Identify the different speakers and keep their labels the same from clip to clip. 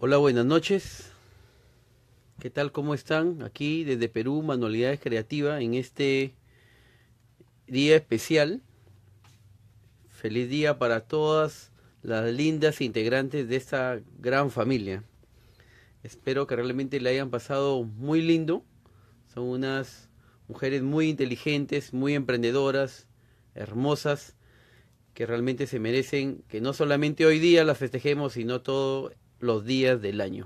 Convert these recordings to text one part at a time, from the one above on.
Speaker 1: Hola, buenas noches. ¿Qué tal? ¿Cómo están? Aquí desde Perú, Manualidades Creativas, en este día especial. Feliz día para todas las lindas integrantes de esta gran familia. Espero que realmente le hayan pasado muy lindo. Son unas mujeres muy inteligentes, muy emprendedoras, hermosas, que realmente se merecen que no solamente hoy día las festejemos, sino todos los días del año.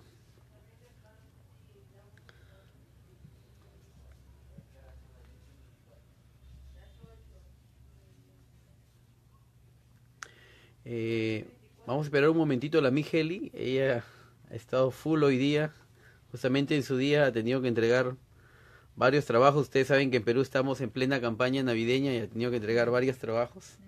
Speaker 1: Eh, Vamos a esperar un momentito a la Migeli. Ella ha estado full hoy día. Justamente en su día ha tenido que entregar varios trabajos. Ustedes saben que en Perú estamos en plena campaña navideña y ha tenido que entregar varios trabajos.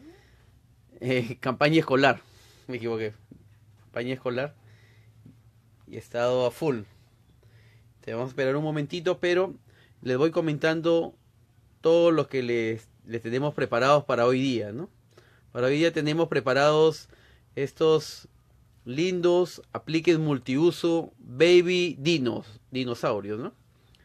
Speaker 1: Campaña escolar, me equivoqué. Campaña escolar y ha estado a full. Te vamos a esperar un momentito, pero les voy comentando todo lo que les tenemos preparados para hoy día, ¿no? Para hoy día tenemos preparados estos lindos apliques multiuso baby dinosaurios, ¿no?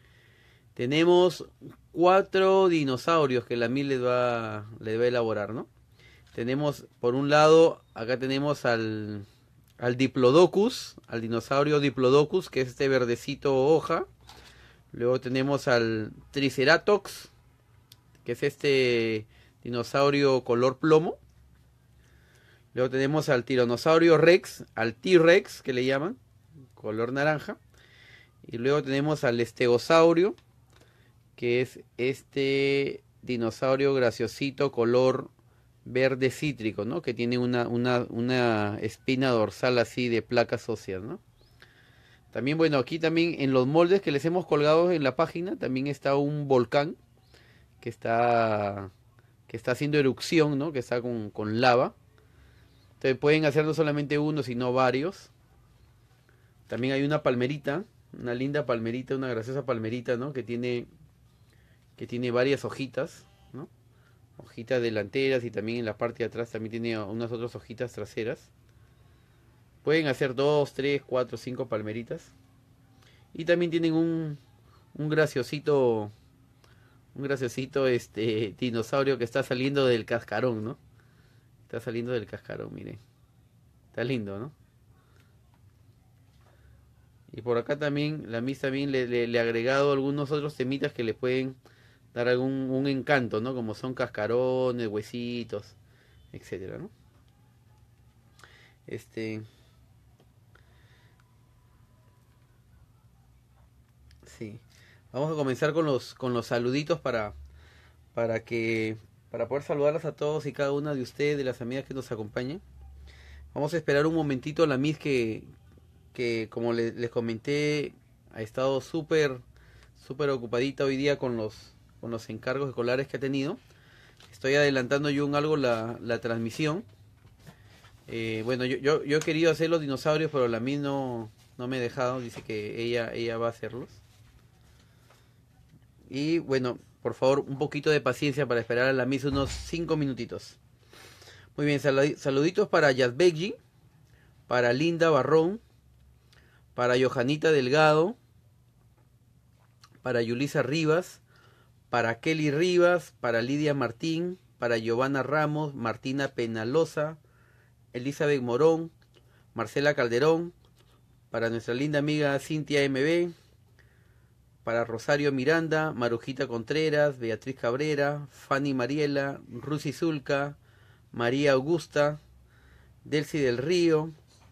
Speaker 1: Tenemos cuatro dinosaurios que la MIL les va a elaborar, ¿no? Tenemos, por un lado, acá tenemos al Diplodocus, al dinosaurio Diplodocus, que es este verdecito hoja. Luego tenemos al Triceratops, que es este dinosaurio color plomo. Luego tenemos al Tiranosaurio Rex, al T-Rex, que le llaman, color naranja. Y luego tenemos al Estegosaurio, que es este dinosaurio graciosito color verde cítrico, ¿no? Que tiene una espina dorsal así de placas óseas, ¿no? También, bueno, aquí también en los moldes que les hemos colgado en la página, también está un volcán que está, que está haciendo erupción, ¿no? Que está con lava. Entonces pueden hacer no solamente uno, sino varios. También hay una palmerita, una linda palmerita, una graciosa palmerita, ¿no? Que tiene varias hojitas, ¿no? Hojitas delanteras y también en la parte de atrás también tiene unas otras hojitas traseras. Pueden hacer dos, tres, cuatro, cinco palmeritas. Y también tienen un graciosito, un graciosito dinosaurio que está saliendo del cascarón, ¿no? Está saliendo del cascarón, mire. Está lindo, ¿no? Y por acá también, la Miss también le ha agregado algunos otros temitas que le pueden dar algún un encanto, ¿no? Como son cascarones, huesitos, etcétera, ¿no? Este, sí. Vamos a comenzar con los saluditos para que, para poder saludarlas a todos y cada una de ustedes, de las amigas que nos acompañan. Vamos a esperar un momentito a la Miss que como les comenté, ha estado súper ocupadita hoy día con los encargos escolares que ha tenido. Estoy adelantando yo un algo la transmisión. Bueno, yo he querido hacer los dinosaurios, pero la Miss no me ha dejado. Dice que ella va a hacerlos. Y bueno, por favor, un poquito de paciencia para esperar a la Miss unos 5 minutitos. Muy bien, saluditos para Yazbekji, para Linda Barrón, para Johanita Delgado, para Yulisa Rivas, para Kelly Rivas, para Lidia Martín, para Giovanna Ramos, Martina Penalosa, Elizabeth Morón, Marcela Calderón, para nuestra linda amiga Cintia MB, para Rosario Miranda, Marujita Contreras, Beatriz Cabrera, Fanny Mariela, Rusy Zulca, María Augusta, Delcy del Río,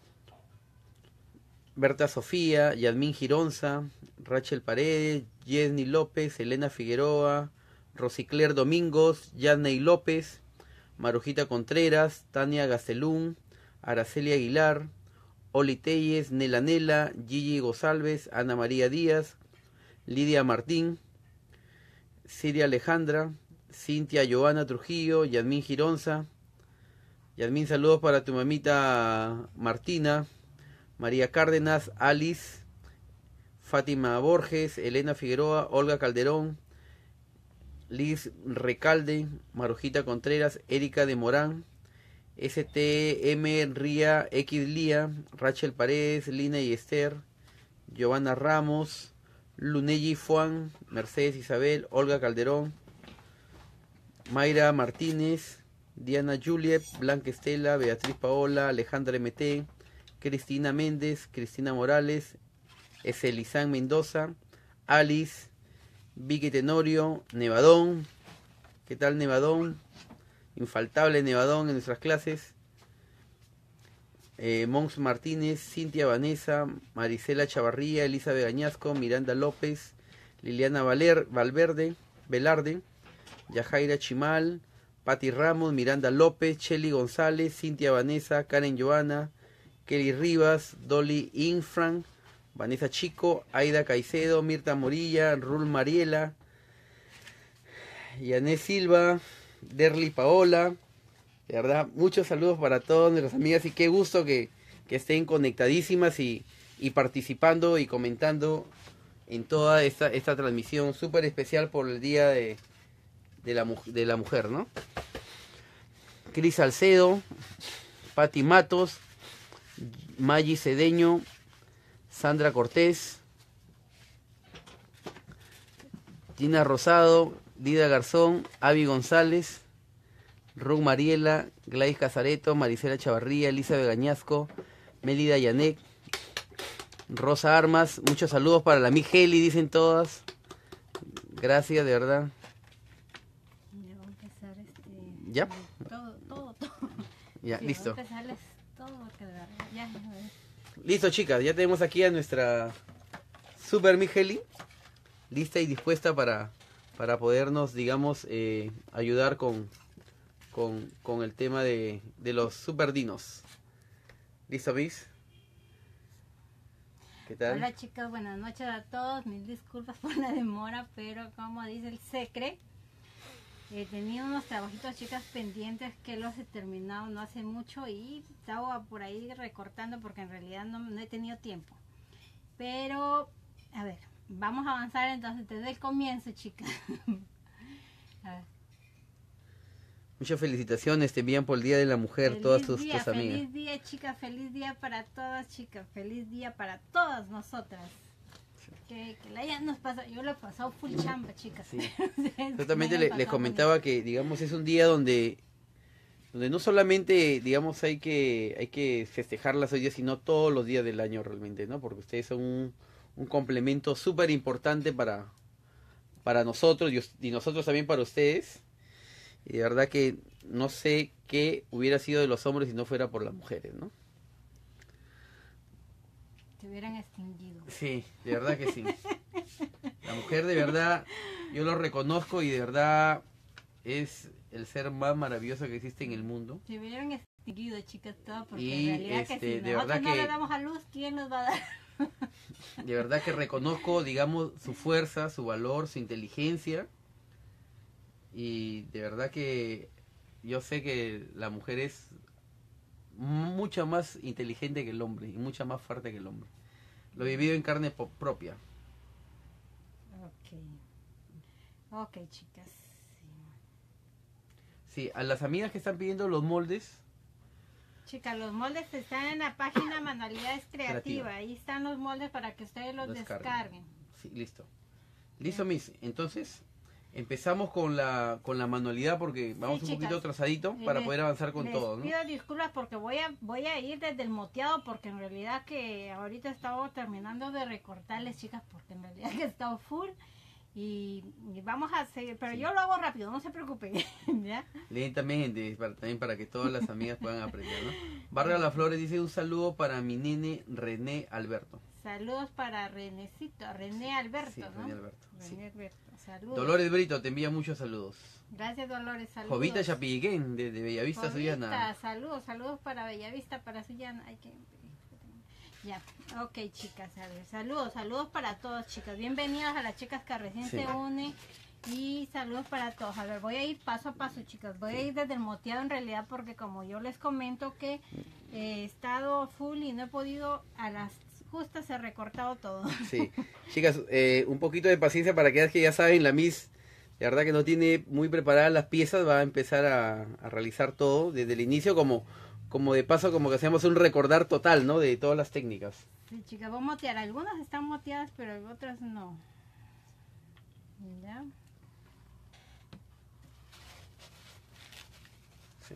Speaker 1: Berta Sofía, Yasmín Gironza, Rachel Paredes, Yesni López, Elena Figueroa, Rosicler Domingos, Yasney López, Marujita Contreras, Tania Gastelún, Araceli Aguilar, Oli Telles, Nela Nela, Gigi González, Ana María Díaz, Lidia Martín, Siria Alejandra, Cintia Joana Trujillo, Yasmín Gironza. Yasmín, saludos para tu mamita Martina, María Cárdenas, Alice, Fátima Borges, Elena Figueroa, Olga Calderón, Liz Recalde, Marujita Contreras, Erika de Morán, STM Ría X Lía, Rachel Paredes, Lina y Esther, Giovanna Ramos, Lunelli Fuan, Mercedes Isabel, Olga Calderón, Mayra Martínez, Diana Juliet, Blanca Estela, Beatriz Paola, Alejandra MT, Cristina Méndez, Cristina Morales, Eselizán Mendoza, Alice, Vicky Tenorio, Nevadón. ¿Qué tal, Nevadón? Infaltable Nevadón en nuestras clases. Mons Martínez, Cintia Vanessa, Marisela Chavarría, Elizabeth Gañasco, Miranda López, Liliana Velarde, Yajaira Chimal, Patti Ramos, Miranda López, Chely González, Cintia Vanessa, Karen Joana, Kelly Rivas, Dolly Infran, Vanessa Chico, Aida Caicedo, Mirta Morilla, Rul Mariela, Yané Silva, Derly Paola. De verdad, muchos saludos para todas nuestras amigas y qué gusto que estén conectadísimas y participando y comentando en toda esta transmisión súper especial por el Día de la Mujer, ¿no? Cris Salcedo, Patti Matos, Maggi Cedeño, Sandra Cortés, Gina Rosado, Dida Garzón, Avi González, Ruth Mariela, Gladys Casareto, Marisela Chavarría, Elizabeth Gañasco, Melida Yanek, Rosa Armas. Muchos saludos para la Migeli, dicen todas. Gracias, de verdad.
Speaker 2: Ya va a empezar
Speaker 1: ¿Ya?
Speaker 2: Todo.
Speaker 1: Ya,
Speaker 2: sí,
Speaker 1: listo.
Speaker 2: Va a empezarles todo, porque de verdad, ya.
Speaker 1: Listo, chicas, ya tenemos aquí a nuestra Super Migeli, lista y dispuesta para podernos, digamos, ayudar con el tema de los super dinos. ¿Listo, Miss? ¿Qué tal?
Speaker 2: Hola chicas, buenas noches a todos. Mil disculpas por la demora, pero como dice el secre, tenía unos trabajitos, chicas, pendientes que los he terminado no hace mucho y estaba por ahí recortando porque en realidad no he tenido tiempo. Pero, a ver, vamos a avanzar entonces desde el comienzo, chicas. A ver.
Speaker 1: Muchas felicitaciones te envían por el Día de la Mujer,
Speaker 2: Feliz
Speaker 1: todas tus
Speaker 2: día,
Speaker 1: amigas.
Speaker 2: Feliz día, chicas, feliz día para todas, chicas, feliz día para todas nosotras. Que la ya nos pasa, yo lo he pasado full chamba, chicas.
Speaker 1: Sí. Justamente les comentaba que, digamos, es un día donde no solamente, digamos, hay que festejarlas hoy día, sino todos los días del año realmente, ¿no? Porque ustedes son un complemento súper importante para nosotros y nosotros también para ustedes. Y de verdad que no sé qué hubiera sido de los hombres si no fuera por las mujeres, ¿no?
Speaker 2: Se hubieran extinguido.
Speaker 1: Sí, de verdad que sí. La mujer de verdad, yo lo reconozco y de verdad es el ser más maravilloso que existe en el mundo.
Speaker 2: Se hubieran extinguido, chicas, todo, porque
Speaker 1: Y,
Speaker 2: en realidad que si
Speaker 1: de
Speaker 2: nosotros
Speaker 1: verdad
Speaker 2: no
Speaker 1: que-
Speaker 2: le damos a luz, ¿quién nos va a dar?
Speaker 1: De verdad que reconozco, digamos, su fuerza, su valor, su inteligencia. Y de verdad que yo sé que la mujer es mucho más inteligente que el hombre y mucha más fuerte que el hombre. Lo he vivido en carne propia.
Speaker 2: Ok, chicas.
Speaker 1: Sí, a las amigas que están pidiendo los moldes,
Speaker 2: Chicas, los moldes están en la página Manualidades Creativas.
Speaker 1: Creativa.
Speaker 2: Ahí están los moldes para que ustedes los descarguen.
Speaker 1: sí, listo. Listo, Miss. Entonces, empezamos con la manualidad porque vamos un
Speaker 2: chicas.
Speaker 1: poquito atrasadito para poder avanzar con
Speaker 2: Les
Speaker 1: todo, ¿no?
Speaker 2: pido disculpas porque voy a ir desde el moteado porque en realidad que ahorita he estado terminando de recortarles, chicas, porque en realidad que he estado full y vamos a seguir, pero
Speaker 1: Sí.
Speaker 2: yo lo hago rápido, no se preocupen, ¿ya?
Speaker 1: Lentamente, también para que todas las amigas puedan aprender, ¿no? Barrio Las Flores dice un saludo para mi nene René Alberto.
Speaker 2: Saludos para René Alberto,
Speaker 1: Sí,
Speaker 2: ¿no?
Speaker 1: René Alberto. Sí.
Speaker 2: René Alberto, saludos.
Speaker 1: Dolores Brito te envía muchos saludos.
Speaker 2: Gracias, Dolores, saludos.
Speaker 1: Jovita Chapiguén de Bellavista,
Speaker 2: Jovita,
Speaker 1: Sullana.
Speaker 2: saludos para Bellavista, para Sullana. Ya, ok, chicas, a ver, saludos para todos, chicas. Bienvenidas a las chicas que recién
Speaker 1: Sí.
Speaker 2: se unen y saludos para todos. A ver, voy a ir paso a paso, chicas. Voy a ir desde el moteado en realidad porque como yo les comento que he estado full y no he podido a las justas, he recortado todo.
Speaker 1: Sí, chicas, un poquito de paciencia para que ya saben, la Miss La verdad que no tiene muy preparadas las piezas, va a empezar a realizar todo desde el inicio como de paso, como que hacemos un recordar total, ¿no? De todas las técnicas.
Speaker 2: Sí, chicas, voy a motear. Algunas están moteadas, pero otras no. ¿Ya?
Speaker 1: Sí.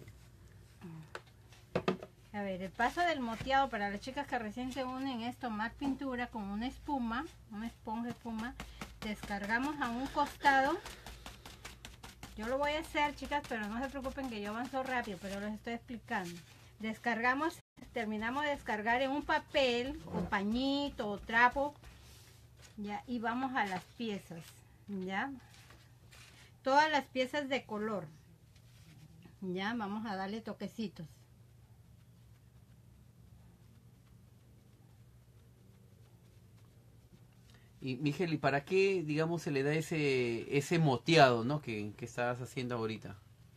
Speaker 2: A ver, el paso del moteado para las chicas que recién se unen es tomar pintura con una espuma, una esponja espuma. Descargamos a un costado. Yo lo voy a hacer, chicas, pero no se preocupen que yo avanzo rápido, pero les estoy explicando. Descargamos, terminamos de descargar en un papel o pañito o trapo, ya, y vamos a las piezas, ya. Todas las piezas de color, ya, vamos a darle toquecitos.
Speaker 1: Y Miguel, ¿y para qué, digamos, se le da ese moteado, ¿no? Que estabas haciendo ahorita.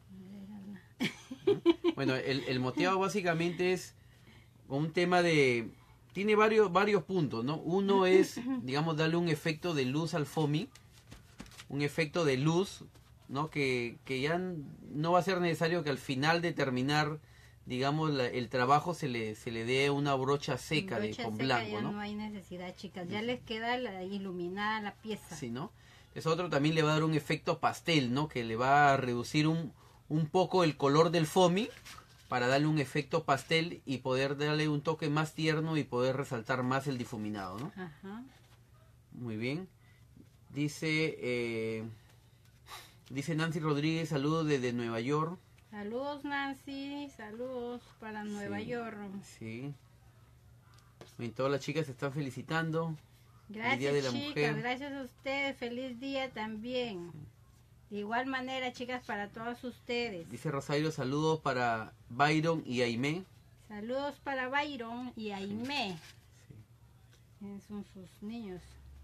Speaker 1: Bueno, el moteado básicamente es un tema de... Tiene varios puntos, ¿no? Uno es, digamos, darle un efecto de luz al foamy, un efecto de luz, ¿no? Que ya no va a ser necesario que al final de terminar, digamos, el trabajo se le dé una brocha seca con blanco,
Speaker 2: ya
Speaker 1: ¿no?
Speaker 2: no hay necesidad, chicas, ya les queda iluminada la pieza.
Speaker 1: Sí, ¿no? Es otro también le va a dar un efecto pastel, ¿no? Que le va a reducir un poco el color del foamy para darle un efecto pastel y poder darle un toque más tierno y poder resaltar más el difuminado, ¿no?
Speaker 2: Ajá.
Speaker 1: Muy bien. Dice Nancy Rodríguez, saludos desde Nueva York.
Speaker 2: Saludos, Nancy, saludos para Nueva York.
Speaker 1: Sí. Y todas las chicas se están felicitando.
Speaker 2: Gracias,
Speaker 1: el Día de la
Speaker 2: chicas,
Speaker 1: Mujer.
Speaker 2: gracias a ustedes, feliz día también. De igual manera, chicas, para todos ustedes.
Speaker 1: Dice Rosario, saludos para Byron y Aimé.
Speaker 2: Saludos para Byron y Aimé.
Speaker 1: Sí.
Speaker 2: ¿Quiénes son sus niños?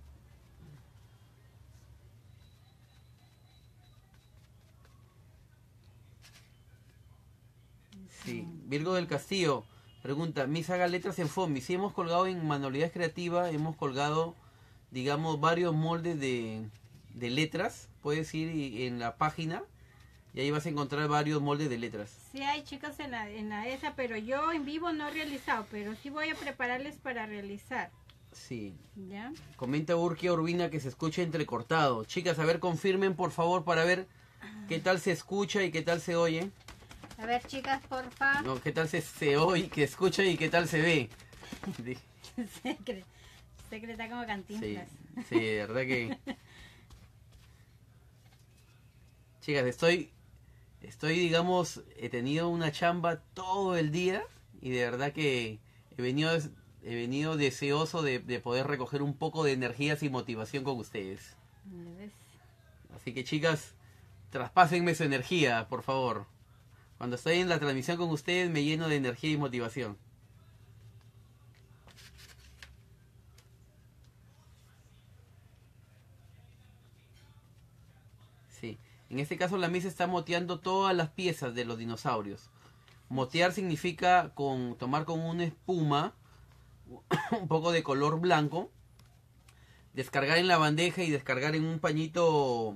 Speaker 1: Sí. Virgo del Castillo pregunta, mis haga letras en foamy. Sí, hemos colgado en Manualidades Creativas, hemos colgado, digamos, varios moldes de letras. Puedes ir en la página y ahí vas a encontrar varios moldes de letras.
Speaker 2: Sí hay, chicas, en la esa, pero yo en vivo no he realizado, pero sí voy a prepararles para realizar.
Speaker 1: Sí.
Speaker 2: ¿Ya?
Speaker 1: Comenta Urquia Urbina que se escucha entrecortado. Chicas, a ver, confirmen por favor para ver qué tal se escucha y qué tal se oye.
Speaker 2: A ver, chicas, porfa.
Speaker 1: No, qué tal se oye, que escucha y qué tal se ve.
Speaker 2: Secreta como
Speaker 1: Sí,
Speaker 2: Cantinflas.
Speaker 1: sí, de verdad que... Chicas, estoy, digamos, he tenido una chamba todo el día y de verdad que he venido deseoso de poder recoger un poco de energías y motivación con ustedes.
Speaker 2: ¿Ves?
Speaker 1: Así que chicas, traspásenme su energía, por favor. Cuando estoy en la transmisión con ustedes me lleno de energía y motivación. Sí. En este caso la Miss está moteando todas las piezas de los dinosaurios. Motear significa tomar con una espuma un poco de color blanco, descargar en la bandeja y descargar en un pañito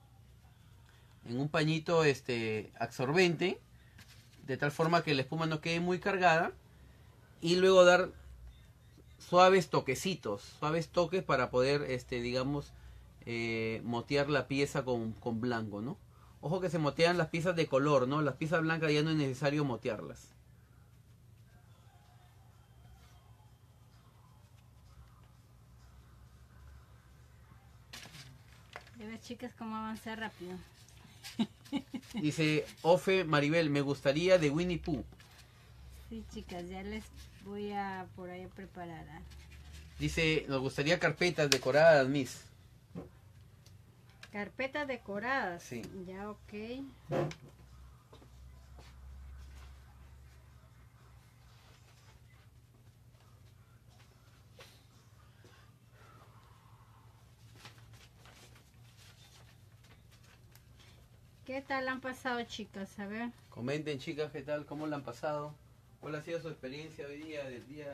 Speaker 1: absorbente, de tal forma que la espuma no quede muy cargada, y luego dar suaves toquecitos, suaves toques para poder digamos motear la pieza con blanco, ¿no? Ojo que se motean las piezas de color, ¿no? Las piezas blancas ya no es necesario motearlas.
Speaker 2: Ya ves, chicas, cómo avanza rápido.
Speaker 1: Dice Ofe Maribel, me gustaría de Winnie Pooh.
Speaker 2: Sí, chicas, ya les voy a por ahí a preparar.
Speaker 1: Dice, nos gustaría carpetas decoradas, Miss.
Speaker 2: Carpetas decoradas.
Speaker 1: Sí.
Speaker 2: Ya, ok. ¿Qué tal han pasado, chicas? A ver.
Speaker 1: Comenten, chicas, qué tal, cómo la han pasado. ¿Cuál ha sido su experiencia hoy día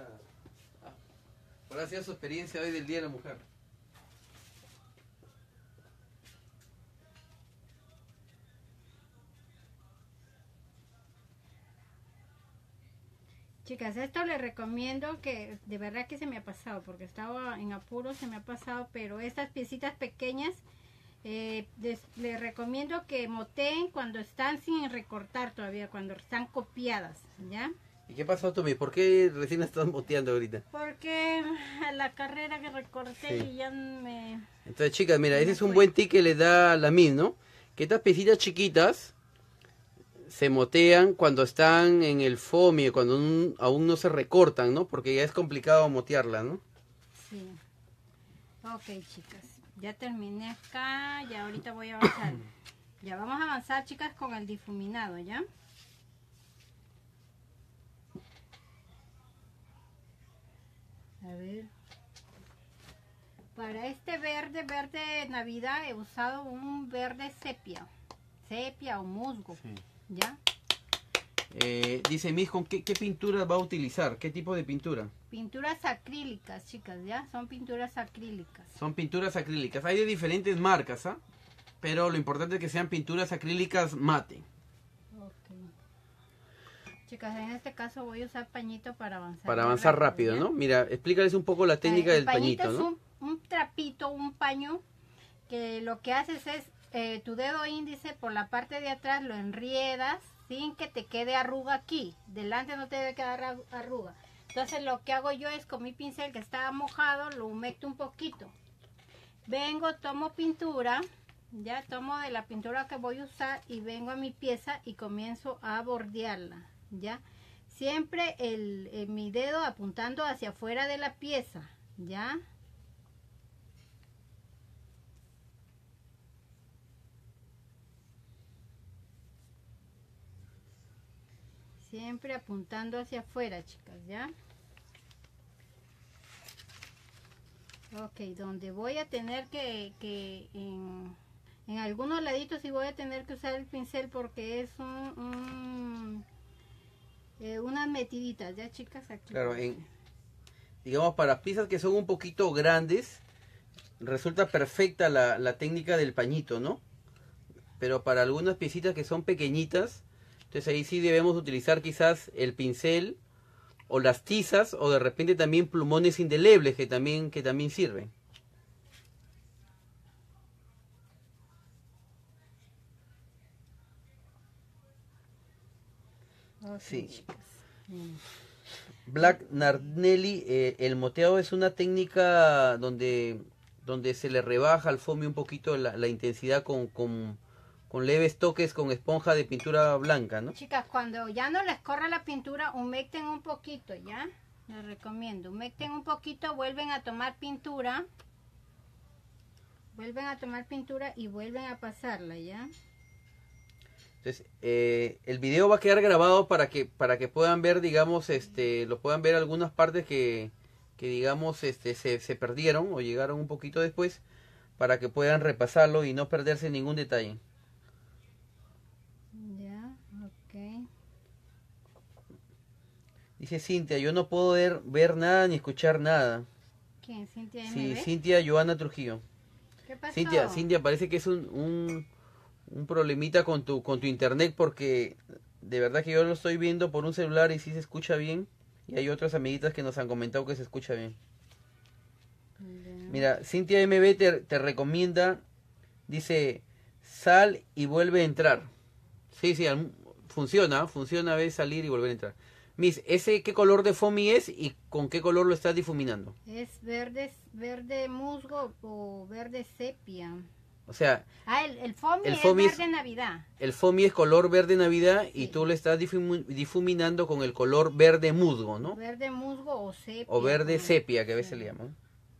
Speaker 1: ¿Cuál ha sido su experiencia hoy del Día de la Mujer?
Speaker 2: Chicas, esto les recomiendo, que de verdad que se me ha pasado, porque estaba en apuro, se me ha pasado, pero estas piecitas pequeñas, les recomiendo que moteen cuando están sin recortar todavía, cuando están copiadas, ¿ya?
Speaker 1: ¿Y qué pasó, Tommy? ¿Por qué recién estás moteando ahorita?
Speaker 2: Porque a la carrera que recorté
Speaker 1: Sí.
Speaker 2: y ya me...
Speaker 1: Entonces, chicas, mira, ese
Speaker 2: Me
Speaker 1: es un
Speaker 2: fue.
Speaker 1: buen tip que le da la Miss, ¿no? Que estas piecitas chiquitas se motean cuando están en el foamy, cuando aún no se recortan, ¿no? Porque ya es complicado motearlas, ¿no?
Speaker 2: Sí. Ok, chicas. Ya terminé acá, ya ahorita voy a avanzar. Ya vamos a avanzar, chicas, con el difuminado, ¿ya? A ver. Para este verde Navidad he usado un verde sepia o musgo,
Speaker 1: Sí.
Speaker 2: ¿ya?
Speaker 1: Dice Miss, ¿con qué pintura va a utilizar? ¿Qué tipo de pintura?
Speaker 2: Pinturas acrílicas, chicas, ¿ya? Son pinturas acrílicas.
Speaker 1: Son pinturas acrílicas. Hay de diferentes marcas, ¿ah? Pero lo importante es que sean pinturas acrílicas mate.
Speaker 2: Ok. Chicas, en este caso voy a usar pañito para avanzar.
Speaker 1: Para avanzar rápido,
Speaker 2: ¿ya?
Speaker 1: ¿no? Mira, explícales un poco la técnica del pañito,
Speaker 2: es
Speaker 1: ¿no?
Speaker 2: un trapito, un paño, que lo que haces es tu dedo índice por la parte de atrás lo enriedas sin que te quede arruga aquí. Delante no te debe quedar arruga. Entonces lo que hago yo es con mi pincel que está mojado, lo humecto un poquito. Vengo, tomo pintura, ya tomo de la pintura que voy a usar y vengo a mi pieza y comienzo a bordearla, ¿ya? Siempre mi dedo apuntando hacia afuera de la pieza, ¿ya? Siempre apuntando hacia afuera, chicas, ¿ya? Ok, donde voy a tener que en algunos laditos sí voy a tener que usar el pincel porque es unas metiditas, ¿ya, chicas? Aquí.
Speaker 1: Claro, digamos, para piezas que son un poquito grandes, resulta perfecta la técnica del pañito, ¿no? Pero para algunas piecitas que son pequeñitas, entonces ahí sí debemos utilizar quizás el pincel o las tizas o de repente también plumones indelebles que también sirven.
Speaker 2: Ok,
Speaker 1: Sí.
Speaker 2: chicas. Bien.
Speaker 1: Black Nardnelli, el moteado es una técnica donde se le rebaja al foamy un poquito la intensidad con leves toques con esponja de pintura blanca, ¿no?
Speaker 2: Chicas, cuando ya no les corra la pintura, humecten un poquito, ¿ya? Les recomiendo, humecten un poquito, vuelven a tomar pintura. Vuelven a tomar pintura y vuelven a pasarla, ¿ya?
Speaker 1: Entonces, el video va a quedar grabado para que puedan ver, digamos, lo puedan ver algunas partes que digamos, se perdieron o llegaron un poquito después, para que puedan repasarlo y no perderse ningún detalle.
Speaker 2: Ya, ok.
Speaker 1: Dice Cintia, yo no puedo ver nada ni escuchar nada.
Speaker 2: ¿Quién? ¿Cintia
Speaker 1: Sí,
Speaker 2: MB?
Speaker 1: Cintia Joana Trujillo.
Speaker 2: ¿Qué pasó?
Speaker 1: Cintia, parece que es un problemita con tu internet, porque de verdad que yo lo estoy viendo por un celular y sí se escucha bien. Y hay otras amiguitas que nos han comentado que se escucha bien.
Speaker 2: Ya.
Speaker 1: Mira, Cintia MB te recomienda, dice, sal y vuelve a entrar. Sí, funciona, ves salir y volver a entrar. Miss, ¿ese qué color de foamy es y con qué color lo estás difuminando?
Speaker 2: Es verde musgo o verde sepia.
Speaker 1: O sea,
Speaker 2: Ah, el foamy
Speaker 1: el
Speaker 2: es
Speaker 1: foamy es-
Speaker 2: verde Navidad.
Speaker 1: el foamy es color verde Navidad y
Speaker 2: Sí.
Speaker 1: tú le estás difuminando con el color verde musgo, ¿no?
Speaker 2: Verde musgo o sepia.
Speaker 1: O verde
Speaker 2: como-
Speaker 1: sepia, que a
Speaker 2: sí.
Speaker 1: veces le llaman.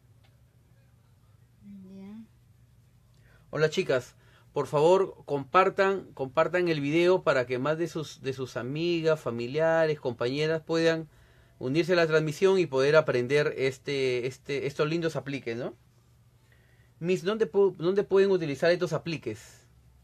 Speaker 2: Ya.
Speaker 1: Hola chicas, por favor compartan el video para que más de sus amigas, familiares, compañeras puedan unirse a la transmisión y poder aprender estos lindos apliques, ¿no? Miss, ¿dónde pueden utilizar estos apliques?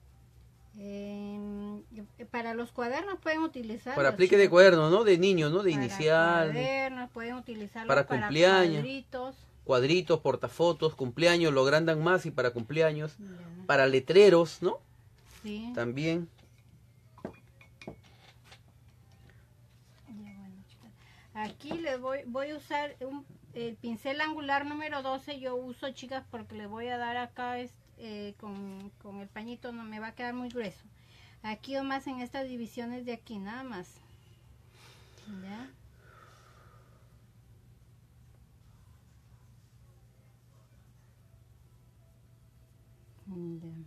Speaker 2: Para los cuadernos pueden utilizar.
Speaker 1: Para apliques de cuaderno, ¿no? De niños, ¿no? De
Speaker 2: para
Speaker 1: inicial,
Speaker 2: cuadernos, pueden utilizarlo
Speaker 1: para cumpleaños.
Speaker 2: cuadritos.
Speaker 1: cuadritos, portafotos, cumpleaños, lo agrandan más y para cumpleaños.
Speaker 2: Ya.
Speaker 1: Para letreros, ¿no?
Speaker 2: Sí.
Speaker 1: También.
Speaker 2: Ya, bueno, chicas. Aquí les voy a usar el pincel angular número 12. Yo uso, chicas, porque le voy a dar acá con el pañito, no me va a quedar muy grueso. Aquí o más en estas divisiones de aquí, nada más. ¿Ya? Ya.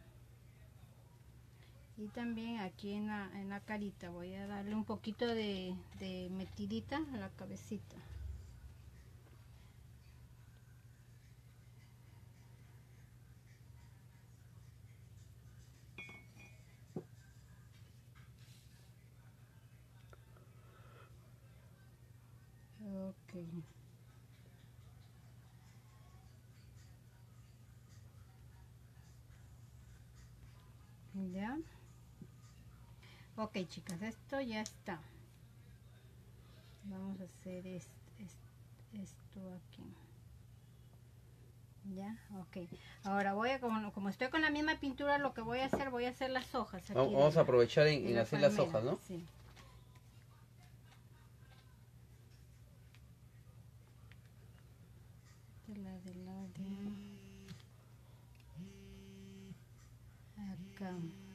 Speaker 2: Y también aquí en la carita voy a darle un poquito de metidita a la cabecita. Ok. Ya. Ok, chicas, esto ya está. Vamos a hacer esto aquí. Ya, ok. Ahora voy a, como estoy con la misma pintura, lo que voy a hacer las hojas. Aquí
Speaker 1: Vamos a aprovechar en
Speaker 2: la
Speaker 1: hacer las
Speaker 2: palmera,
Speaker 1: hojas, ¿no?
Speaker 2: Sí. De acá.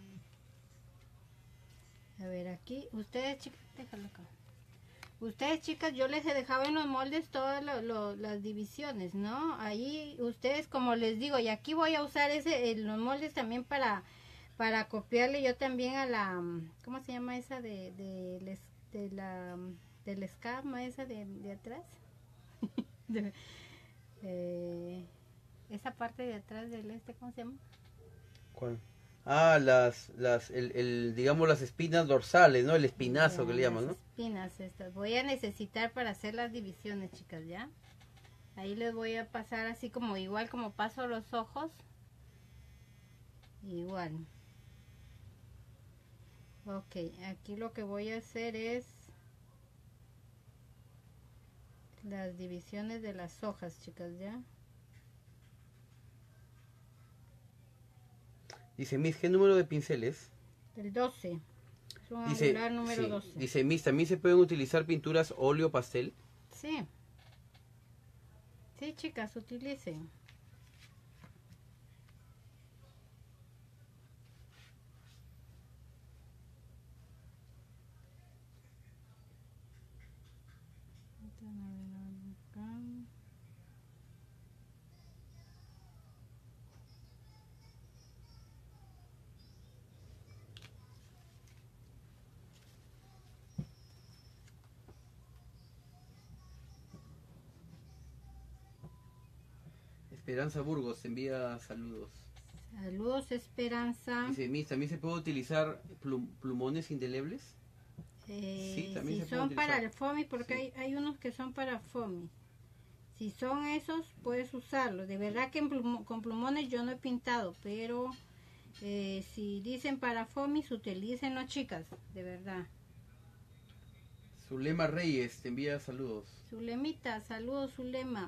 Speaker 2: A ver, aquí, ustedes chicas, déjalo acá. Ustedes chicas, yo les he dejado en los moldes todas las divisiones, ¿no? Ahí ustedes, como les digo, y aquí voy a usar los moldes también para copiarle yo también a la, ¿cómo se llama esa de la escama esa de atrás? Esa parte de atrás del ¿cómo se llama?
Speaker 1: ¿Cuál? Ah, digamos las espinas dorsales, ¿no? El espinazo que le llaman, ¿no?
Speaker 2: Las espinas estas. Voy a necesitar para hacer las divisiones, chicas, ¿ya? Ahí les voy a pasar así como igual como paso los ojos. Igual. Ok, aquí lo que voy a hacer es las divisiones de las hojas, chicas, ¿ya?
Speaker 1: Dice, Miss, ¿qué número de pinceles?
Speaker 2: El 12. Es un
Speaker 1: Dice,
Speaker 2: angular número
Speaker 1: sí,
Speaker 2: 12.
Speaker 1: dice, Miss, ¿también se pueden utilizar pinturas óleo pastel?
Speaker 2: Sí. Sí, chicas, utilicen.
Speaker 1: Esperanza Burgos te envía saludos.
Speaker 2: Saludos, Esperanza.
Speaker 1: Dice, Miss, ¿también se puede utilizar plumones indelebles? Sí, también
Speaker 2: Si
Speaker 1: se puede
Speaker 2: son para
Speaker 1: utilizar.
Speaker 2: el foamy, porque
Speaker 1: Sí.
Speaker 2: hay unos que son para foamy. Si son esos, puedes usarlos. De verdad que con plumones yo no he pintado, pero si dicen para foamy, utilícenlo, chicas, de verdad.
Speaker 1: Zulema Reyes te envía saludos.
Speaker 2: Zulemita, saludos, Zulema.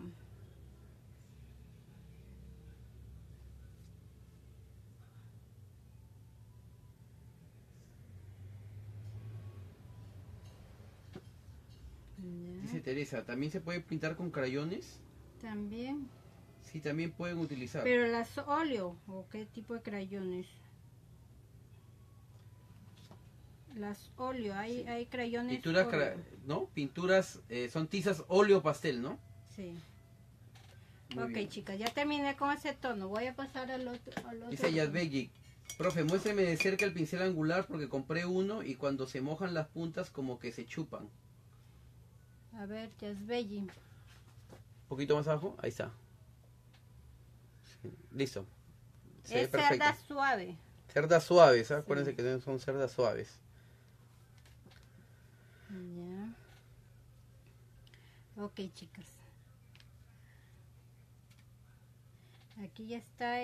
Speaker 1: Dice Teresa, ¿también se puede pintar con crayones?
Speaker 2: También.
Speaker 1: Sí, también pueden utilizar.
Speaker 2: Pero las óleo, ¿o qué tipo de crayones? Las óleo, hay crayones
Speaker 1: Pinturas,
Speaker 2: óleo.
Speaker 1: ¿no? Pinturas, son tizas óleo pastel, ¿no?
Speaker 2: Sí.
Speaker 1: Muy
Speaker 2: Ok,
Speaker 1: bien.
Speaker 2: chicas, ya terminé con ese tono. Voy a pasar al otro.
Speaker 1: Dice Yazbegi, profe, muéstreme de cerca el pincel angular porque compré uno y cuando se mojan las puntas como que se chupan.
Speaker 2: A ver, Yazbegi.
Speaker 1: Un poquito más abajo, ahí está. Listo. Se ve
Speaker 2: Es
Speaker 1: perfecto.
Speaker 2: cerda suave.
Speaker 1: Cerdas suaves, ¿eh?
Speaker 2: Sí.
Speaker 1: Acuérdense que son cerdas suaves.
Speaker 2: Ya. Ok, chicas. Aquí ya está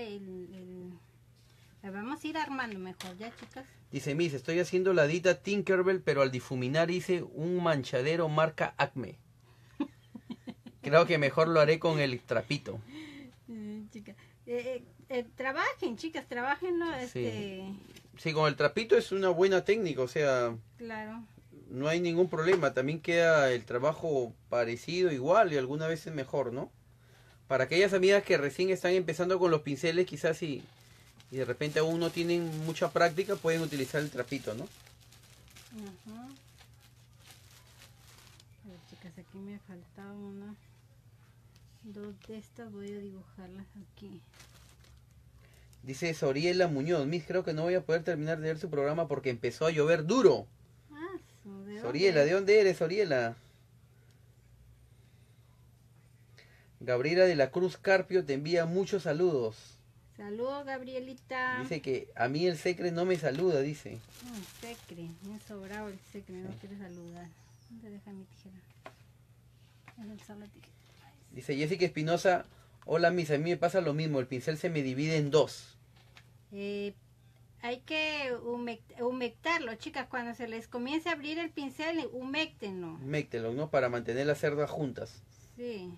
Speaker 2: la vamos a ir armando mejor, ¿ya, chicas?
Speaker 1: Dice Miss, estoy haciendo la dita Tinkerbell, pero al difuminar hice un manchadero marca Acme. Creo que mejor lo haré con el trapito.
Speaker 2: Chicas. Trabajen, chicas, trabajen, ¿no?
Speaker 1: Sí, con el trapito es una buena técnica, o sea,
Speaker 2: Claro.
Speaker 1: no hay ningún problema. También queda el trabajo parecido, igual, y algunas veces mejor, ¿no? Para aquellas amigas que recién están empezando con los pinceles, quizás y de repente aún no tienen mucha práctica, pueden utilizar el trapito, ¿no?
Speaker 2: Ajá. A ver, chicas, aquí me faltaba una. Dos de estas voy a dibujarlas aquí.
Speaker 1: Dice Soriela Muñoz, Miss, creo que no voy a poder terminar de ver su programa porque empezó a llover duro.
Speaker 2: Ah, ¿de
Speaker 1: Soriela,
Speaker 2: dónde?
Speaker 1: ¿de dónde eres, Soriela? Gabriela de la Cruz Carpio te envía muchos saludos.
Speaker 2: Saludos, Gabrielita.
Speaker 1: Dice que a mí el secre no me saluda, dice.
Speaker 2: Secre, me sobrado el secre, no quiere saludar. ¿Dónde deja mi tijera? En el solo tijera.
Speaker 1: Dice Jessica Espinosa, hola Miss, a mí me pasa lo mismo, el pincel se me divide en dos.
Speaker 2: Hay que humectarlo, chicas. Cuando se les comience a abrir el pincel, humectenlo.
Speaker 1: Méctelo, ¿no? Para mantener las cerdas juntas.
Speaker 2: Sí.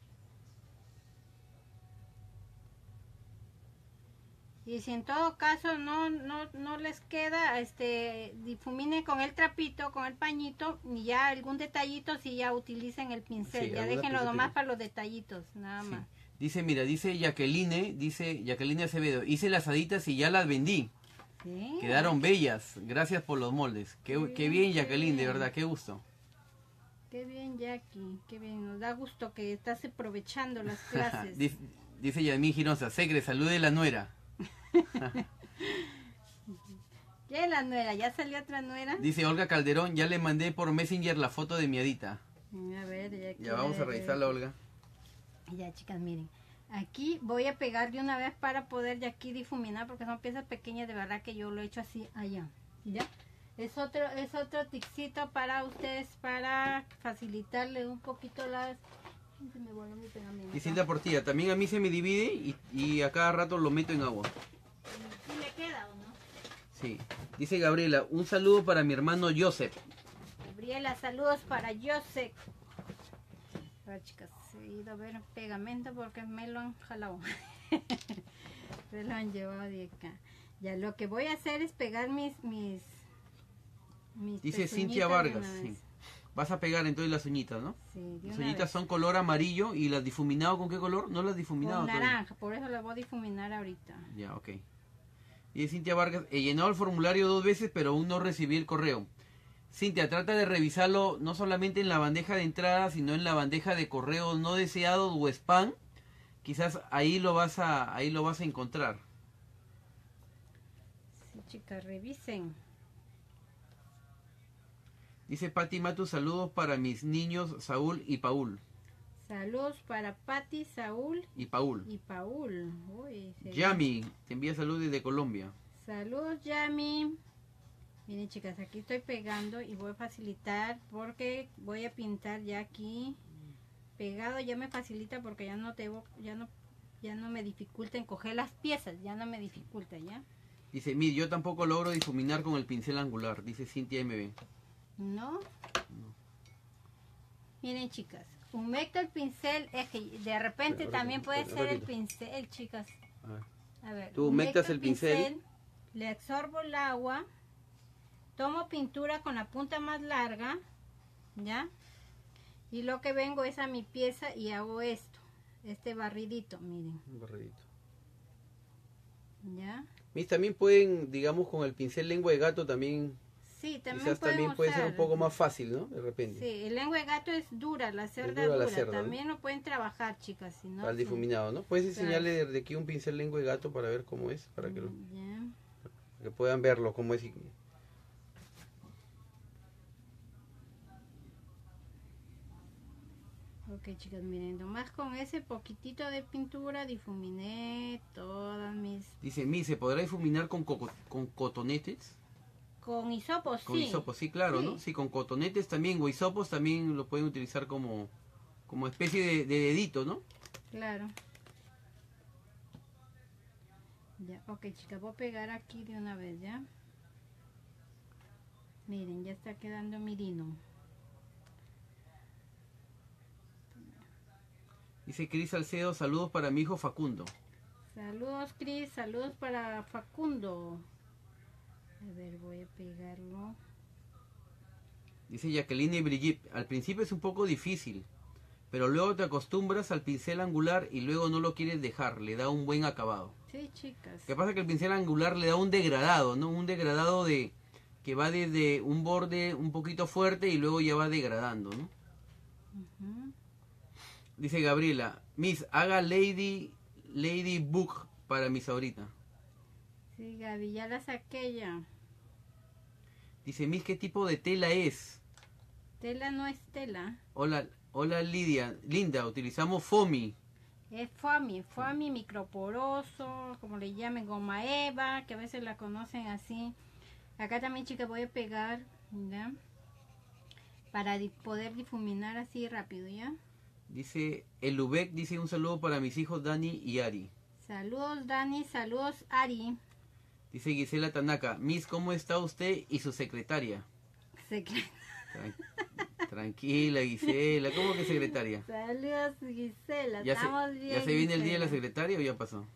Speaker 2: Y si en todo caso no les queda, difuminen con el trapito, con el pañito, y ya algún detallito si ya utilicen el pincel.
Speaker 1: Sí,
Speaker 2: Ya
Speaker 1: alguna
Speaker 2: déjenlo
Speaker 1: pincel.
Speaker 2: nomás para los detallitos, nada
Speaker 1: Sí.
Speaker 2: más.
Speaker 1: Dice, mira, dice Jacqueline Acevedo, hice las haditas y ya las vendí.
Speaker 2: Sí.
Speaker 1: Quedaron bellas, gracias por los moldes. Qué bien, Jacqueline, de
Speaker 2: bien.
Speaker 1: verdad, qué gusto.
Speaker 2: Qué bien, Jackie, qué bien. Nos da gusto que estás aprovechando las clases.
Speaker 1: Dice Yasmín Girosa, Secre, salude la nuera.
Speaker 2: ¿Qué es la nuera? ¿Ya salió otra nuera?
Speaker 1: Dice Olga Calderón, ya le mandé por Messenger la foto de mi hadita.
Speaker 2: A ver,
Speaker 1: Ya vamos a revisarla, Olga.
Speaker 2: Ya, chicas, miren. Aquí voy a pegar de una vez para poder ya aquí difuminar, porque son piezas pequeñas, de verdad que yo lo he hecho así allá. ¿Ya? Es otro ticito para ustedes, para facilitarle un poquito las... Se me voló mi pegamento.
Speaker 1: Y Silvia Portilla, también a mí se me divide y a cada rato lo meto en agua.
Speaker 2: ¿Y le queda o no?
Speaker 1: Sí. Dice Gabriela, un saludo para mi hermano Joseph.
Speaker 2: Gabriela, saludos para Joseph. A ver, chicas, he ido a ver pegamento porque me lo han jalado. Se lo han llevado de acá. Ya, lo que voy a hacer es pegar mis
Speaker 1: Dice
Speaker 2: pezuñitas
Speaker 1: Cintia
Speaker 2: de
Speaker 1: Vargas,
Speaker 2: una
Speaker 1: sí.
Speaker 2: vez.
Speaker 1: Vas a pegar entonces las uñitas, ¿no?
Speaker 2: Sí, de
Speaker 1: Las
Speaker 2: una
Speaker 1: uñitas
Speaker 2: vez.
Speaker 1: son color amarillo y las difuminado ¿con qué color? No las difuminado
Speaker 2: Con
Speaker 1: todavía.
Speaker 2: naranja, por eso las voy a difuminar ahorita.
Speaker 1: Ya, ok. Dice Cintia Vargas, he llenado el formulario 2 veces pero aún no recibí el correo. Cintia, trata de revisarlo no solamente en la bandeja de entrada, sino en la bandeja de correos no deseados o spam. Quizás ahí lo vas a encontrar.
Speaker 2: Sí, chicas, revisen.
Speaker 1: Dice Patti Matu, saludos para mis niños Saúl y Paul.
Speaker 2: Saludos para Patti, Saúl
Speaker 1: Y Paul.
Speaker 2: y Paul. Uy,
Speaker 1: Yami, te envía saludos desde Colombia.
Speaker 2: Saludos, Yami. Miren, chicas, aquí estoy pegando y voy a facilitar porque voy a pintar ya aquí. Pegado ya me facilita porque ya no me dificulta en coger las piezas, ya no me dificulta, ¿ya?
Speaker 1: Dice, mire, yo tampoco logro difuminar con el pincel angular, dice Cintia MB.
Speaker 2: ¿No? Miren, chicas, humecto el pincel, es que de repente
Speaker 1: Pero,
Speaker 2: también puede
Speaker 1: pero,
Speaker 2: ser el
Speaker 1: repito.
Speaker 2: pincel, chicas.
Speaker 1: A ver.
Speaker 2: A ver,
Speaker 1: Tú
Speaker 2: humecto
Speaker 1: humectas el pincel.
Speaker 2: Le absorbo el agua, tomo pintura con la punta más larga, ¿ya? Y lo que vengo es a mi pieza y hago esto, este barridito, miren,
Speaker 1: Un barridito.
Speaker 2: ¿ya?
Speaker 1: Mis también pueden, digamos, con el pincel lengua de gato también,
Speaker 2: Sí, también
Speaker 1: quizás
Speaker 2: pueden
Speaker 1: también puede ser un
Speaker 2: usar.
Speaker 1: poco más fácil, ¿no? De repente.
Speaker 2: Sí, el lengua de gato es dura, la cerda
Speaker 1: dura la
Speaker 2: dura.
Speaker 1: cerda, ¿no?
Speaker 2: También lo pueden trabajar, chicas, si no.
Speaker 1: Para el
Speaker 2: sí.
Speaker 1: difuminado, ¿no? Puedes
Speaker 2: Claro.
Speaker 1: enseñarle desde aquí un pincel lengua de gato para ver cómo es, para que,
Speaker 2: Ya.
Speaker 1: que puedan verlo, cómo es.
Speaker 2: Ok, chicas, miren, nomás con ese poquitito de pintura difuminé todas mis...
Speaker 1: Dice, Mi, ¿se podrá difuminar con cotonetes?
Speaker 2: Con hisopos,
Speaker 1: Con
Speaker 2: sí.
Speaker 1: hisopos, sí, claro,
Speaker 2: Sí.
Speaker 1: ¿no? Sí, con cotonetes también, o hisopos también lo pueden utilizar como especie de dedito, ¿no?
Speaker 2: Claro. Ya, ok, chicas, voy a pegar aquí de una vez, ¿ya? Miren, ya está quedando mirino.
Speaker 1: Dice Cris Salcedo, saludos para mi hijo Facundo.
Speaker 2: Saludos, Cris, saludos para Facundo. A ver, voy a pegarlo.
Speaker 1: Dice Jacqueline y Brigitte, al principio es un poco difícil, pero luego te acostumbras al pincel angular y luego no lo quieres dejar, le da un buen acabado.
Speaker 2: Sí, chicas.
Speaker 1: Lo que pasa es que el pincel angular le da un degradado, ¿no? Un degradado de que va desde un borde un poquito fuerte y luego ya va degradando, ¿no?
Speaker 2: Ujú.
Speaker 1: Dice Gabriela, Miss, haga Lady Book para Miss ahorita.
Speaker 2: Sí, Gaby, ya la saqué ya.
Speaker 1: Dice, Miss, ¿qué tipo de tela es?
Speaker 2: Tela no es tela.
Speaker 1: Hola Linda, utilizamos foamy.
Speaker 2: Es foamy microporoso, como le llamen, goma eva, que a veces la conocen así. Acá también, chicas, voy a pegar, ¿ya? Para poder difuminar así rápido, ¿ya?
Speaker 1: Dice, el Lubeck dice un saludo para mis hijos Dani y Ari.
Speaker 2: Saludos, Dani, saludos, Ari.
Speaker 1: Dice Gisela Tanaka, Miss, ¿cómo está usted y su secretaria? Tranquila, Gisela, ¿cómo que secretaria?
Speaker 2: Saludos, Gisela,
Speaker 1: ¿Ya
Speaker 2: estamos bien.
Speaker 1: ¿Ya se viene el día de la
Speaker 2: Gisela.
Speaker 1: secretaria o ya pasó?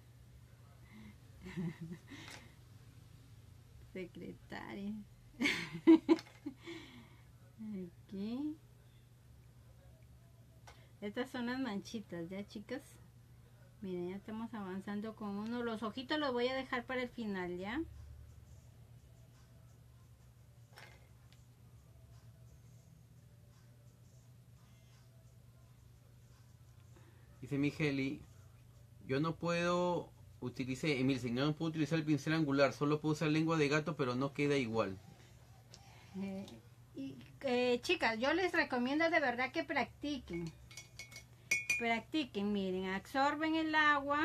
Speaker 2: Secretaria. Aquí. Estas son las manchitas, ¿ya, chicas? Miren, ya estamos avanzando con uno. Los ojitos los voy a dejar para el final, ¿ya?
Speaker 1: Dice Migeli, yo no puedo utilizar, Emilce, no puedo utilizar el pincel angular, solo puedo usar lengua de gato, pero no queda igual.
Speaker 2: Chicas, yo les recomiendo de verdad que practiquen. Practiquen, miren, absorben el agua,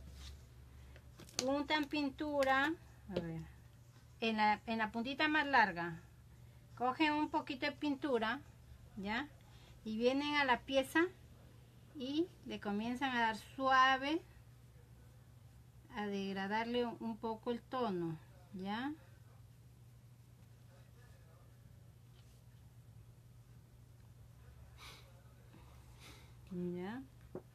Speaker 2: untan pintura, a ver, en la puntita más larga, cogen un poquito de pintura, ¿ya? Y vienen a la pieza y le comienzan a dar suave, a degradarle un poco el tono, ¿ya? ¿Ya?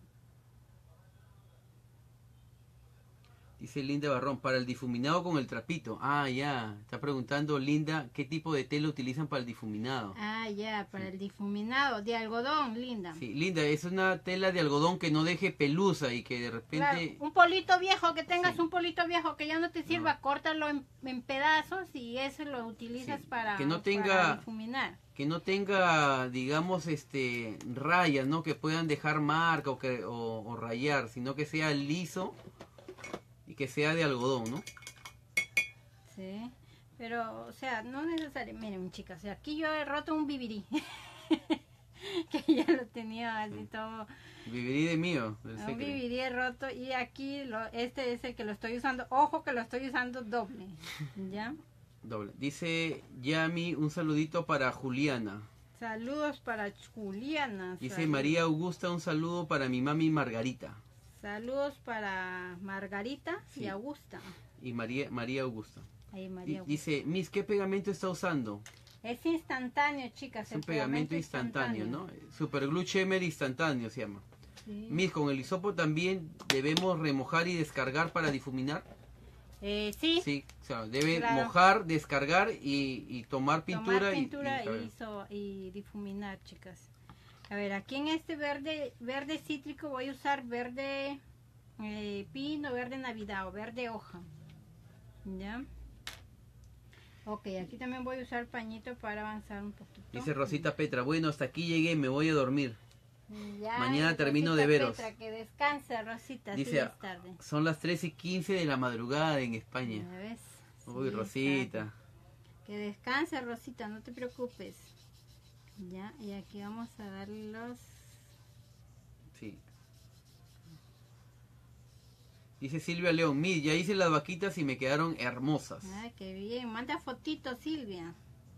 Speaker 1: Dice Linda Barrón, para el difuminado con el trapito. Ah, ya. Está preguntando Linda qué tipo de tela utilizan para el difuminado.
Speaker 2: Ah, ya, para el difuminado, de algodón, Linda.
Speaker 1: Sí, Linda, es una tela de algodón que no deje pelusa y que de repente...
Speaker 2: Claro, un polito viejo, que tengas
Speaker 1: Sí.
Speaker 2: un polito viejo que ya no te sirva,
Speaker 1: No.
Speaker 2: córtalo en pedazos y eso lo utilizas
Speaker 1: Sí,
Speaker 2: para,
Speaker 1: que no
Speaker 2: para
Speaker 1: tenga-
Speaker 2: difuminar.
Speaker 1: Que no tenga, digamos, rayas, ¿no? Que puedan dejar marca o rayar, sino que sea liso y que sea de algodón, ¿no?
Speaker 2: Sí, pero, o sea, no necesariamente, miren, chicas, o sea, aquí yo he roto un bibirí, que ya lo tenía así todo,
Speaker 1: Vivirí de mío, del
Speaker 2: un
Speaker 1: secreto.
Speaker 2: bibirí he roto y aquí este es el que lo estoy usando, ojo que lo estoy usando doble, ¿ya?
Speaker 1: Doble. Dice Yami, un saludito para Juliana.
Speaker 2: Saludos para Juliana.
Speaker 1: Dice
Speaker 2: saludos.
Speaker 1: María Augusta, un saludo para mi mami Margarita.
Speaker 2: Saludos para Margarita
Speaker 1: Sí.
Speaker 2: y Augusta.
Speaker 1: Y María Augusta.
Speaker 2: Ahí María Augusta.
Speaker 1: Dice, Miss, ¿qué pegamento está usando?
Speaker 2: Es instantáneo, chicas.
Speaker 1: Es un
Speaker 2: el
Speaker 1: pegamento instantáneo, ¿no? Superglue Shimmer instantáneo se llama.
Speaker 2: Sí.
Speaker 1: Miss, con el hisopo también debemos remojar y descargar para difuminar.
Speaker 2: Sí.
Speaker 1: Sí, o sea, debe
Speaker 2: Claro.
Speaker 1: mojar, descargar y tomar pintura.
Speaker 2: Tomar pintura
Speaker 1: y-
Speaker 2: y difuminar, chicas. A ver, aquí en este verde cítrico voy a usar verde pino, verde navidad o verde hoja. ¿Ya? Ok, aquí también voy a usar pañito para avanzar un poquito.
Speaker 1: Dice Rosita Petra, bueno, hasta aquí llegué, me voy a dormir.
Speaker 2: Ya,
Speaker 1: Mañana termino
Speaker 2: Rosita
Speaker 1: de veros.
Speaker 2: Petra, que descanse, Rosita,
Speaker 1: Dice,
Speaker 2: sí, es tarde.
Speaker 1: son las 3:15 de la madrugada en España.
Speaker 2: ¿Ya ves?
Speaker 1: Uy,
Speaker 2: Sí,
Speaker 1: Rosita.
Speaker 2: está. Que descanse, Rosita, no te preocupes. Ya, y aquí vamos a darle los...
Speaker 1: Sí. Dice Silvia León, Miss, ya hice las vaquitas y me quedaron hermosas.
Speaker 2: Ay, qué bien. Manda fotitos, Silvia.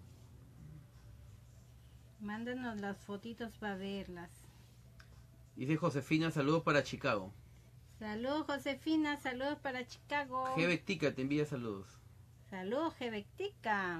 Speaker 2: Mándanos las fotitos para verlas.
Speaker 1: Dice Josefina, saludos para Chicago.
Speaker 2: Saludos, Josefina. Saludos para Chicago.
Speaker 1: Gebectica te envía saludos.
Speaker 2: Saludos, Jebectica.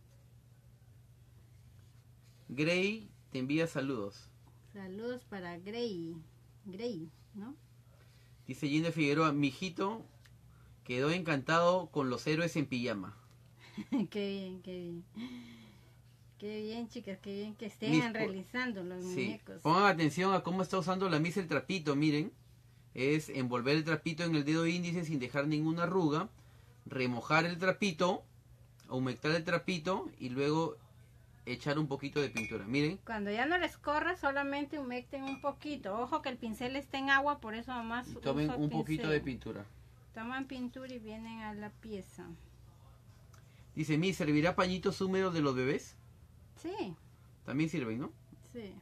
Speaker 1: Gray te envía saludos.
Speaker 2: Saludos para Grey. Grey, ¿no?
Speaker 1: Dice Gina Figueroa, mijito quedó encantado con los héroes en pijama.
Speaker 2: Qué bien, qué bien. Qué bien, chicas, qué bien que estén
Speaker 1: Mis,
Speaker 2: realizando los
Speaker 1: sí,
Speaker 2: muñecos.
Speaker 1: pongan atención a cómo está usando la Miss el trapito, miren. Es envolver el trapito en el dedo índice sin dejar ninguna arruga, remojar el trapito, humectar el trapito y luego echar un poquito de pintura. Miren,
Speaker 2: Cuando ya no les corra, solamente humecten un poquito. Ojo que el pincel esté en agua, por eso nomás
Speaker 1: tomen
Speaker 2: uso el
Speaker 1: un poquito de
Speaker 2: pincel.
Speaker 1: pintura.
Speaker 2: Toman pintura y vienen a la pieza.
Speaker 1: Dice, Miss, ¿servirá pañitos húmedos de los bebés?
Speaker 2: Sí,
Speaker 1: También sirven, ¿no?
Speaker 2: sí.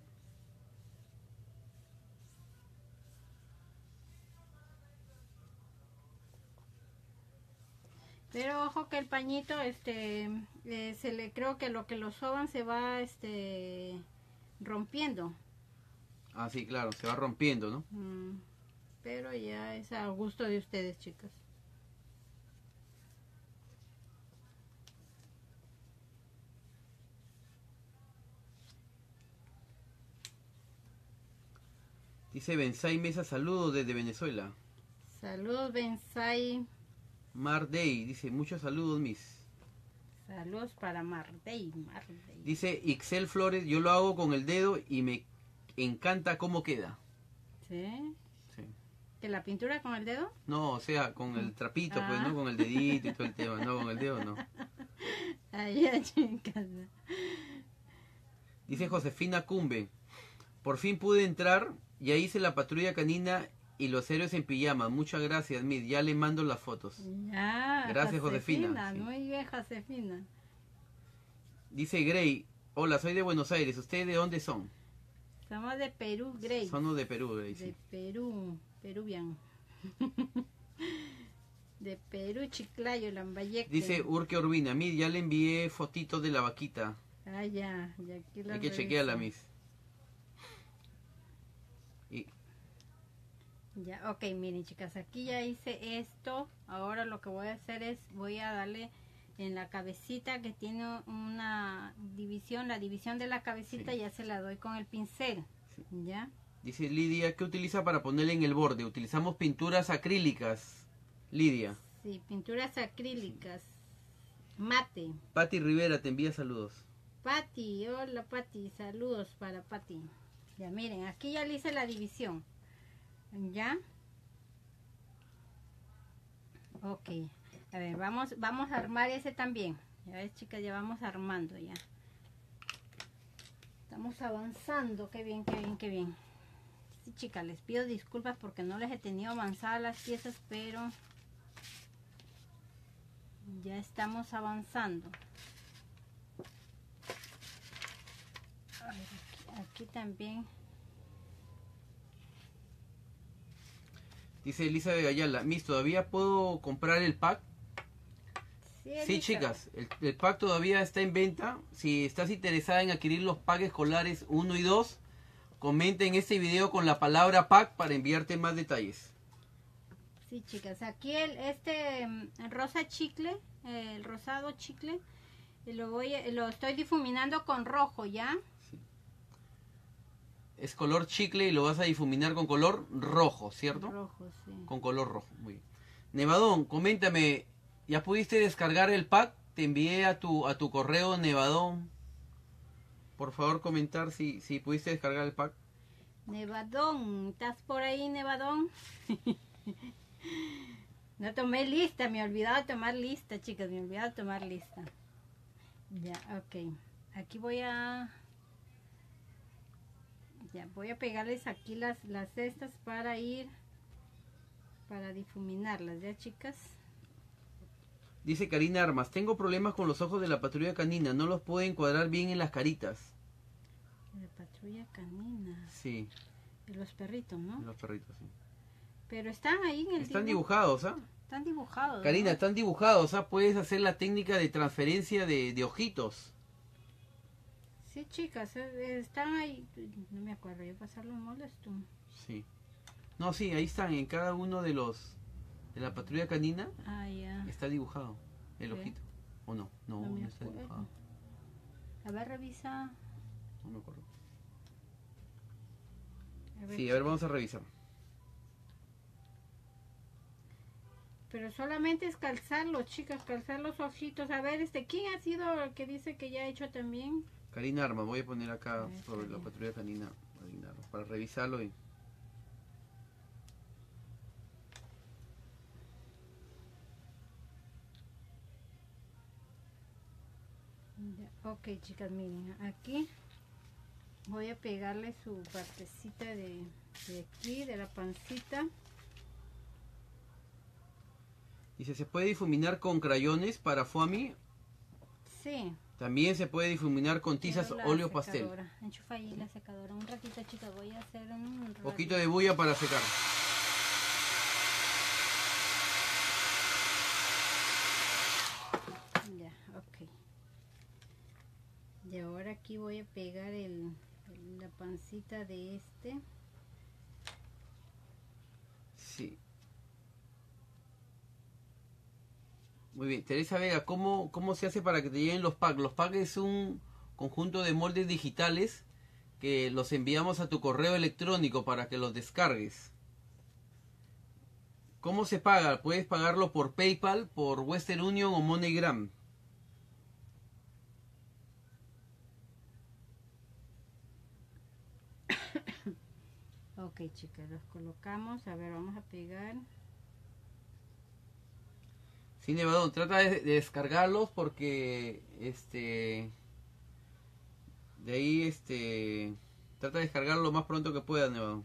Speaker 2: Pero ojo que el pañito, creo que lo soban se va, rompiendo.
Speaker 1: Ah, sí, claro, se va rompiendo, ¿no?
Speaker 2: Pero ya es a gusto de ustedes, chicas.
Speaker 1: Dice Bensai Mesa, saludos desde Venezuela.
Speaker 2: Saludos, Bensai.
Speaker 1: Mar Day, dice, muchos saludos, Miss.
Speaker 2: Saludos para Mardey.
Speaker 1: Dice Ixel Flores, yo lo hago con el dedo y me encanta cómo queda.
Speaker 2: ¿Sí?
Speaker 1: Sí.
Speaker 2: ¿Que la pintura con el dedo?
Speaker 1: No, o sea, con el trapito, pues, no con el dedito y todo el tema. No, con el dedo, no.
Speaker 2: Ahí, chicas.
Speaker 1: Dice Josefina Cumbe, por fin pude entrar, ya hice la patrulla canina y los héroes en pijama. Muchas gracias, Miss, ya le mando las fotos.
Speaker 2: Ya,
Speaker 1: Gracias, Josefina.
Speaker 2: Sí. Muy bien, Josefina.
Speaker 1: Dice Grey, hola, soy de Buenos Aires, ¿ustedes de dónde son?
Speaker 2: Somos de Perú, Grace.
Speaker 1: Somos de Perú, Grey, sí.
Speaker 2: De Perú, peruvian. De Perú, Chiclayo, Lambayeque.
Speaker 1: Dice Urque Urbina, Miss, ya le envié fotitos de la vaquita.
Speaker 2: Ah, ya aquí
Speaker 1: Hay que chequearla, Miss. Y
Speaker 2: ya, ok, miren, chicas, aquí ya hice esto. Ahora lo que voy a hacer es, voy a darle en la cabecita que tiene una división. La división de la cabecita
Speaker 1: sí.
Speaker 2: ya se la doy con el pincel.
Speaker 1: Sí.
Speaker 2: ¿Ya?
Speaker 1: Dice Lidia, ¿qué utiliza para ponerle en el borde? Utilizamos pinturas acrílicas, Lidia.
Speaker 2: Sí, pinturas acrílicas. Mate.
Speaker 1: Patti Rivera te envía saludos.
Speaker 2: Patti, hola Patti, saludos para Patti. Ya miren, aquí ya le hice la división. ¿Ya? Ok. A ver, vamos a armar ese también. Ya ves, chicas, ya vamos armando ya. Estamos avanzando. Qué bien, qué bien, qué bien. Sí, chicas, les pido disculpas porque no les he tenido avanzadas las piezas, pero ya estamos avanzando. A ver, aquí también.
Speaker 1: Dice Elisa de Ayala, Miss, ¿todavía puedo comprar el pack? Sí, chicas, el pack todavía está en venta. Si estás interesada en adquirir los packs escolares 1 y 2, comenta en este video con la palabra pack para enviarte más detalles.
Speaker 2: Sí, chicas, aquí el rosa chicle, el rosado chicle, lo estoy difuminando con rojo, ¿ya?
Speaker 1: Sí. Es color chicle y lo vas a difuminar con color rojo, ¿cierto?
Speaker 2: Rojo, sí.
Speaker 1: Con color rojo, muy bien. Nevadón, coméntame, ¿ya pudiste descargar el pack? Te envié a tu correo, Nevadón. Por favor, comentar si pudiste descargar el pack.
Speaker 2: Nevadón, ¿estás por ahí, Nevadón? No tomé lista, me he olvidado de tomar lista, chicas, me he olvidado de tomar lista. Ya, ok. Aquí voy a pegarles aquí las cestas para difuminarlas, ¿ya, chicas?
Speaker 1: Dice Karina Armas, tengo problemas con los ojos de la patrulla canina, no los puedo encuadrar bien en las caritas.
Speaker 2: La patrulla canina.
Speaker 1: Sí.
Speaker 2: De los perritos, ¿no?
Speaker 1: Los perritos, sí.
Speaker 2: Pero están ahí en el
Speaker 1: Están
Speaker 2: dibujo.
Speaker 1: dibujados, ¿ah?
Speaker 2: Están dibujados.
Speaker 1: Karina,
Speaker 2: ¿no?
Speaker 1: están dibujados, ¿ah? Puedes hacer la técnica de transferencia de ojitos.
Speaker 2: Sí, chicas, están ahí. No me acuerdo, yo pasarlo molesto.
Speaker 1: Sí. No, sí, ahí están, en cada uno de la patrulla canina
Speaker 2: Ah, ya.
Speaker 1: está dibujado el
Speaker 2: Sí.
Speaker 1: ojito. ¿O no? No,
Speaker 2: No me
Speaker 1: no está
Speaker 2: acuerdo.
Speaker 1: dibujado.
Speaker 2: A ver, revisa.
Speaker 1: No me acuerdo.
Speaker 2: A ver,
Speaker 1: Sí, a ver, vamos a revisar.
Speaker 2: pero Pero solamente es calzarlos, chicas, calzar los ojitos. A ver, ¿quién ha sido el que dice que ya ha hecho también?
Speaker 1: Karina Arma, voy a poner acá sobre la
Speaker 2: bien.
Speaker 1: patrulla Karina Arma, para revisarlo y...
Speaker 2: Ya, ok, chicas, miren, aquí voy a pegarle su partecita de aquí, de la pancita.
Speaker 1: Dice, ¿se puede difuminar con crayones para foamy?
Speaker 2: Sí.
Speaker 1: También se puede difuminar con tizas
Speaker 2: Quiero la
Speaker 1: óleo
Speaker 2: secadora.
Speaker 1: pastel.
Speaker 2: Enchufa ahí la secadora. Un ratito, chicas, voy a hacer un ratito.
Speaker 1: Poquito de bulla para secar.
Speaker 2: Ya, ok. Y ahora aquí voy a pegar la pancita de este.
Speaker 1: Sí. Muy bien. Teresa Vega, ¿cómo se hace para que te lleguen los packs? Los packs es un conjunto de moldes digitales que los enviamos a tu correo electrónico para que los descargues. ¿Cómo se paga? Puedes pagarlo por PayPal, por Western Union o MoneyGram.
Speaker 2: Ok, chicas, los colocamos. A ver, vamos a pegar.
Speaker 1: Sí, Nevadón, trata de descargarlos porque de ahí trata de descargarlo lo más pronto que puedas, Nevadón.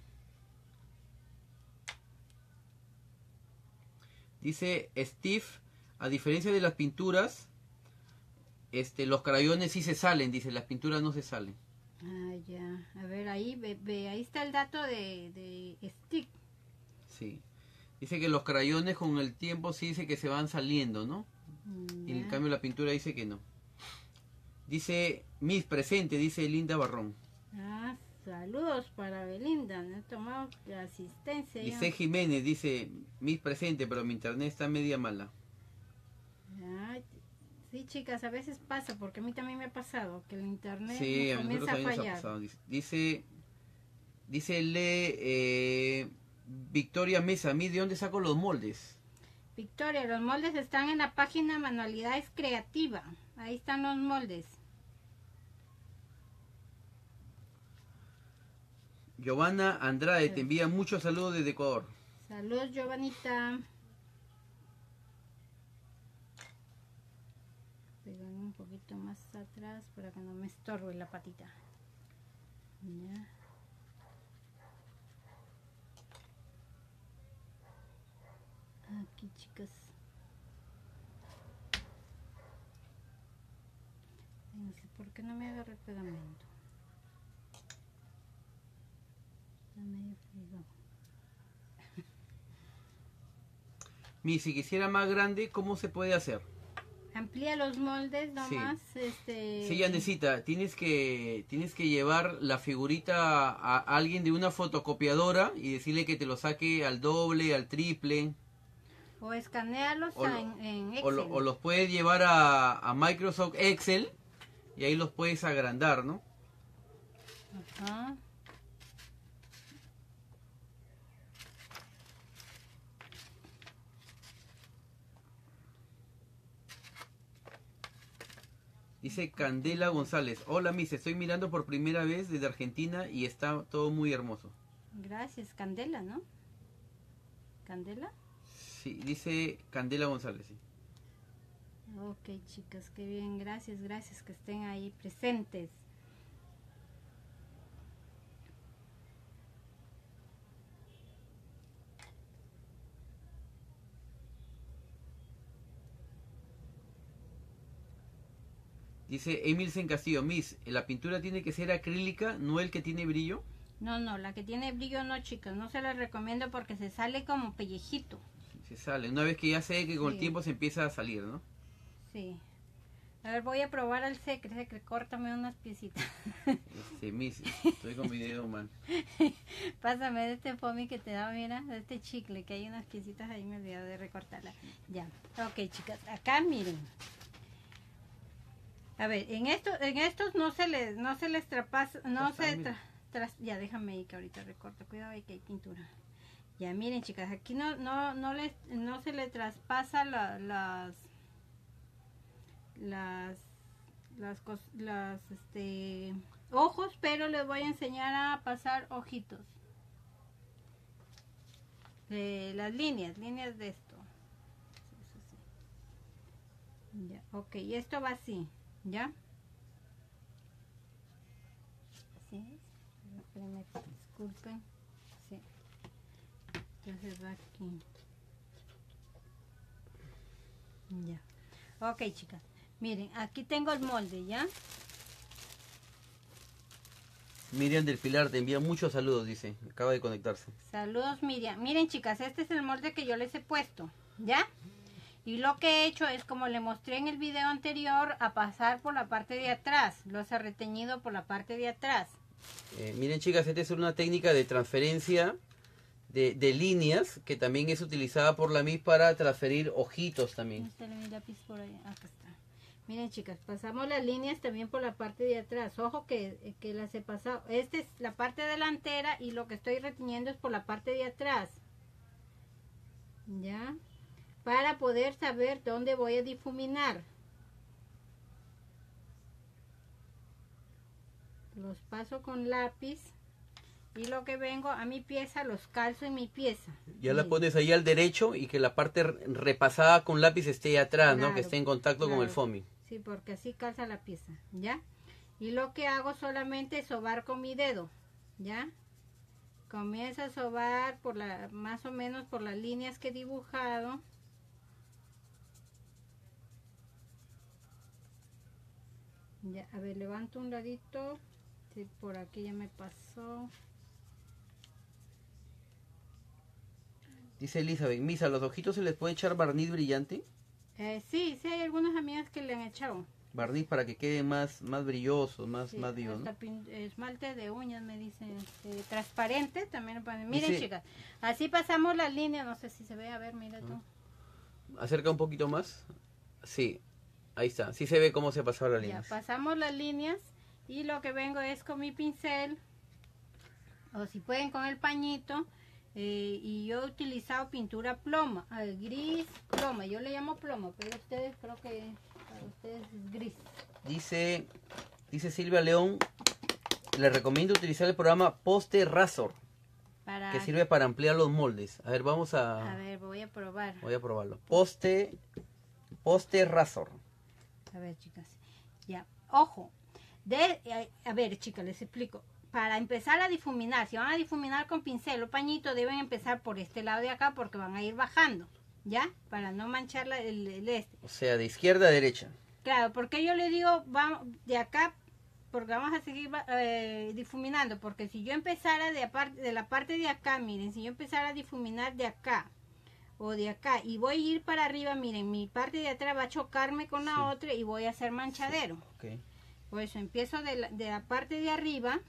Speaker 1: Dice Steve, a diferencia de las pinturas, los crayones sí se salen, dice, las pinturas no se salen.
Speaker 2: Ah, ya. A ver, ahí ahí está el dato de stick.
Speaker 1: Sí. Dice que los crayones con el tiempo sí dice que se van saliendo, ¿no? Y en cambio la pintura dice que no. Dice Miss presente, dice Linda Barrón.
Speaker 2: Ah, saludos para Belinda. No he tomado la asistencia.
Speaker 1: Dice Jiménez, dice Miss presente, pero mi internet está media mala.
Speaker 2: Ay, sí, chicas, a veces pasa, porque a mí también me ha pasado que el internet
Speaker 1: Sí, a nosotros
Speaker 2: comienza a
Speaker 1: también nos ha
Speaker 2: fallar.
Speaker 1: pasado. Dice Victoria Mesa, ¿a mí de dónde saco los moldes?
Speaker 2: Victoria, los moldes están en la página Manualidades Creativa. Ahí están los moldes.
Speaker 1: Giovanna Andrade te envía muchos saludos desde Ecuador.
Speaker 2: Saludos, Giovanita. Pegar un poquito más atrás para que no me estorbe la patita. Ya. Aquí, chicas. No sé por qué no me agarra el pegamento. Está medio fregado.
Speaker 1: Si quisiera más grande, ¿cómo se puede hacer?
Speaker 2: Amplía los moldes nomás.
Speaker 1: Sí, ella necesita, tienes que llevar la figurita a alguien de una fotocopiadora y decirle que te lo saque al doble, al triple.
Speaker 2: O escanearlos en Excel.
Speaker 1: O los puedes llevar a Microsoft Excel y ahí los puedes agrandar, ¿no?
Speaker 2: Ajá.
Speaker 1: Dice Candela González. Hola, Miss, estoy mirando por primera vez desde Argentina y está todo muy hermoso.
Speaker 2: Gracias, Candela, ¿no? ¿Candela?
Speaker 1: Sí, dice Candela González, sí.
Speaker 2: Ok, chicas, qué bien. Gracias, gracias que estén ahí presentes.
Speaker 1: Dice Emilsen Castillo, Miss, ¿la pintura tiene que ser acrílica, no el que tiene brillo?
Speaker 2: No, no, la que tiene brillo no, chicas. No se la recomiendo porque se sale como pellejito.
Speaker 1: Se sale. Una vez que ya sé que con el
Speaker 2: Sí.
Speaker 1: tiempo se empieza a salir, ¿no?
Speaker 2: Sí. A ver, voy a probar al secre, córtame unas piecitas.
Speaker 1: Miss, estoy con mi dedo mal.
Speaker 2: Pásame de este foamy que te da, mira, de este chicle, que hay unas piecitas ahí, me he olvidado de recortarla. Ya. Ok, chicas, acá miren. A ver, en estos no se les traspasa, no se
Speaker 1: mira.
Speaker 2: ya déjame ahí que ahorita recorto, cuidado ahí que hay pintura. Ya miren chicas, aquí no se le traspasa ojos, pero les voy a enseñar a pasar ojitos. Las líneas de esto. Eso sí. Ya, ok, y esto va así, ¿ya? Así es. Espérenme, disculpen. Sí. Entonces va aquí. Ya. Ok, chicas. Miren, aquí tengo el molde, ¿ya?
Speaker 1: Miriam del Pilar te envía muchos saludos, dice. Acaba de conectarse.
Speaker 2: Saludos, Miriam. Miren, chicas, este es el molde que yo les he puesto, ¿ya? Y lo que he hecho es, como le mostré en el video anterior, a pasar por la parte de atrás. Los he reteñido por la parte de atrás.
Speaker 1: Miren, chicas, esta es una técnica de transferencia de líneas que también es utilizada por la MIS para transferir ojitos también.
Speaker 2: ¿Dónde está mi lápiz por ahí? Acá está. Miren, chicas, pasamos las líneas también por la parte de atrás. Ojo que las he pasado. Esta es la parte delantera y lo que estoy reteniendo es por la parte de atrás. ¿Ya? Para poder saber dónde voy a difuminar. Los paso con lápiz. Y lo que vengo a mi pieza, los calzo en mi pieza.
Speaker 1: Ya la pones ahí al derecho y que la parte repasada con lápiz esté atrás,
Speaker 2: Claro,
Speaker 1: ¿no? Que esté en contacto con el
Speaker 2: claro.
Speaker 1: foamy.
Speaker 2: Sí, porque así calza la pieza, ¿ya? Y lo que hago solamente es sobar con mi dedo, ¿ya? Comienzo a sobar por más o menos por las líneas que he dibujado. Ya, a ver, levanto un ladito. Sí, por aquí ya me pasó.
Speaker 1: Dice Elizabeth, Misa, ¿los ojitos se les puede echar barniz brillante?
Speaker 2: Sí, hay algunas amigas que le han echado.
Speaker 1: Barniz para que quede más brillosos, más
Speaker 2: Sí,
Speaker 1: vivos, ¿no?
Speaker 2: Esmalte de uñas me dicen, transparente también lo ponen. Miren,
Speaker 1: Dice,
Speaker 2: chicas, así pasamos las líneas, no sé si se ve, a ver, mira tú.
Speaker 1: Acerca un poquito más. Sí, ahí está. Sí se ve cómo se pasaba la
Speaker 2: Ya,
Speaker 1: línea.
Speaker 2: pasamos las líneas y lo que vengo es con mi pincel, o si pueden con el pañito, y yo he utilizado pintura ploma, gris ploma, yo le llamo ploma, pero ustedes creo que para ustedes es gris.
Speaker 1: Dice Silvia León, le recomiendo utilizar el programa Poste Razor, que sirve para ampliar los moldes. A ver, vamos a...
Speaker 2: A ver, voy a probar.
Speaker 1: Voy a probarlo. Poste Razor.
Speaker 2: A ver, chicas. Ya, ojo. A ver, chicas, les explico. Para empezar a difuminar, si van a difuminar con pincel o pañito, deben empezar por este lado de acá porque van a ir bajando, ¿ya? Para no manchar el este.
Speaker 1: O sea, de izquierda a derecha.
Speaker 2: Claro, porque yo le digo, vamos de acá, porque vamos a seguir difuminando, porque si yo empezara de la parte de acá, miren, si yo empezara a difuminar de acá o de acá y voy a ir para arriba, miren, mi parte de atrás va a chocarme con la otra y voy a hacer manchadero.
Speaker 1: Sí. Okay.
Speaker 2: Por eso empiezo de la parte de arriba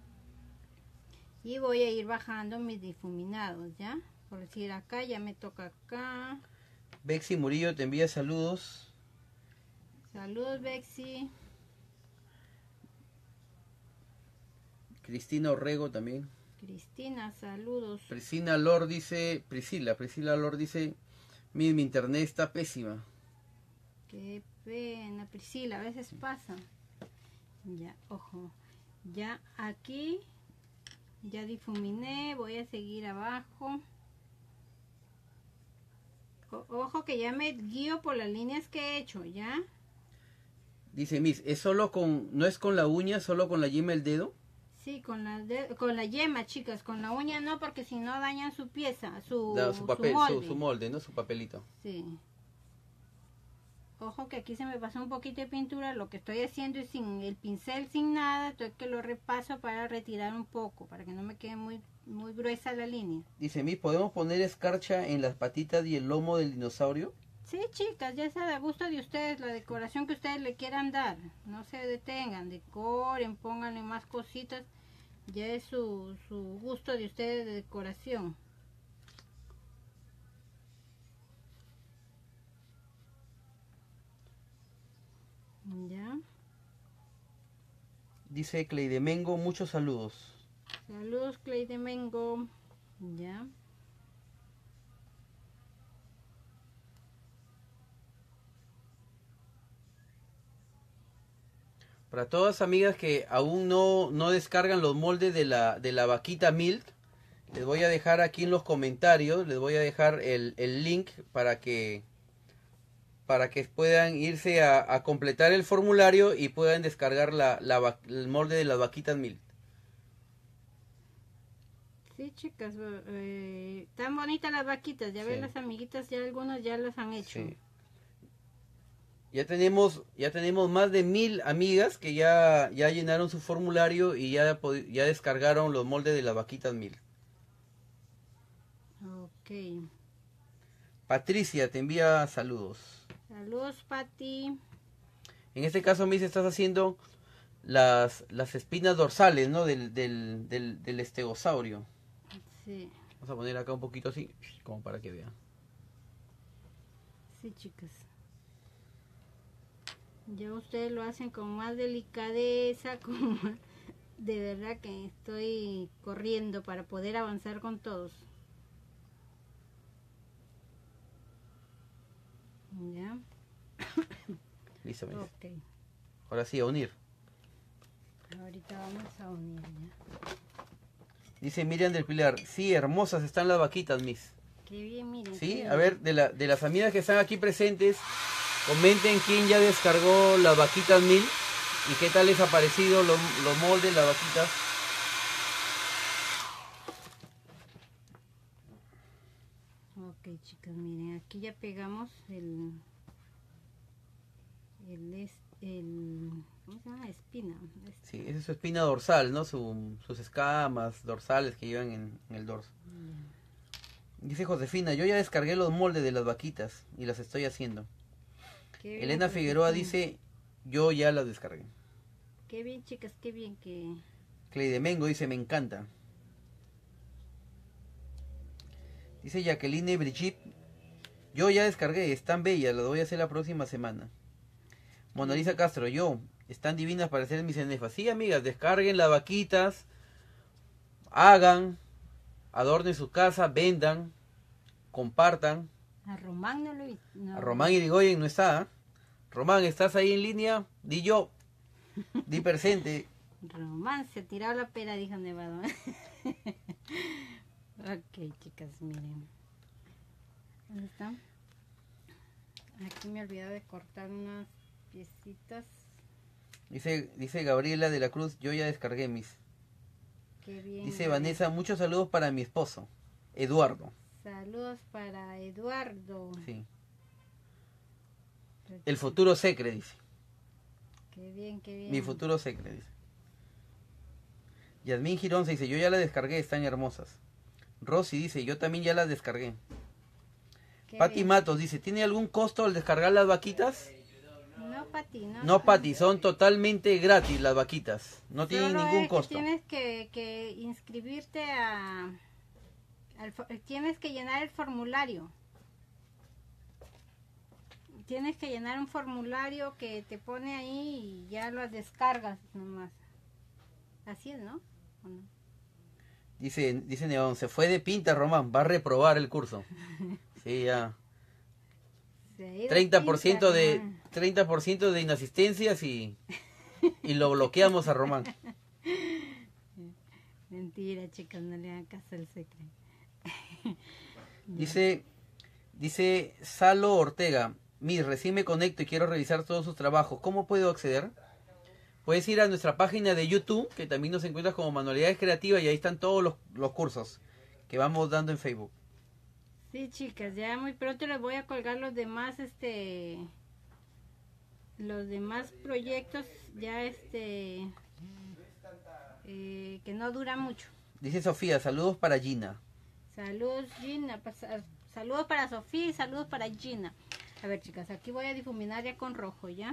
Speaker 2: y voy a ir bajando mis difuminados, ¿ya? Por decir acá, ya me toca acá.
Speaker 1: Bexy Murillo te envía saludos.
Speaker 2: Saludos, Bexy.
Speaker 1: Cristina Orrego también.
Speaker 2: Cristina, saludos.
Speaker 1: Priscila Lord dice, mi internet está pésima.
Speaker 2: Qué pena, Priscila, a veces pasa. Ya, ojo. Ya aquí, ya difuminé, voy a seguir abajo. Ojo que ya me guío por las líneas que he hecho, ¿ya?
Speaker 1: Dice Miss, no es con la uña, solo con la yema del dedo.
Speaker 2: Sí, con la yema, chicas, con la uña no, porque si no dañan su pieza, su
Speaker 1: papel,
Speaker 2: molde.
Speaker 1: Su molde, ¿no? Su papelito.
Speaker 2: Sí. Ojo que aquí se me pasó un poquito de pintura, lo que estoy haciendo es sin el pincel, sin nada, entonces que lo repaso para retirar un poco, para que no me quede muy gruesa la línea.
Speaker 1: Dice Miss, ¿podemos poner escarcha en las patitas y el lomo del dinosaurio?
Speaker 2: Sí, chicas, ya sea de gusto de ustedes, la decoración que ustedes le quieran dar. No se detengan, decoren, pónganle más cositas. Ya es su gusto de ustedes de decoración. Ya.
Speaker 1: Dice Cleidemengo, muchos saludos.
Speaker 2: Saludos, Cleidemengo. Ya.
Speaker 1: Para todas amigas que aún no descargan los moldes de la vaquita Milk, les voy a dejar aquí en los comentarios, les voy a dejar el link para que puedan irse a completar el formulario y puedan descargar el molde de las vaquitas Milk.
Speaker 2: Sí, chicas, tan bonitas las vaquitas, ya
Speaker 1: Sí.
Speaker 2: ven las amiguitas, ya algunas ya las han hecho.
Speaker 1: Sí. Ya tenemos más de 1000 amigas que ya llenaron su formulario y ya descargaron los moldes de las vaquitas Milk.
Speaker 2: Ok.
Speaker 1: Patricia te envía saludos.
Speaker 2: Saludos, Pati.
Speaker 1: En este caso, Miss, estás haciendo las espinas dorsales, ¿no? Del estegosaurio.
Speaker 2: Sí,
Speaker 1: Vamos a poner acá un poquito así, como para que vean.
Speaker 2: sí, chicas. Ya ustedes lo hacen con más delicadeza, de verdad que estoy corriendo para poder avanzar con todos. Ya.
Speaker 1: Listo, Miss.
Speaker 2: Ok.
Speaker 1: Ahora sí, a unir.
Speaker 2: Ahorita vamos a unir ya.
Speaker 1: Dice Miriam del Pilar, sí, hermosas están las vaquitas, Miss.
Speaker 2: Qué bien, miren.
Speaker 1: Sí,
Speaker 2: qué
Speaker 1: a
Speaker 2: bien.
Speaker 1: ver, de las amigas que están aquí presentes, comenten quién ya descargó las vaquitas Milk y qué tal les ha parecido los moldes, las vaquitas.
Speaker 2: Ok, chicas, miren, aquí ya pegamos ¿cómo se llama? Espina.
Speaker 1: Sí, esa es su espina dorsal, ¿no? Sus escamas dorsales que llevan en el dorso. Dice Josefina, yo ya descargué los moldes de las vaquitas y las estoy haciendo.
Speaker 2: Qué bien,
Speaker 1: Elena Figueroa
Speaker 2: Josefina.
Speaker 1: dice, yo ya las descargué.
Speaker 2: Qué bien, chicas, qué bien que...
Speaker 1: Cleide Mengo dice, me encanta. Dice Jacqueline Brigitte, yo ya descargué, están bellas, las voy a hacer la próxima semana. Mona Lisa Castro, yo, están divinas para hacer mis cenefas. Sí, amigas, descarguen las vaquitas, hagan, adornen su casa, vendan, compartan.
Speaker 2: A Román no lo vi. No.
Speaker 1: A Román Irigoyen no está. ¿Eh? Román, ¿estás ahí en línea? Di yo. Di presente.
Speaker 2: Román se tiró la pera, dijo Nevado. Ok, chicas, miren. ¿Dónde está? Aquí me he olvidado de cortar unas piecitas.
Speaker 1: Dice Gabriela de la Cruz, yo ya descargué mis.
Speaker 2: Qué bien.
Speaker 1: Dice
Speaker 2: Gabriel.
Speaker 1: Vanessa, muchos saludos para mi esposo, Eduardo.
Speaker 2: Saludos para Eduardo.
Speaker 1: Sí. El futuro secre, dice.
Speaker 2: Qué bien, qué bien.
Speaker 1: Mi futuro secre, dice. Yasmín Girón se dice, yo ya las descargué, están hermosas. Rosy dice, yo también ya las descargué.
Speaker 2: Qué
Speaker 1: Pati
Speaker 2: bien.
Speaker 1: Matos dice, ¿tiene algún costo al descargar las vaquitas?
Speaker 2: No, Pati, no.
Speaker 1: No, Pati, son totalmente gratis las vaquitas. No tienen
Speaker 2: Solo
Speaker 1: ningún
Speaker 2: es que
Speaker 1: costo.
Speaker 2: tienes que inscribirte tienes que llenar el formulario. Tienes que llenar un formulario que te pone ahí y ya lo descargas nomás. Así es, ¿no? ¿O no?
Speaker 1: Dice Neón, se fue de pinta, Román, va a reprobar el curso. Sí, ya.
Speaker 2: Se ha ido
Speaker 1: 30% de
Speaker 2: Román.
Speaker 1: 30% de inasistencias y lo bloqueamos a Román.
Speaker 2: Mentira, chicas, no le hagan caso al secreto.
Speaker 1: Dice Salo Ortega, recién me conecto y quiero revisar todos sus trabajos. ¿Cómo puedo acceder? Puedes ir a nuestra página de YouTube, que también nos encuentras como Manualidades Creativas, y ahí están todos los cursos que vamos dando en Facebook.
Speaker 2: Sí, chicas, ya muy pronto les voy a colgar los demás, los demás proyectos, ya que no dura mucho.
Speaker 1: Dice Sofía, saludos para Gina.
Speaker 2: Saludos, Gina. Saludos para Sofía y saludos para Gina. A ver, chicas, aquí voy a difuminar ya con rojo, ¿ya?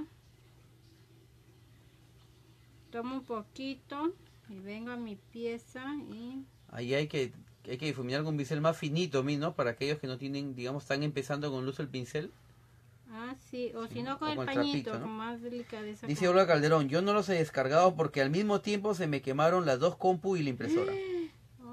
Speaker 2: Tomo un poquito y vengo a mi pieza y...
Speaker 1: Ahí hay que difuminar con un pincel más finito, ¿no? Para aquellos que no tienen, digamos, están empezando con el uso del pincel.
Speaker 2: Ah, sí, o
Speaker 1: Sí,
Speaker 2: si no
Speaker 1: o
Speaker 2: con el
Speaker 1: con el
Speaker 2: pañito,
Speaker 1: trapito, ¿no?
Speaker 2: con más delicadeza.
Speaker 1: Dice Olga Calderón, yo no los he descargado porque al mismo tiempo se me quemaron las dos compu y la impresora.
Speaker 2: Ay,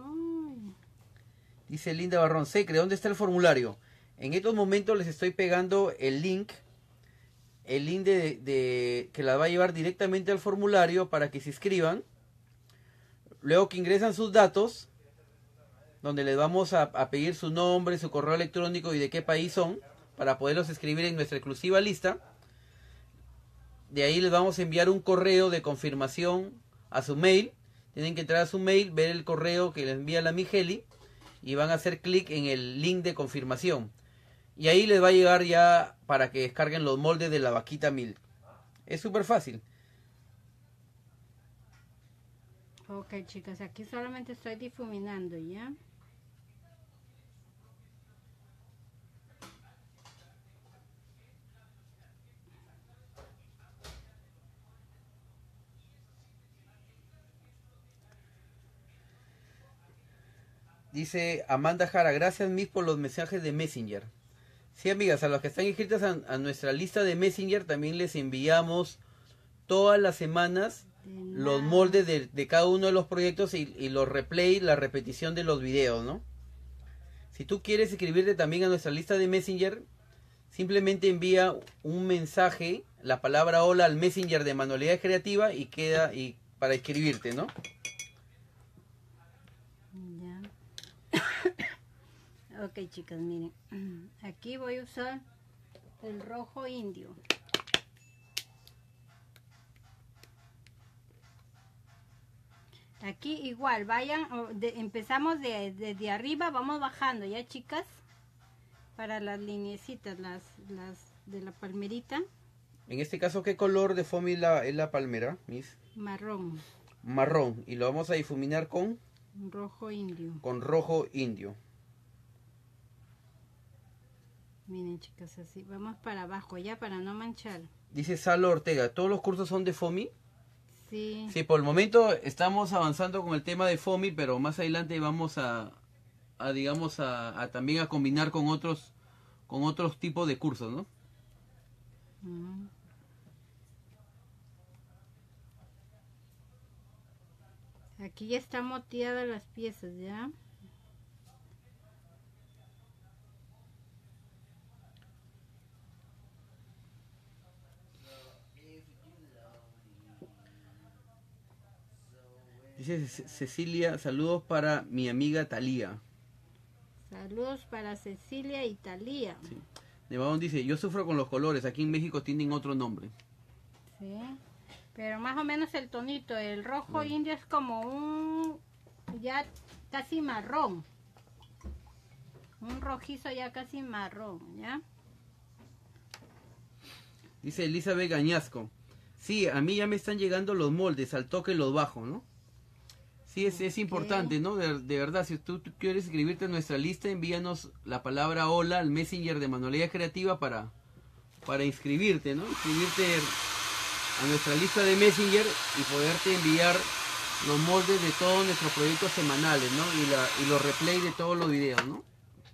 Speaker 1: Dice Linda Barrón, Secre, ¿dónde está el formulario? En estos momentos les estoy pegando el link el link que la va a llevar directamente al formulario para que se inscriban. Luego que ingresan sus datos, donde les vamos a pedir su nombre, su correo electrónico y de qué país son, para poderlos escribir en nuestra exclusiva lista. De ahí les vamos a enviar un correo de confirmación a su mail. Tienen que entrar a su mail, ver el correo que les envía la Migeli y van a hacer clic en el link de confirmación. Y ahí les va a llegar ya para que descarguen los moldes de la vaquita Milk. Es súper fácil.
Speaker 2: Ok, chicas, aquí solamente estoy difuminando, ¿ya?
Speaker 1: Dice Amanda Jara, gracias Miss por los mensajes de Messenger. Sí, amigas, a los que están inscritas a nuestra lista de Messenger también les enviamos todas las semanas los moldes de cada uno de los proyectos y los replay, la repetición de los videos, ¿no? Si tú quieres inscribirte también a nuestra lista de Messenger, simplemente envía un mensaje, la palabra hola al Messenger de Manualidad Creativa y queda para inscribirte, ¿no?
Speaker 2: Ya. Ok, chicas, miren. Aquí voy a usar el rojo indio. Aquí igual, vayan, empezamos desde arriba, vamos bajando, ¿ya, chicas? Para las lineecitas, las de la palmerita.
Speaker 1: En este caso, ¿qué color de foamy es la palmera, Miss?
Speaker 2: Marrón.
Speaker 1: Marrón. Y lo vamos a difuminar con...
Speaker 2: Rojo indio.
Speaker 1: Con rojo indio.
Speaker 2: Miren, chicas, así. Vamos para abajo, ya, para no manchar.
Speaker 1: Dice Salo Ortega, ¿todos los cursos son de foamy?
Speaker 2: Sí.
Speaker 1: Sí, por el momento estamos avanzando con el tema de foamy, pero más adelante vamos digamos, también a combinar con otros tipos de cursos, ¿no?
Speaker 2: Aquí ya están moteadas las piezas, ¿ya?
Speaker 1: Dice Cecilia, saludos para mi amiga Talía.
Speaker 2: Saludos para Cecilia y Talía.
Speaker 1: Sí. Nevadón dice, yo sufro con los colores, aquí en México tienen otro nombre.
Speaker 2: Sí, pero más o menos el tonito, el rojo indio es como un ya casi marrón. Un rojizo ya casi marrón, ¿ya?
Speaker 1: Dice Elizabeth Gañasco, sí, a mí ya me están llegando los moldes, al toque los bajo, ¿no? Sí, es importante, ¿no? De verdad, si tú quieres escribirte en nuestra lista, envíanos la palabra hola al Messenger de Manualidad Creativa para inscribirte, ¿no? Inscribirte a nuestra lista de Messenger y poderte enviar los moldes de todos nuestros proyectos semanales, ¿no? Y los replay de todos los videos, ¿no?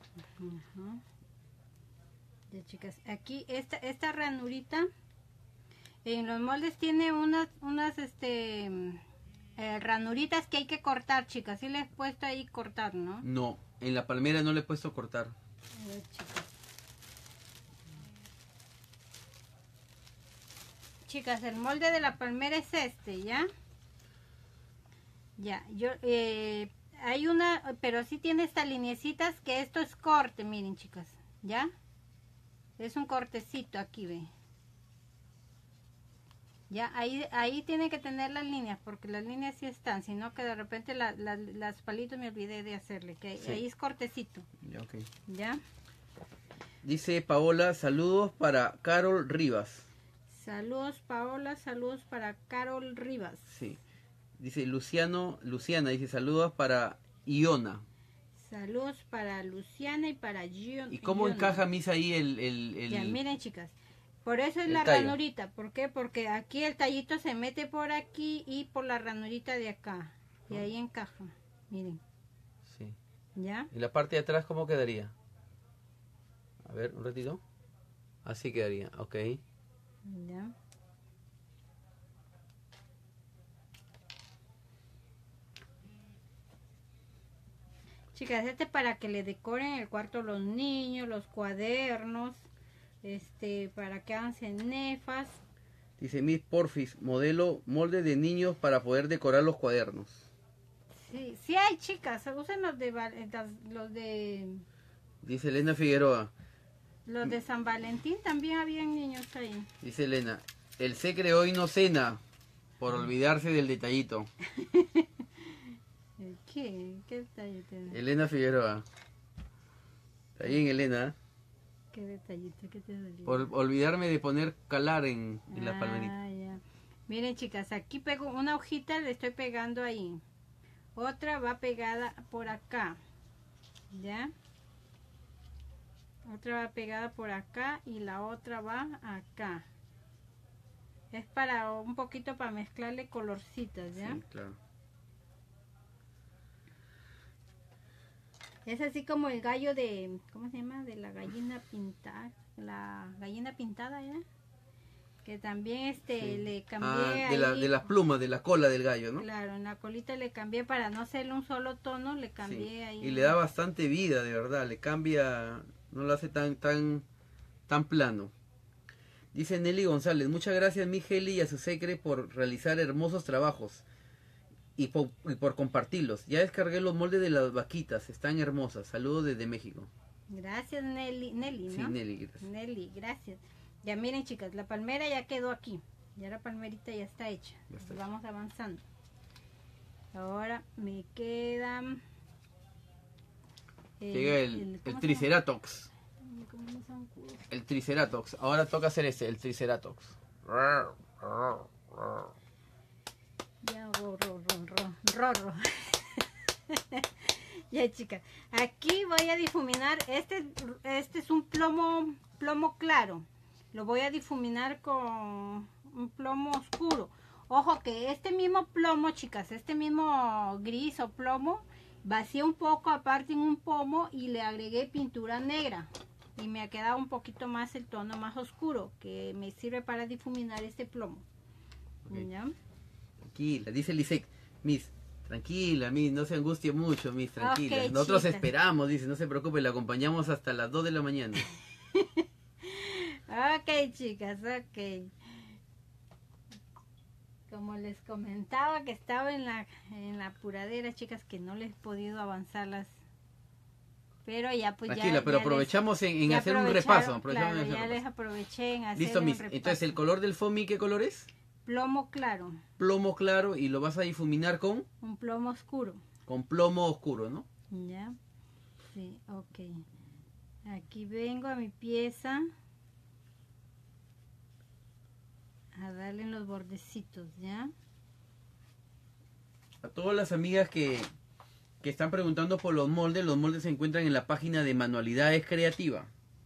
Speaker 2: Ya, chicas, aquí esta ranurita en los moldes tiene unas ranuritas que hay que cortar, chicas. Sí les he puesto ahí cortar, ¿no?
Speaker 1: No, en la palmera no le he puesto cortar.
Speaker 2: A ver, chicas, el molde de la palmera es este, ¿ya? Ya, hay una, pero sí tiene estas lineecitas que esto es corte, miren, chicas, ¿ya? Es un cortecito aquí, ve. Ya, ahí tiene que tener las líneas, porque las líneas sí están, sino que de repente las palitos me olvidé de hacerle, que sí. Ahí es cortecito.
Speaker 1: Ya, ok.
Speaker 2: ¿Ya?
Speaker 1: Dice Paola, saludos para Carol Rivas.
Speaker 2: Saludos, Paola, saludos para Carol Rivas.
Speaker 1: Sí. Dice Luciana, dice saludos para Iona.
Speaker 2: Saludos para Luciana y para Iona.
Speaker 1: ¿Y cómo encaja, Misa, ahí
Speaker 2: Ya, miren, chicas. Por eso es la
Speaker 1: tallo.
Speaker 2: ranurita. ¿Por qué? Porque aquí el tallito se mete por aquí y por la ranurita de acá. Y ahí encaja. Miren.
Speaker 1: Sí.
Speaker 2: ¿Ya?
Speaker 1: ¿Y la parte de atrás cómo quedaría? A ver, un ratito. Así quedaría, ok.
Speaker 2: ¿Ya? Chicas, este es para que le decoren el cuarto a los niños, los cuadernos, para que hagan cenefas.
Speaker 1: Dice Miss Porfis, modelo molde de niños para poder decorar los cuadernos.
Speaker 2: Sí, sí hay, chicas, usen
Speaker 1: Dice Elena Figueroa.
Speaker 2: los de San Valentín, también habían niños ahí.
Speaker 1: Dice Elena, el secre hoy no cena por olvidarse del detallito.
Speaker 2: ¿Qué detalle tiene?
Speaker 1: Elena Figueroa. Está bien, Elena.
Speaker 2: ¿Qué detallito? ¿Qué te dolió?
Speaker 1: Por olvidarme de poner calar en la palmerita.
Speaker 2: Ya. Miren, chicas, aquí pego una hojita, le estoy pegando ahí. Otra va pegada por acá. ¿Ya? Otra va pegada por acá y la otra va acá. Es para un poquito para mezclarle colorcitos, ¿ya?
Speaker 1: Sí, claro.
Speaker 2: Es así como el gallo de, ¿cómo se llama? De la gallina pintada, la gallina pintada, ¿ya? Que también
Speaker 1: Sí.
Speaker 2: le cambié
Speaker 1: de las plumas, de la cola del gallo, ¿no?
Speaker 2: Claro, en la colita le cambié para no hacerle un solo tono, le cambié
Speaker 1: Sí.
Speaker 2: ahí.
Speaker 1: Y le da bastante vida, de verdad. Le cambia, no lo hace tan plano. Dice Nelly González, muchas gracias mi Heli y a su secre por realizar hermosos trabajos y por compartirlos. Ya descargué los moldes de las vaquitas, están hermosas. Saludos desde México.
Speaker 2: Gracias Nelly, ¿no?
Speaker 1: Sí, Nelly, gracias.
Speaker 2: Nelly, gracias. Ya miren chicas, la palmera ya quedó aquí. Ya la palmerita ya está hecha.
Speaker 1: Ya está.
Speaker 2: Vamos avanzando. Ahora me quedan...
Speaker 1: Llega el Triceratops. El Triceratops. Ahora toca hacer el Triceratops.
Speaker 2: Ya, rorro. Ya chicas, aquí voy a difuminar, este es un plomo claro, lo voy a difuminar con un plomo oscuro. Ojo que este mismo plomo, chicas, este mismo gris o plomo, vacié un poco aparte en un pomo y le agregué pintura negra. Y me ha quedado un poquito más el tono más oscuro, que me sirve para difuminar este plomo.
Speaker 1: Okay.
Speaker 2: ¿Ya?
Speaker 1: Tranquila, dice Lisek, Miss, tranquila, Miss, no se angustie mucho, Miss, tranquila.
Speaker 2: Okay,
Speaker 1: nosotros
Speaker 2: chicas.
Speaker 1: esperamos, dice, no se preocupe, la acompañamos hasta las 2 de la mañana.
Speaker 2: Ok, chicas, ok. Como les comentaba que estaba en la apuradera, chicas, que no les he podido avanzarlas. Pero ya pues
Speaker 1: tranquila, pero
Speaker 2: ya
Speaker 1: aprovechamos en hacer un repaso.
Speaker 2: Claro, ya les aproveché en hacer
Speaker 1: listo,
Speaker 2: un
Speaker 1: Miss.
Speaker 2: repaso.
Speaker 1: Entonces, ¿el color del foamy qué color es?
Speaker 2: Plomo claro.
Speaker 1: Plomo claro y lo vas a difuminar con...
Speaker 2: Un plomo oscuro.
Speaker 1: Con plomo oscuro, ¿no?
Speaker 2: Ya. Sí, ok. Aquí vengo a mi pieza. A darle en los bordecitos, ¿ya?
Speaker 1: A todas las amigas que están preguntando por los moldes se encuentran en la página de Manualidades Creativa.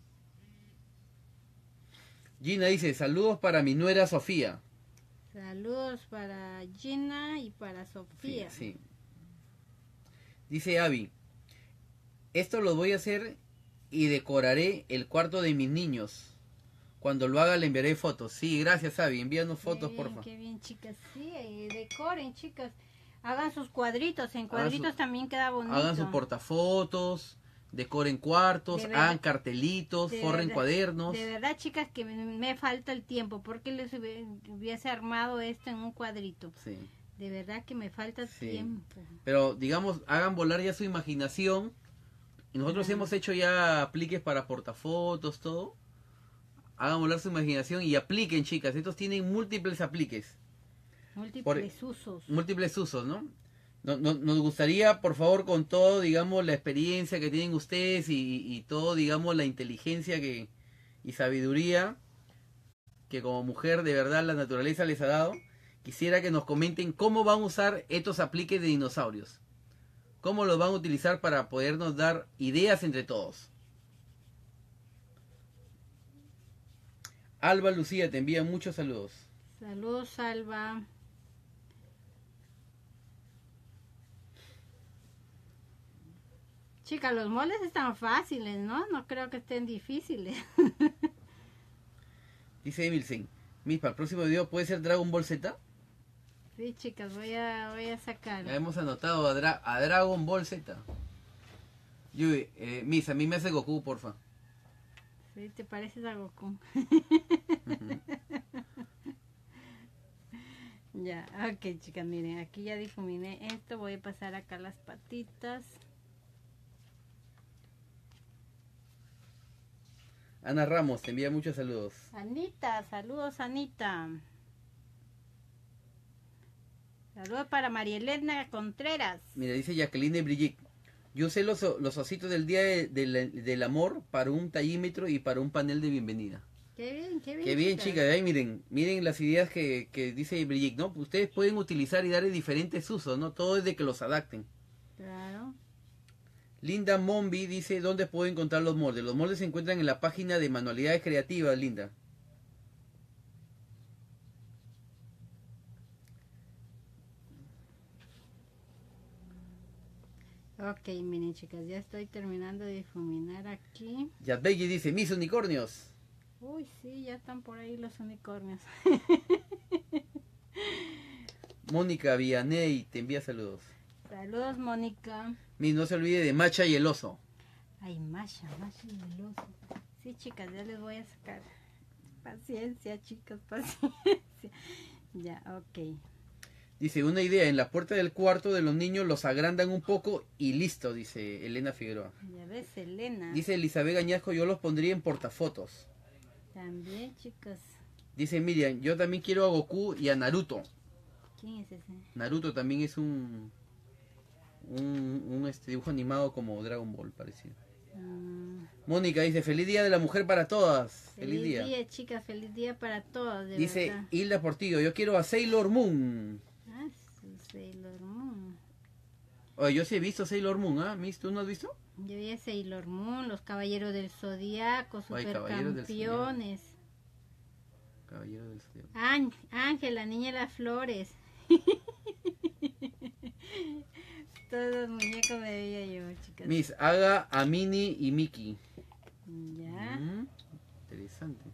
Speaker 1: Gina dice, saludos para mi nuera Sofía.
Speaker 2: Saludos para Gina y para Sofía.
Speaker 1: Sí. Dice Abby, esto lo voy a hacer y decoraré el cuarto de mis niños. Cuando lo haga le enviaré fotos. Sí, gracias Abby, envíanos fotos, porfa.
Speaker 2: Qué bien, chicas. Sí, decoren, chicas. Hagan sus cuadritos, en cuadritos también queda bonito.
Speaker 1: Hagan sus portafotos, decoren cuartos, hagan cartelitos, forren cuadernos.
Speaker 2: De verdad, chicas, que me falta el tiempo, porque les hubiese armado esto en un cuadrito.
Speaker 1: Sí.
Speaker 2: De verdad que me falta tiempo.
Speaker 1: Pero, digamos, hagan volar ya su imaginación. Y nosotros hemos hecho ya apliques para portafotos, todo. Hagan volar su imaginación y apliquen, chicas. Estos tienen múltiples apliques. Múltiples usos, ¿no? Nos gustaría, por favor, con todo, digamos, la experiencia que tienen ustedes y todo, digamos, la inteligencia y sabiduría que como mujer de verdad la naturaleza les ha dado, quisiera que nos comenten cómo van a usar estos apliques de dinosaurios. Cómo los van a utilizar para podernos dar ideas entre todos. Alba Lucía te envía muchos saludos.
Speaker 2: Saludos, Alba. Chicas, los moldes están fáciles, ¿no? No creo que estén difíciles.
Speaker 1: Dice Emilsen, para el próximo video puede ser Dragon Ball Z.
Speaker 2: Sí, chicas, voy a sacar.
Speaker 1: Ya hemos anotado a Dragon Ball Z. Yui, a mí me hace Goku, porfa.
Speaker 2: Sí, te pareces a Goku.
Speaker 1: Ujú.
Speaker 2: Ya, ok, chicas, miren, aquí ya difuminé esto. Voy a pasar acá las patitas.
Speaker 1: Ana Ramos te envía muchos saludos.
Speaker 2: Anita, saludos, Anita. Saludos para María Elena Contreras.
Speaker 1: Mira, dice Jacqueline Brigitte. Yo usé los ositos del día del amor para un tallímetro y para un panel de bienvenida.
Speaker 2: Qué bien, qué bien.
Speaker 1: Qué bien,
Speaker 2: chicas.
Speaker 1: chicas. Ahí miren las ideas que dice Brigitte, ¿no? Ustedes pueden utilizar y darle diferentes usos, ¿no? Todo es de que los adapten.
Speaker 2: Claro.
Speaker 1: Linda Mombi dice, ¿dónde puedo encontrar los moldes? Los moldes se encuentran en la página de Manualidades Creativas, Linda.
Speaker 2: Ok, miren, chicas, ya estoy terminando de difuminar aquí.
Speaker 1: Yadbegi dice, mis unicornios.
Speaker 2: Uy, sí, ya están por ahí los unicornios.
Speaker 1: Mónica Vianey te envía saludos.
Speaker 2: Saludos, Mónica.
Speaker 1: Mis, no se olvide de Macha y el oso.
Speaker 2: Ay, Masha y el oso. Sí, chicas, ya les voy a sacar. Paciencia, chicas, paciencia. Ya, ok.
Speaker 1: Dice, una idea, en la puerta del cuarto de los niños los agrandan un poco y listo, dice Elena Figueroa.
Speaker 2: Ya ves, Elena.
Speaker 1: Dice Elizabeth Gañasco, yo los pondría en portafotos.
Speaker 2: También, chicas.
Speaker 1: Dice Miriam, yo también quiero a Goku y a Naruto.
Speaker 2: ¿Quién es ese?
Speaker 1: Naruto también es un dibujo animado como Dragon Ball, parecido. Mónica dice, feliz día de la mujer para todas. Feliz día.
Speaker 2: Chicas, feliz día para todos, de
Speaker 1: Dice
Speaker 2: verdad.
Speaker 1: Hilda Portillo, yo quiero a Sailor Moon.
Speaker 2: Ah, Sailor Moon.
Speaker 1: Oye, yo sí he visto Sailor Moon, ¿ah? ¿Tú no has visto?
Speaker 2: Yo vi a Sailor Moon, los Caballeros del Zodiaco,
Speaker 1: Ay, Caballeros del
Speaker 2: Supercampeones.
Speaker 1: Caballero del Zodiaco.
Speaker 2: Ángel, la niña de las flores. Todos los muñecos me veía yo, chicas.
Speaker 1: Miss, haga a Minnie y Mickey.
Speaker 2: Ya.
Speaker 1: Interesante.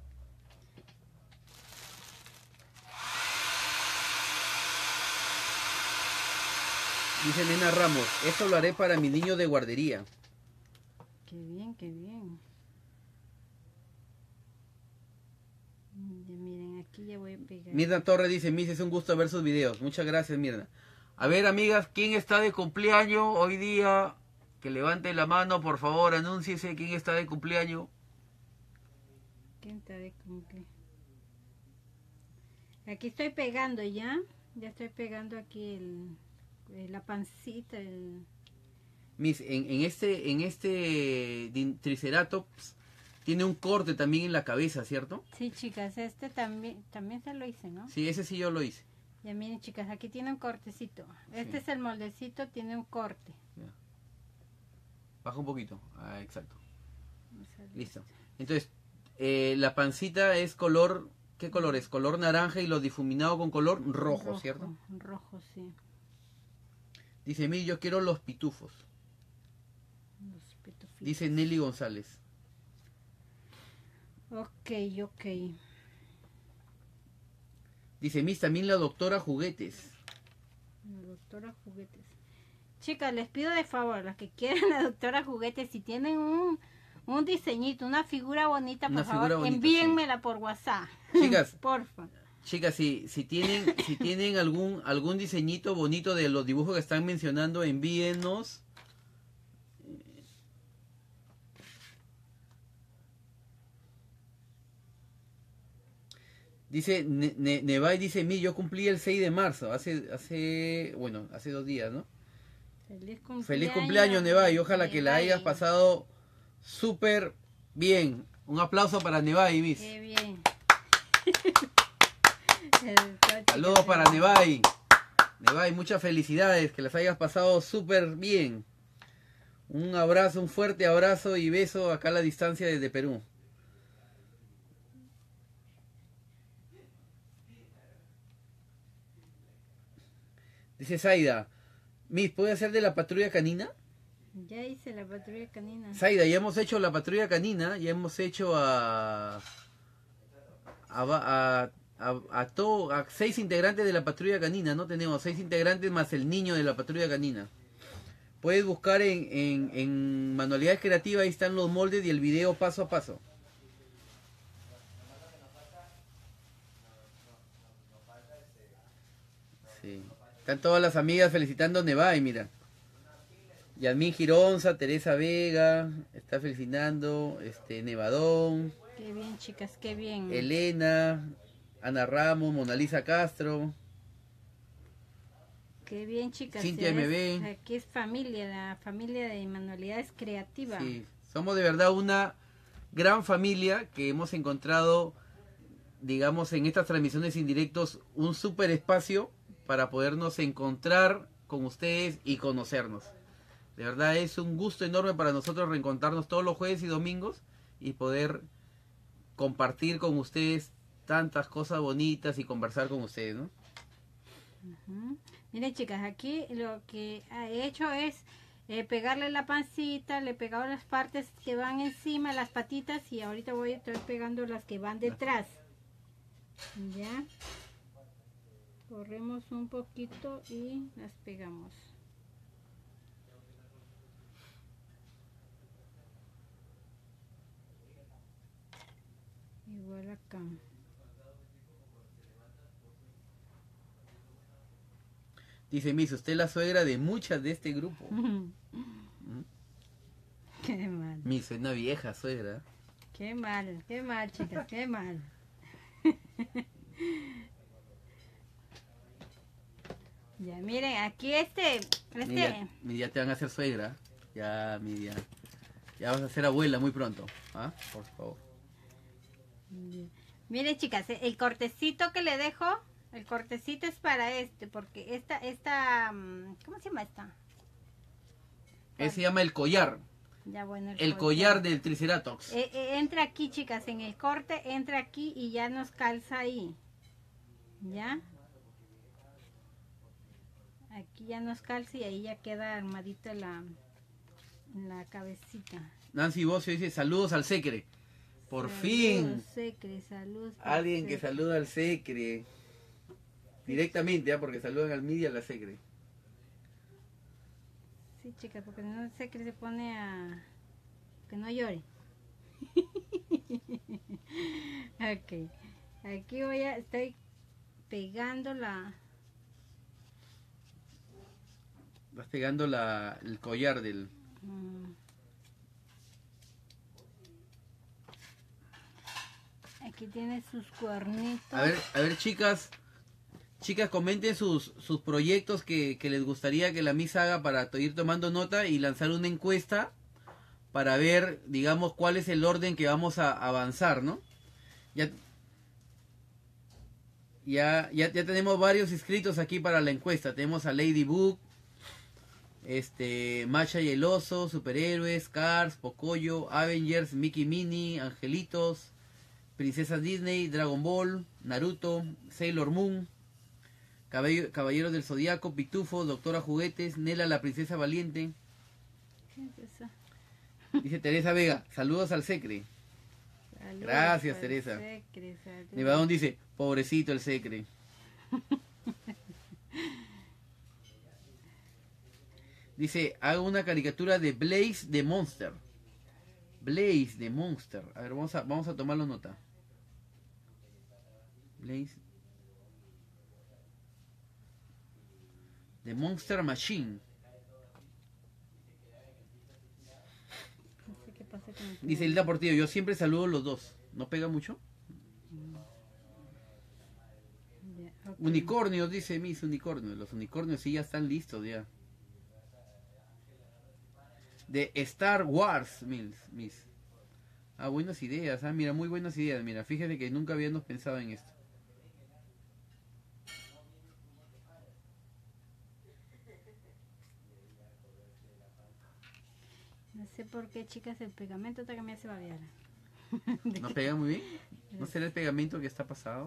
Speaker 1: Dice Nena Ramos, esto lo haré para mi niño de guardería.
Speaker 2: Qué bien, qué bien. Ya miren, aquí ya voy a pegar.
Speaker 1: Mirna Torres dice, Miss, es un gusto ver sus videos. Muchas gracias, Mirna. A ver, amigas, ¿quién está de cumpleaños hoy día? Que levante la mano, por favor, anúnciese quién está de cumpleaños.
Speaker 2: ¿Quién está de cumple? Aquí estoy pegando ya. Ya estoy pegando aquí la pancita.
Speaker 1: Miss, en este Triceratops tiene un corte también en la cabeza, ¿cierto?
Speaker 2: Sí, chicas, este también se lo hice, ¿no?
Speaker 1: Sí, ese sí yo lo hice.
Speaker 2: Ya miren, chicas, aquí tiene un cortecito. Este es el moldecito, tiene un corte.
Speaker 1: Ya. Baja un poquito. Ah, exacto.
Speaker 2: Vamos a ver.
Speaker 1: Listo. Entonces, la pancita es color... ¿Qué color es? Color naranja y lo difuminado con color rojo, ¿cierto?
Speaker 2: Rojo, sí.
Speaker 1: Dice, mire, yo quiero los pitufos.
Speaker 2: Los pitufitos.
Speaker 1: Dice Nelly González.
Speaker 2: Ok.
Speaker 1: Dice, Miss, también la doctora Juguetes.
Speaker 2: La doctora Juguetes. Chicas, les pido de favor, las que quieran la doctora Juguetes, si tienen un diseñito, una figura bonita, por favor, envíenmela por WhatsApp.
Speaker 1: Chicas,
Speaker 2: porfa.
Speaker 1: Chicas, si tienen algún diseñito bonito de los dibujos que están mencionando, envíenos. Dice Nevai, dice, yo cumplí el 6 de marzo, hace 2 días, ¿no? Feliz cumpleaños, Nevai, ojalá que la hayas pasado súper bien. Un aplauso para Nevai, Miss.
Speaker 2: Qué bien.
Speaker 1: Saludos para Nevai. Nevai, muchas felicidades, que las hayas pasado súper bien. Un abrazo, un fuerte abrazo y beso acá a la distancia desde Perú. Dice Zaida, Miss, ¿puede hacer de la patrulla canina?
Speaker 2: Ya hice la patrulla canina.
Speaker 1: Zaida, ya hemos hecho la patrulla canina, ya hemos hecho a 6 integrantes de la patrulla canina, ¿no? Tenemos 6 integrantes más el niño de la patrulla canina. Puedes buscar en Manualidades Creativas, ahí están los moldes y el video paso a paso. Están todas las amigas felicitando a Nevai, mira. Yasmín Gironza, Teresa Vega, está felicitando, Nevadón,
Speaker 2: Qué bien, chicas, qué bien.
Speaker 1: Elena, Ana Ramos, Mona Lisa Castro,
Speaker 2: Qué bien, chicas.
Speaker 1: Cintia MB.
Speaker 2: Aquí es familia, la familia de Manualidades Creativas.
Speaker 1: Sí, somos de verdad una gran familia que hemos encontrado, digamos, en estas transmisiones indirectos, un súper espacio para podernos encontrar con ustedes y conocernos. De verdad es un gusto enorme para nosotros reencontrarnos todos los jueves y domingos y poder compartir con ustedes tantas cosas bonitas y conversar con ustedes, ¿no?
Speaker 2: Miren, chicas, aquí lo que he hecho es pegarle la pancita, le he pegado las partes que van encima, las patitas, y ahorita estoy pegando las que van detrás. Ya. Corremos un poquito y las pegamos. Igual acá.
Speaker 1: Dice Miss, usted es la suegra de muchas de este grupo.
Speaker 2: Qué mal.
Speaker 1: Miss, es una vieja suegra.
Speaker 2: Qué mal, chicas, qué mal. Ya, miren, aquí
Speaker 1: Mira, ya te van a hacer suegra. Ya, Miriam. Ya vas a ser abuela muy pronto. ¿Ah? Por favor.
Speaker 2: Miren, chicas, el cortecito que le dejo, el cortecito es para porque esta, ¿cómo se llama esta?
Speaker 1: Ese se llama el collar.
Speaker 2: Ya, bueno,
Speaker 1: el collar del Triceratops.
Speaker 2: Entra aquí, chicas, en el corte, entra aquí y ya nos calza ahí. ¿Ya? Aquí ya nos calza y ahí ya queda armadita la cabecita.
Speaker 1: Nancy Bocio dice, saludos al Secre. Por fin.
Speaker 2: Secre, saludos.
Speaker 1: Alguien que saluda al Secre. Directamente, porque saludan al Media a la Secre.
Speaker 2: Sí, chica, porque no sé que se pone a... que no llore. Ok. Aquí estoy pegando la...
Speaker 1: Vas pegando el collar del...
Speaker 2: Aquí tiene sus cuernitos.
Speaker 1: A ver, chicas, comenten sus proyectos que les gustaría que la misa haga para ir tomando nota y lanzar una encuesta para ver, digamos, cuál es el orden que vamos a avanzar, ¿no? Ya tenemos varios inscritos aquí para la encuesta. Tenemos a Ladybug, Masha y el Oso, Superhéroes, Cars, Pocoyo, Avengers, Mickey Mini, Angelitos, Princesa Disney, Dragon Ball, Naruto, Sailor Moon, Caballeros del Zodiaco, Pitufo, Doctora Juguetes, Nela la Princesa Valiente.
Speaker 2: ¿Qué es eso?
Speaker 1: Dice Teresa Vega, saludos al Secre.
Speaker 2: Saludos.
Speaker 1: Gracias, Teresa. Nevadón dice, pobrecito el Secre. Dice, hago una caricatura de Blaze the Monster. Blaze the Monster. A ver, vamos a tomarlo nota. Blaze the Monster Machine.
Speaker 2: No sé qué pasa con
Speaker 1: Dice Hilda Portillo, yo siempre saludo a los dos. ¿No pega mucho?
Speaker 2: Okay.
Speaker 1: Unicornios, dice Miss Unicornios. Los unicornios sí ya están listos ya. De Star Wars, Miss. Ah, buenas ideas. Ah, mira, muy buenas ideas. Mira, fíjate que nunca habíamos pensado en esto.
Speaker 2: No sé por qué, chicas, el pegamento está que me hace babear.
Speaker 1: ¿No pega muy bien? ¿No será el pegamento que está pasado?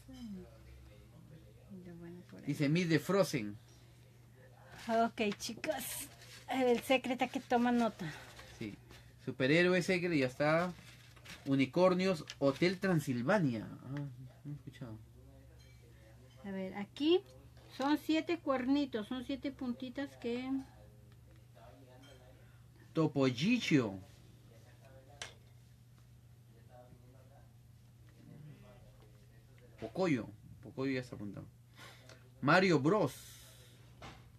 Speaker 1: Dice Miss de Frozen.
Speaker 2: Ok, chicas. El secreto que toma nota.
Speaker 1: Sí. Superhéroe Secret, ya está. Unicornios, Hotel Transilvania. Ah, no he escuchado.
Speaker 2: A ver, aquí son 7 cuernitos, son 7 puntitas que...
Speaker 1: Topollillo. Pocoyo ya está apuntado. Mario Bros.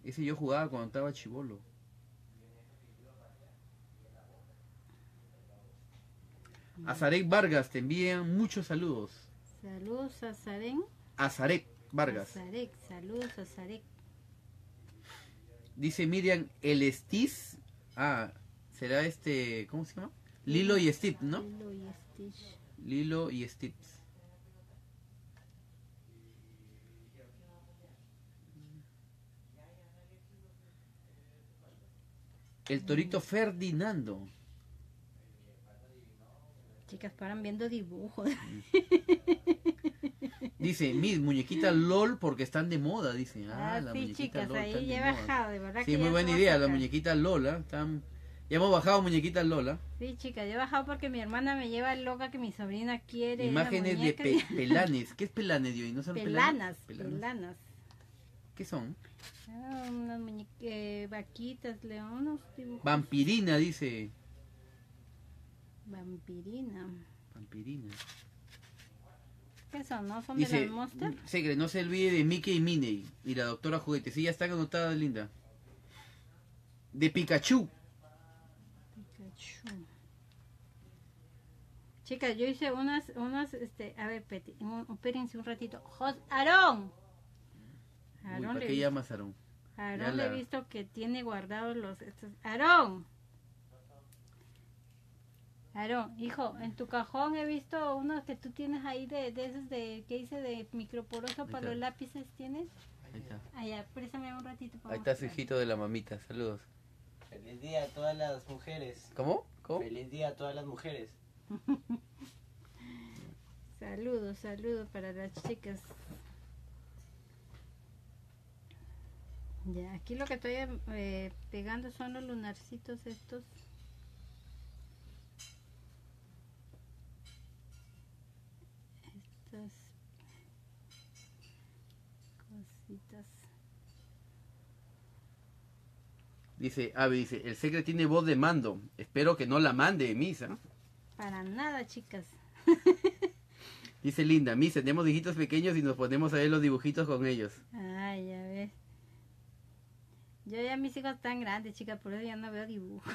Speaker 1: Ese yo jugaba cuando estaba chibolo. Azarek Vargas, te envían muchos saludos.
Speaker 2: Saludos a Saren.
Speaker 1: Azarek Vargas.
Speaker 2: Sarek, saludos a Sarek.
Speaker 1: Dice Miriam, el Stiz. Ah, será ¿cómo se llama? Lilo y Stitch, ¿no?
Speaker 2: Lilo y Stitch.
Speaker 1: Lilo y Stitch. El torito Ferdinando.
Speaker 2: Chicas, paran viendo dibujos.
Speaker 1: Dice, mis muñequitas LOL porque están de moda, dice.
Speaker 2: Ah,
Speaker 1: la
Speaker 2: sí,
Speaker 1: muñequita
Speaker 2: chicas,
Speaker 1: LOL
Speaker 2: ahí
Speaker 1: están
Speaker 2: ya he
Speaker 1: de moda.
Speaker 2: bajado, de verdad
Speaker 1: Sí,
Speaker 2: que
Speaker 1: muy
Speaker 2: ya
Speaker 1: buena
Speaker 2: puedo
Speaker 1: idea, las
Speaker 2: sacar.
Speaker 1: muñequitas LOL, ¿ah? Ya hemos bajado muñequitas LOL, ¿ah?
Speaker 2: Sí, chicas, yo he bajado porque mi hermana me lleva loca que mi sobrina quiere.
Speaker 1: Imágenes
Speaker 2: una
Speaker 1: de
Speaker 2: muñeca
Speaker 1: pelanes. ¿Qué es pelanes, Dios? ¿No son
Speaker 2: Pelanas,
Speaker 1: pelanes?
Speaker 2: pelanas.
Speaker 1: ¿Qué son?
Speaker 2: Ah, unas vaquitas, leones, dibujos.
Speaker 1: Vampirina, dice.
Speaker 2: Vampirina.
Speaker 1: Vampirina.
Speaker 2: ¿Qué son? ¿No son de
Speaker 1: Dice,
Speaker 2: las Monster?
Speaker 1: Segre, no se olvide de Mickey y Minnie y la doctora Juguete. Sí, ya está anotada, linda. De Pikachu.
Speaker 2: Pikachu. Chicas, yo hice unas, a ver, espérense un ratito. Aarón.
Speaker 1: Uy,
Speaker 2: Aarón
Speaker 1: ¿para
Speaker 2: le
Speaker 1: qué
Speaker 2: he
Speaker 1: llamas, Aarón?
Speaker 2: Aarón
Speaker 1: Ya
Speaker 2: le he visto que tiene guardados Aarón. Aarón, hijo, en tu cajón he visto unos que tú tienes ahí de esos que hice de microporoso para
Speaker 1: está.
Speaker 2: los lápices, ¿tienes?
Speaker 1: Ahí está.
Speaker 2: Allá, préstame un ratito. para
Speaker 1: Ahí está su
Speaker 2: mostrar.
Speaker 1: hijito de la mamita. Saludos.
Speaker 3: Feliz día a todas las mujeres.
Speaker 1: ¿Cómo? ¿Cómo?
Speaker 3: Feliz día a todas las mujeres.
Speaker 2: Saludos, saludos para las chicas. Ya, aquí lo que estoy pegando son los lunarcitos estos. Estas cositas.
Speaker 1: Dice, Avi, dice, el Secre tiene voz de mando. Espero que no la mande, Misa.
Speaker 2: Para nada, chicas.
Speaker 1: Dice Linda, Misa, tenemos hijitos pequeños y nos ponemos a ver los dibujitos con ellos.
Speaker 2: Ay, ya ves. Yo ya mis hijos están grandes, chicas, por eso ya no veo dibujos.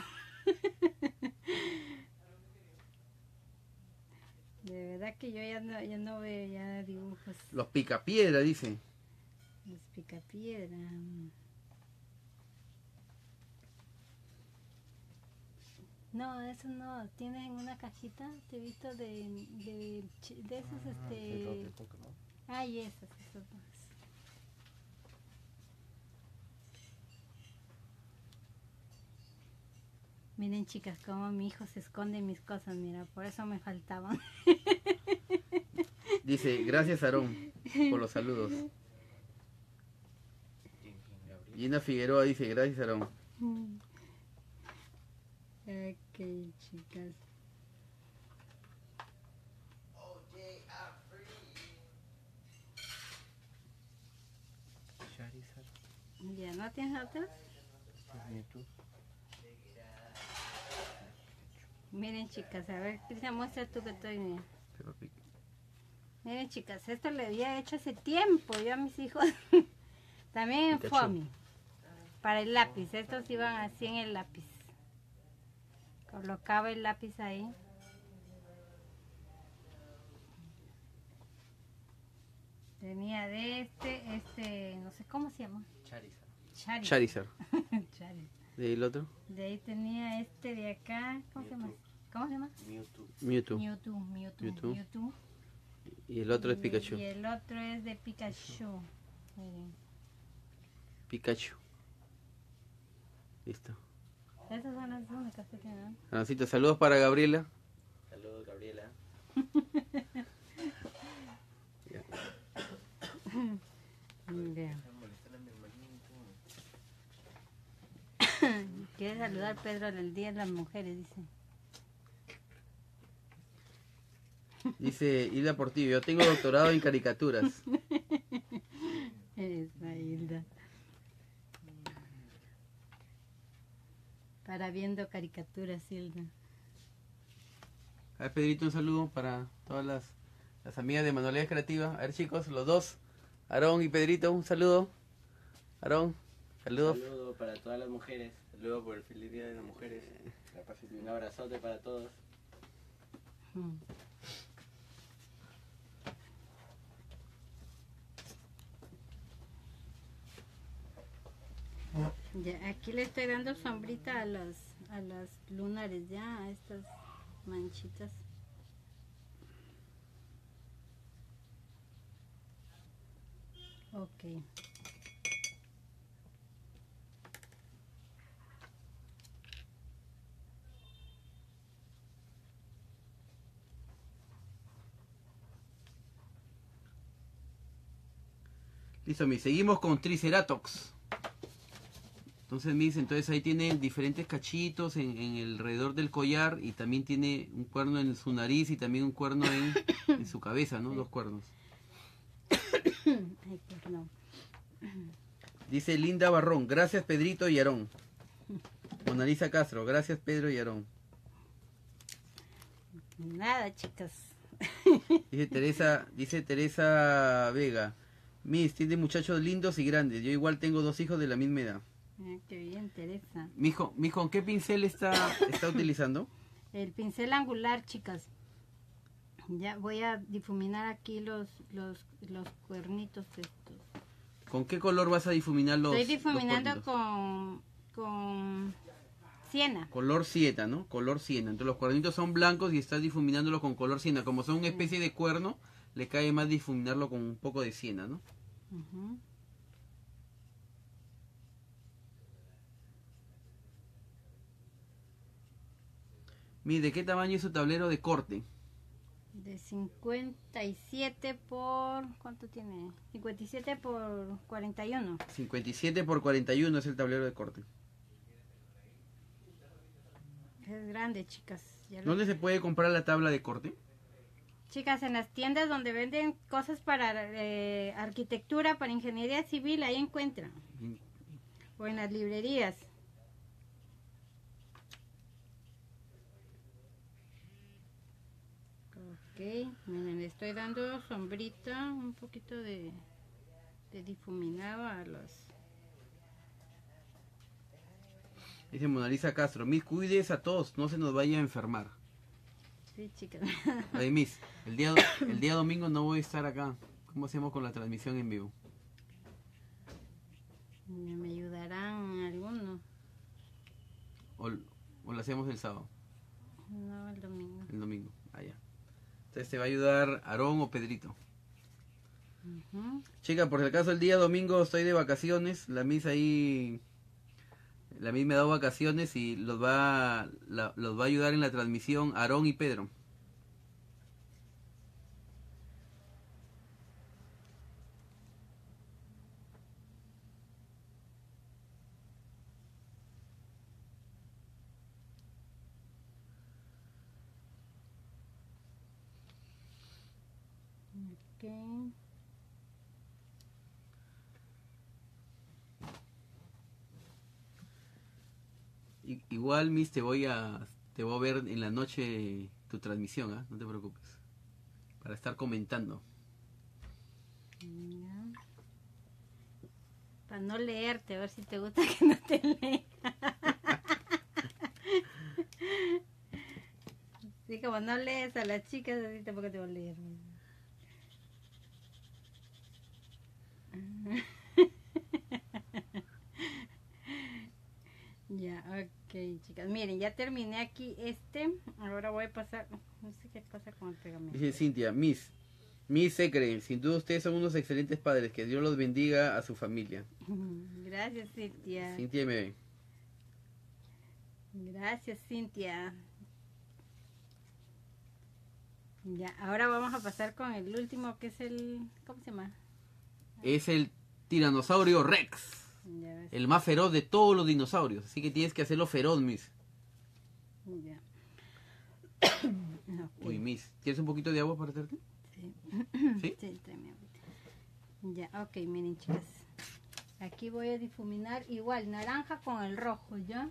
Speaker 2: De verdad que yo ya no veo ya dibujos.
Speaker 1: Los picapiedra, dice.
Speaker 2: Los picapiedra. No, eso no. Tienes en una cajita, te he visto de esos, Ay, esos dos. Miren, chicas, cómo mi hijo se esconde en mis cosas, mira, por eso me faltaban.
Speaker 1: Dice, gracias Aarón por los saludos. Gina Figueroa dice, gracias Aarón.
Speaker 2: Ok, chicas. Ya, ¿no tienes otros? Miren, chicas, a ver, Cristian, muestra tú que estoy bien. Miren, chicas, esto le había hecho hace tiempo yo a mis hijos. También en
Speaker 1: Pikachu.
Speaker 2: foamy. Para el lápiz, estos iban así en el lápiz. Colocaba el lápiz ahí. Tenía de no sé cómo se llama.
Speaker 3: Charizard.
Speaker 1: Charizard.
Speaker 2: Charizard.
Speaker 1: ¿De ahí el otro?
Speaker 2: De ahí tenía de acá, ¿cómo se llama? ¿Cómo se llama?
Speaker 3: Mewtwo.
Speaker 1: Mewtwo.
Speaker 2: Mewtwo.
Speaker 1: Y el otro es Pikachu.
Speaker 2: Y el otro es de Pikachu. Miren.
Speaker 1: Pikachu. Listo.
Speaker 2: Esas son las únicas que tienen.
Speaker 1: Aaroncito, saludos para Gabriela.
Speaker 3: Saludos, Gabriela.
Speaker 2: Vean. Quiere saludar Pedro del Día de las Mujeres, dice.
Speaker 1: Dice Hilda Portillo, yo tengo doctorado en caricaturas.
Speaker 2: Esa Hilda. Para viendo caricaturas, Hilda.
Speaker 1: A ver, Pedrito, un saludo para todas las amigas de Manualidades Creativas. A ver, chicos, los dos, Aarón y Pedrito, un saludo. Aarón, Saludos.
Speaker 3: Saludo para todas las mujeres. Saludo por el feliz día de las mujeres. Un abrazote para todos.
Speaker 2: Mm. Ya, aquí le estoy dando sombrita a las lunares, ya, a estas manchitas. Ok.
Speaker 1: Listo, Miss. Seguimos con Triceratops. Entonces, Miss, entonces ahí tiene diferentes cachitos en el alrededor del collar y también tiene un cuerno en su nariz y también un cuerno en su cabeza, ¿no? Dos cuernos.
Speaker 2: Ay, perdón.
Speaker 1: Dice Linda Barrón, gracias Pedrito y Aarón. Mona Lisa Castro, gracias Pedro y Aarón.
Speaker 2: Nada, chicas.
Speaker 1: Dice Teresa Vega, Miss, tiene muchachos lindos y grandes. Yo igual tengo dos hijos de la misma edad.
Speaker 2: Ah, qué bien, Teresa.
Speaker 1: Mijo, ¿qué pincel está utilizando?
Speaker 2: El pincel angular, chicas. Ya voy a difuminar aquí los cuernitos estos.
Speaker 1: ¿Con qué color vas a difuminar los
Speaker 2: Estoy difuminando
Speaker 1: los cuernitos?
Speaker 2: con siena.
Speaker 1: Color siena, ¿no? Color siena. Entonces los cuernitos son blancos y estás difuminándolo con color siena. Como son una especie de cuerno, le cae más difuminarlo con un poco de siena, ¿no?
Speaker 2: Ujú.
Speaker 1: Mire, ¿de qué tamaño es su tablero de corte?
Speaker 2: De 57 por... ¿Cuánto tiene? 57 por 41.
Speaker 1: 57 por 41 es el tablero de corte.
Speaker 2: Es grande, chicas. Ya lo-
Speaker 1: ¿Dónde se puede comprar la tabla de corte?
Speaker 2: Chicas, en las tiendas donde venden cosas para arquitectura, para ingeniería civil, ahí encuentran. O en las librerías. Ok, miren, le estoy dando sombrita, un poquito de difuminado a los...
Speaker 1: Dice Mona Lisa Castro, Miss, cuides a todos, no se nos vaya a enfermar.
Speaker 2: Sí, chicas.
Speaker 1: Ay, Miss, el día domingo no voy a estar acá. ¿Cómo hacemos con la transmisión en vivo?
Speaker 2: Me ayudarán algunos.
Speaker 1: ¿O lo hacemos el sábado?
Speaker 2: No, el domingo.
Speaker 1: El domingo. Allá. Entonces te va a ayudar Aarón o Pedrito.
Speaker 2: Ujú.
Speaker 1: Chica, por si acaso el día domingo estoy de vacaciones. La Miss ahí... La Miss me ha dado vacaciones y los va a ayudar en la transmisión Aarón y Pedro.
Speaker 2: Ok.
Speaker 1: Igual, Miss, te voy a ver en la noche tu transmisión, ¿ah? No te preocupes. Para estar comentando.
Speaker 2: Ya. Para no leerte, a ver si te gusta que no te lea. Sí, como no lees a las chicas, así tampoco te voy a leer. Ya, ok, chicas. Miren, ya terminé aquí Ahora voy a pasar. No sé qué pasa con el pegamento.
Speaker 1: Dice Cintia, Miss Secre, sin duda ustedes son unos excelentes padres. Que Dios los bendiga a su familia.
Speaker 2: Gracias, Cintia.
Speaker 1: Cintia MB.
Speaker 2: Gracias, Cintia. Ya, ahora vamos a pasar con el último, que es el... ¿Cómo se llama?
Speaker 1: Es el tiranosaurio Rex.
Speaker 2: Ya ves.
Speaker 1: El más feroz de todos los dinosaurios. Así que tienes que hacerlo feroz, Miss.
Speaker 2: Ya. Ok.
Speaker 1: Uy, Miss, ¿quieres un poquito de agua para hacerte?
Speaker 2: Sí.
Speaker 1: ¿Sí?
Speaker 2: Sí, tráeme agüita. Ya, ok, miren, chicas. Aquí voy a difuminar igual, naranja con el rojo, ¿ya?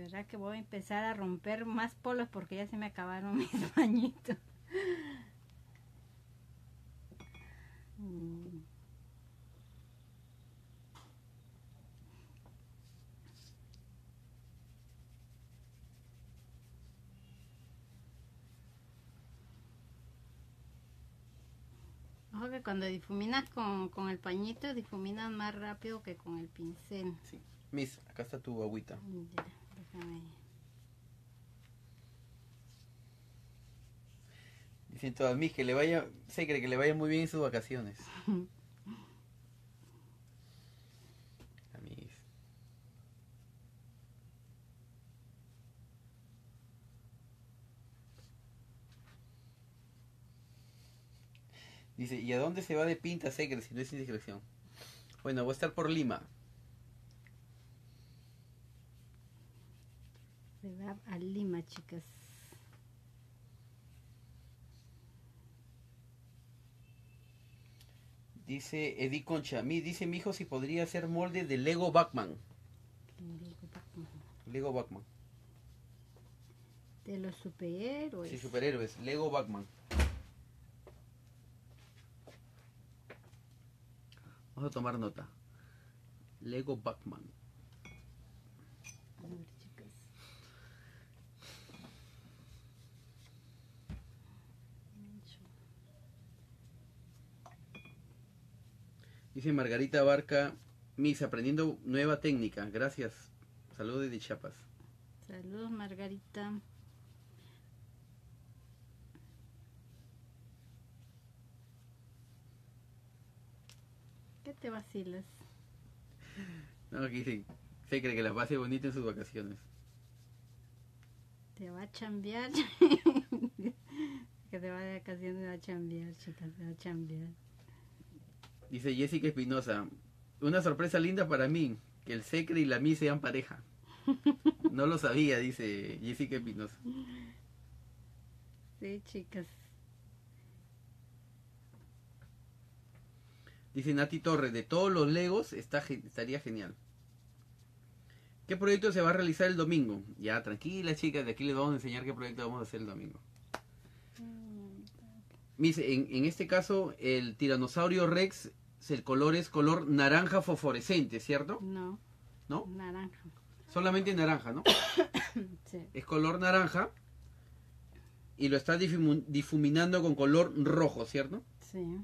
Speaker 2: verdad que voy a empezar a romper más polos porque ya se me acabaron mis pañitos. Ojo que cuando difuminas con el pañito, difuminas más rápido que con el pincel.
Speaker 1: Sí. Miss, acá está tu agüita.
Speaker 2: Ya, déjame.
Speaker 1: Dicen todas, Miss, que le vaya, se cree que le vaya muy bien en sus vacaciones. A Miss. Dice, ¿y a dónde se va de pinta Secret si no es indiscreción? Bueno, voy a estar por Lima.
Speaker 2: Se va a Lima, chicas.
Speaker 1: Dice Edith Concha, dice mi hijo si podría hacer molde de Lego Batman. Lego Batman.
Speaker 2: De los superhéroes.
Speaker 1: Sí, superhéroes. Lego Batman. Vamos a tomar nota. Lego Batman.
Speaker 2: A ver, chicas.
Speaker 1: Dice Margarita Barca, Miss, aprendiendo nueva técnica. Gracias. Saludos de Chiapas.
Speaker 2: Saludos, Margarita. ¿Qué te vacilas?
Speaker 1: No, aquí sí. Se cree que la pase bonita en sus vacaciones.
Speaker 2: Te va a chambear. Que te va de vacaciones, va a chambear, chicas, te va a chambear.
Speaker 1: Dice Jessica Espinosa, una sorpresa linda para mí, que el Secre y la Miss sean pareja. No lo sabía, dice Jessica Espinosa.
Speaker 2: Sí, chicas.
Speaker 1: Dice Nati Torres, de todos los Legos estaría genial. ¿Qué proyecto se va a realizar el domingo? Ya, tranquila chicas, de aquí les vamos a enseñar qué proyecto vamos a hacer el domingo. Miss, en este caso, el tiranosaurio Rex, el color es color naranja fosforescente, ¿cierto?
Speaker 2: No.
Speaker 1: ¿No?
Speaker 2: Naranja.
Speaker 1: Solamente naranja, ¿no?
Speaker 2: Sí.
Speaker 1: Es color naranja y lo está difuminando con color rojo, ¿cierto?
Speaker 2: Sí.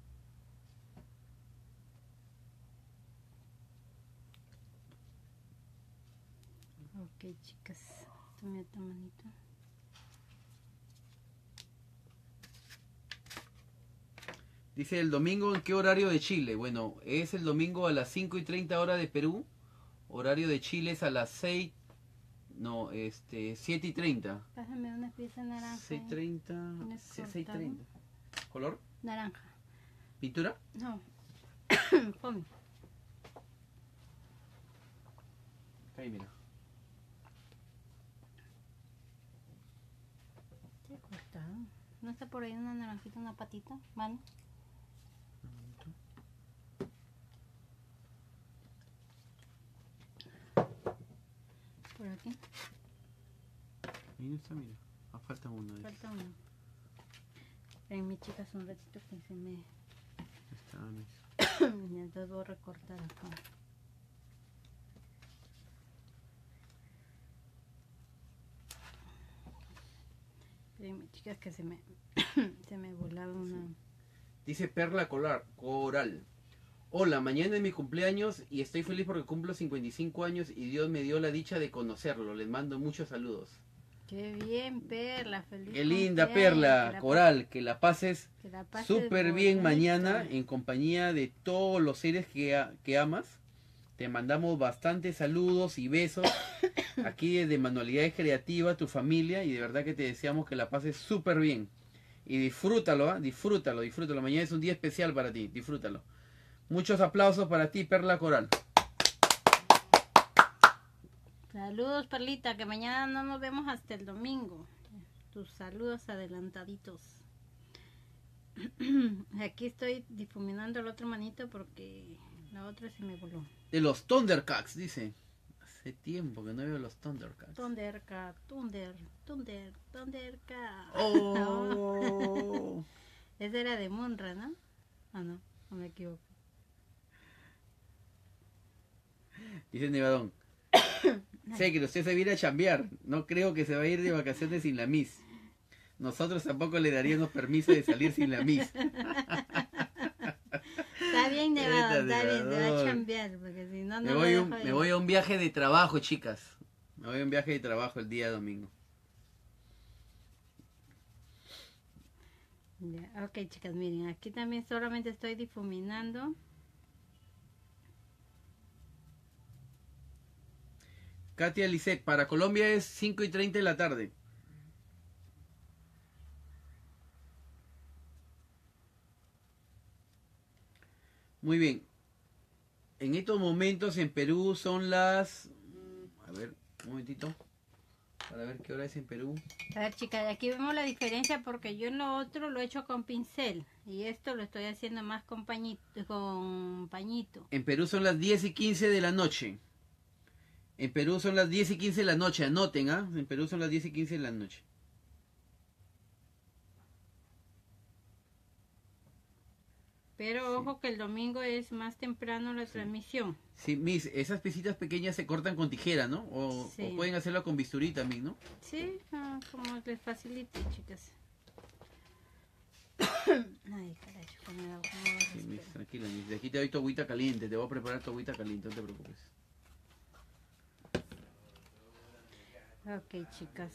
Speaker 2: Ok, chicas. Tome tu manito.
Speaker 1: Dice el domingo, ¿en qué horario de Chile? Bueno, es el domingo a las 5:30 hora de Perú. Horario de Chile es a las 7:30.
Speaker 2: Pásame una pieza naranja.
Speaker 1: 6:30.
Speaker 2: ¿Tienes
Speaker 1: 6:30. ¿Color?
Speaker 2: Naranja.
Speaker 1: ¿Pintura?
Speaker 2: No. Come.
Speaker 1: Ahí, mira.
Speaker 2: ¿Qué he cortado? ¿No está por ahí una naranjita, una patita? Mano. Por aquí.
Speaker 1: Ahí no está, mira. Ah, falta una.
Speaker 2: Falta uno. En mi chicas un ratito que se me...
Speaker 1: Está, Miss.
Speaker 2: Entonces voy a recortar acá. En mi chicas que se me... se me volaba una...
Speaker 1: Dice Perla Coral. Hola, mañana es mi cumpleaños y estoy feliz porque cumplo 55 años y Dios me dio la dicha de conocerlo. Les mando muchos saludos.
Speaker 2: Qué bien, Perla, feliz.
Speaker 1: Qué linda
Speaker 2: cumpleaños,
Speaker 1: Perla Coral, que la pases
Speaker 2: que la pases
Speaker 1: súper bien
Speaker 2: bonito.
Speaker 1: mañana en compañía de todos los seres que amas. Te mandamos bastantes saludos y besos aquí desde Manualidades Creativas, tu familia, y de verdad que te deseamos que la pases súper bien. Y disfrútalo, ¿eh? Disfrútalo. Mañana es un día especial para ti, disfrútalo. Muchos aplausos para ti, Perla Coral.
Speaker 2: Saludos, Perlita, que mañana no nos vemos hasta el domingo. Tus saludos adelantaditos. Aquí estoy difuminando el otro manito porque la otra se me voló.
Speaker 1: De los Thundercats, dice. Hace tiempo que no veo los Thundercats.
Speaker 2: Thundercat.
Speaker 1: ¡Oh!
Speaker 2: Ese era de Munra, ¿no? Ah, no me equivoco.
Speaker 1: Dice Nevadón. Sé que usted se viene a chambear. No creo que se va a ir de vacaciones sin la Miss. Nosotros tampoco le daríamos permiso de salir sin la Miss.
Speaker 2: Está bien, Nevado, está bien, te va a chambear, porque si no, no
Speaker 1: me voy a un viaje de trabajo, chicas. Me voy a un viaje de trabajo el día domingo.
Speaker 2: Ya, ok, chicas, miren, aquí también solamente estoy difuminando.
Speaker 1: Katia Lisek, para Colombia es 5:30 de la tarde. Muy bien. En estos momentos en Perú son las... A ver, un momentito. Para ver qué hora es en Perú.
Speaker 2: A ver, chicas, aquí vemos la diferencia porque yo en lo otro lo he hecho con pincel y esto lo estoy haciendo más con pañito.
Speaker 1: En Perú son las 10:15 de la noche. En Perú son las 10:15 de la noche. Anoten, ¿ah? En Perú son las 10:15 de la noche.
Speaker 2: Pero
Speaker 1: Sí.
Speaker 2: ojo que el domingo es más temprano la transmisión.
Speaker 1: Sí, Miss, esas piecitas pequeñas se cortan con tijera, ¿no? O pueden hacerlo con bisturí también, ¿no?
Speaker 2: Sí, como les facilite, chicas. Ay, carajo, me da
Speaker 1: Sí, Miss, tranquila, Miss. De aquí te doy tu agüita caliente. Te voy a preparar tu agüita caliente, no te preocupes.
Speaker 2: Ok, chicas.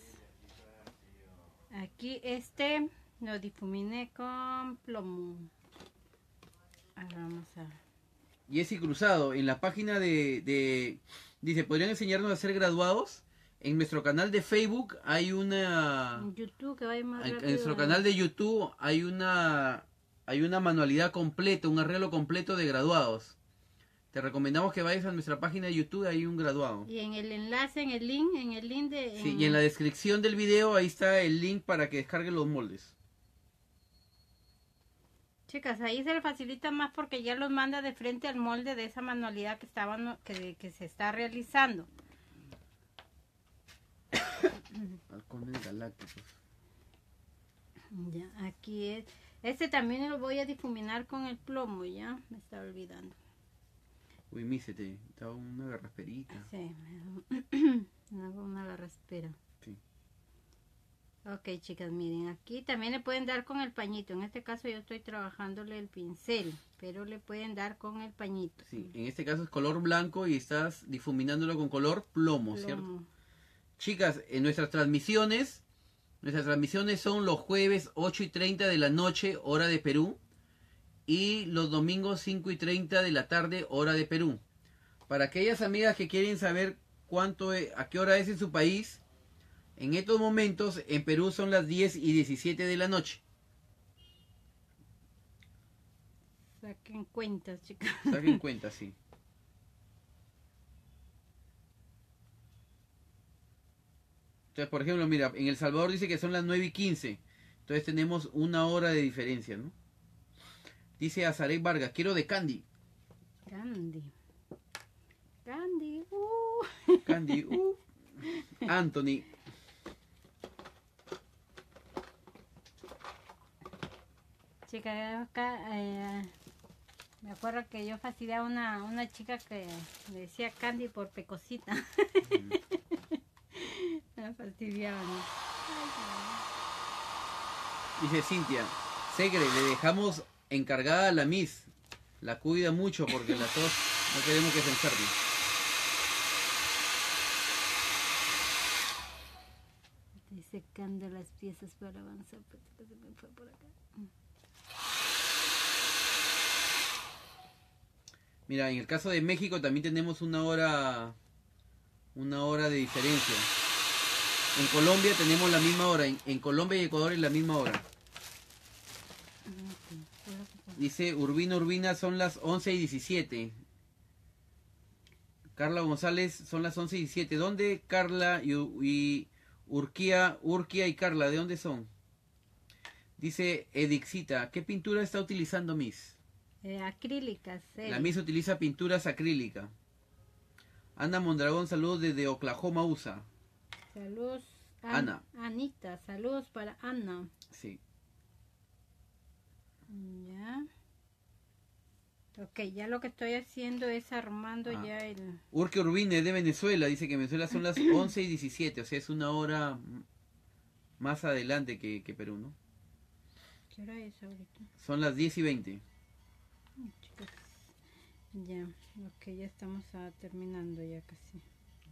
Speaker 2: Aquí lo difuminé con plomo. Ahora vamos a...
Speaker 1: Jessy Cruzado, en la página dice, ¿podrían enseñarnos a ser graduados? En nuestro canal de Facebook hay una...
Speaker 2: En YouTube, que vaya más
Speaker 1: En
Speaker 2: rápido.
Speaker 1: nuestro canal de YouTube hay una manualidad completa, un arreglo completo de graduados. Te recomendamos que vayas a nuestra página de YouTube, hay un graduado.
Speaker 2: Y en el enlace, en el link de...
Speaker 1: Sí, y en la descripción del video ahí está el link para que descarguen los moldes.
Speaker 2: Chicas, ahí se le facilita más porque ya los manda de frente al molde de esa manualidad que se está realizando.
Speaker 1: Halcones galácticos.
Speaker 2: Ya, aquí es. Este también lo voy a difuminar con el plomo, ya. Me estaba olvidando.
Speaker 1: Uy, mísete, estaba una garrasperita.
Speaker 2: Sí, me hago una garraspera.
Speaker 1: Sí.
Speaker 2: Ok, chicas, miren, aquí también le pueden dar con el pañito. En este caso yo estoy trabajándole el pincel, pero le pueden dar con el pañito.
Speaker 1: Sí, en este caso es color blanco y estás difuminándolo con color plomo, ¿cierto? Chicas, en nuestras transmisiones son los jueves 8:30 de la noche, hora de Perú, y los domingos 5:30 de la tarde, hora de Perú. Para aquellas amigas que quieren saber a qué hora es en su país, en estos momentos en Perú son las 10:17 de la noche.
Speaker 2: Saquen cuentas, chicas.
Speaker 1: Saquen cuenta, sí. Entonces, por ejemplo, mira, en El Salvador dice que son las 9:15. Entonces tenemos una hora de diferencia, ¿no? Dice Azarey Vargas, quiero de Candy.
Speaker 2: Candy.
Speaker 1: Candy, Anthony.
Speaker 2: Chica, acá, me acuerdo que yo fastidiaba a una chica que le decía Candy por pecosita. Me fastidiaba, ¿no?
Speaker 1: Dice Cintia, Segre, le dejamos encargada a la Miss. La cuida mucho porque la tos no queremos que se enferme.
Speaker 2: Estoy secando las piezas para avanzar, pero se me fue por acá.
Speaker 1: Mira, en el caso de México también tenemos una hora de diferencia. En Colombia tenemos la misma hora. En Colombia y Ecuador es la misma hora. Dice Urbina son las 11:17. Carla González son las 11:17. ¿Dónde Carla y Urquía y Carla? ¿De dónde son? Dice Edixita, ¿qué pintura está utilizando Miss?
Speaker 2: Acrílicas.
Speaker 1: La Miss utiliza pinturas acrílicas. Ana Mondragón, saludos desde Oklahoma, USA.
Speaker 2: Saludos.
Speaker 1: Ana.
Speaker 2: Anita, saludos para Ana.
Speaker 1: Sí.
Speaker 2: Ya. Ok, ya lo que estoy haciendo es armando ya el...
Speaker 1: Urque Urbina es de Venezuela, dice que en Venezuela son las 11:17, o sea, es una hora más adelante que Perú, ¿no?
Speaker 2: ¿Qué hora es ahorita?
Speaker 1: Son las 10:20.
Speaker 2: Chicos. Ya, ok, ya estamos terminando ya casi.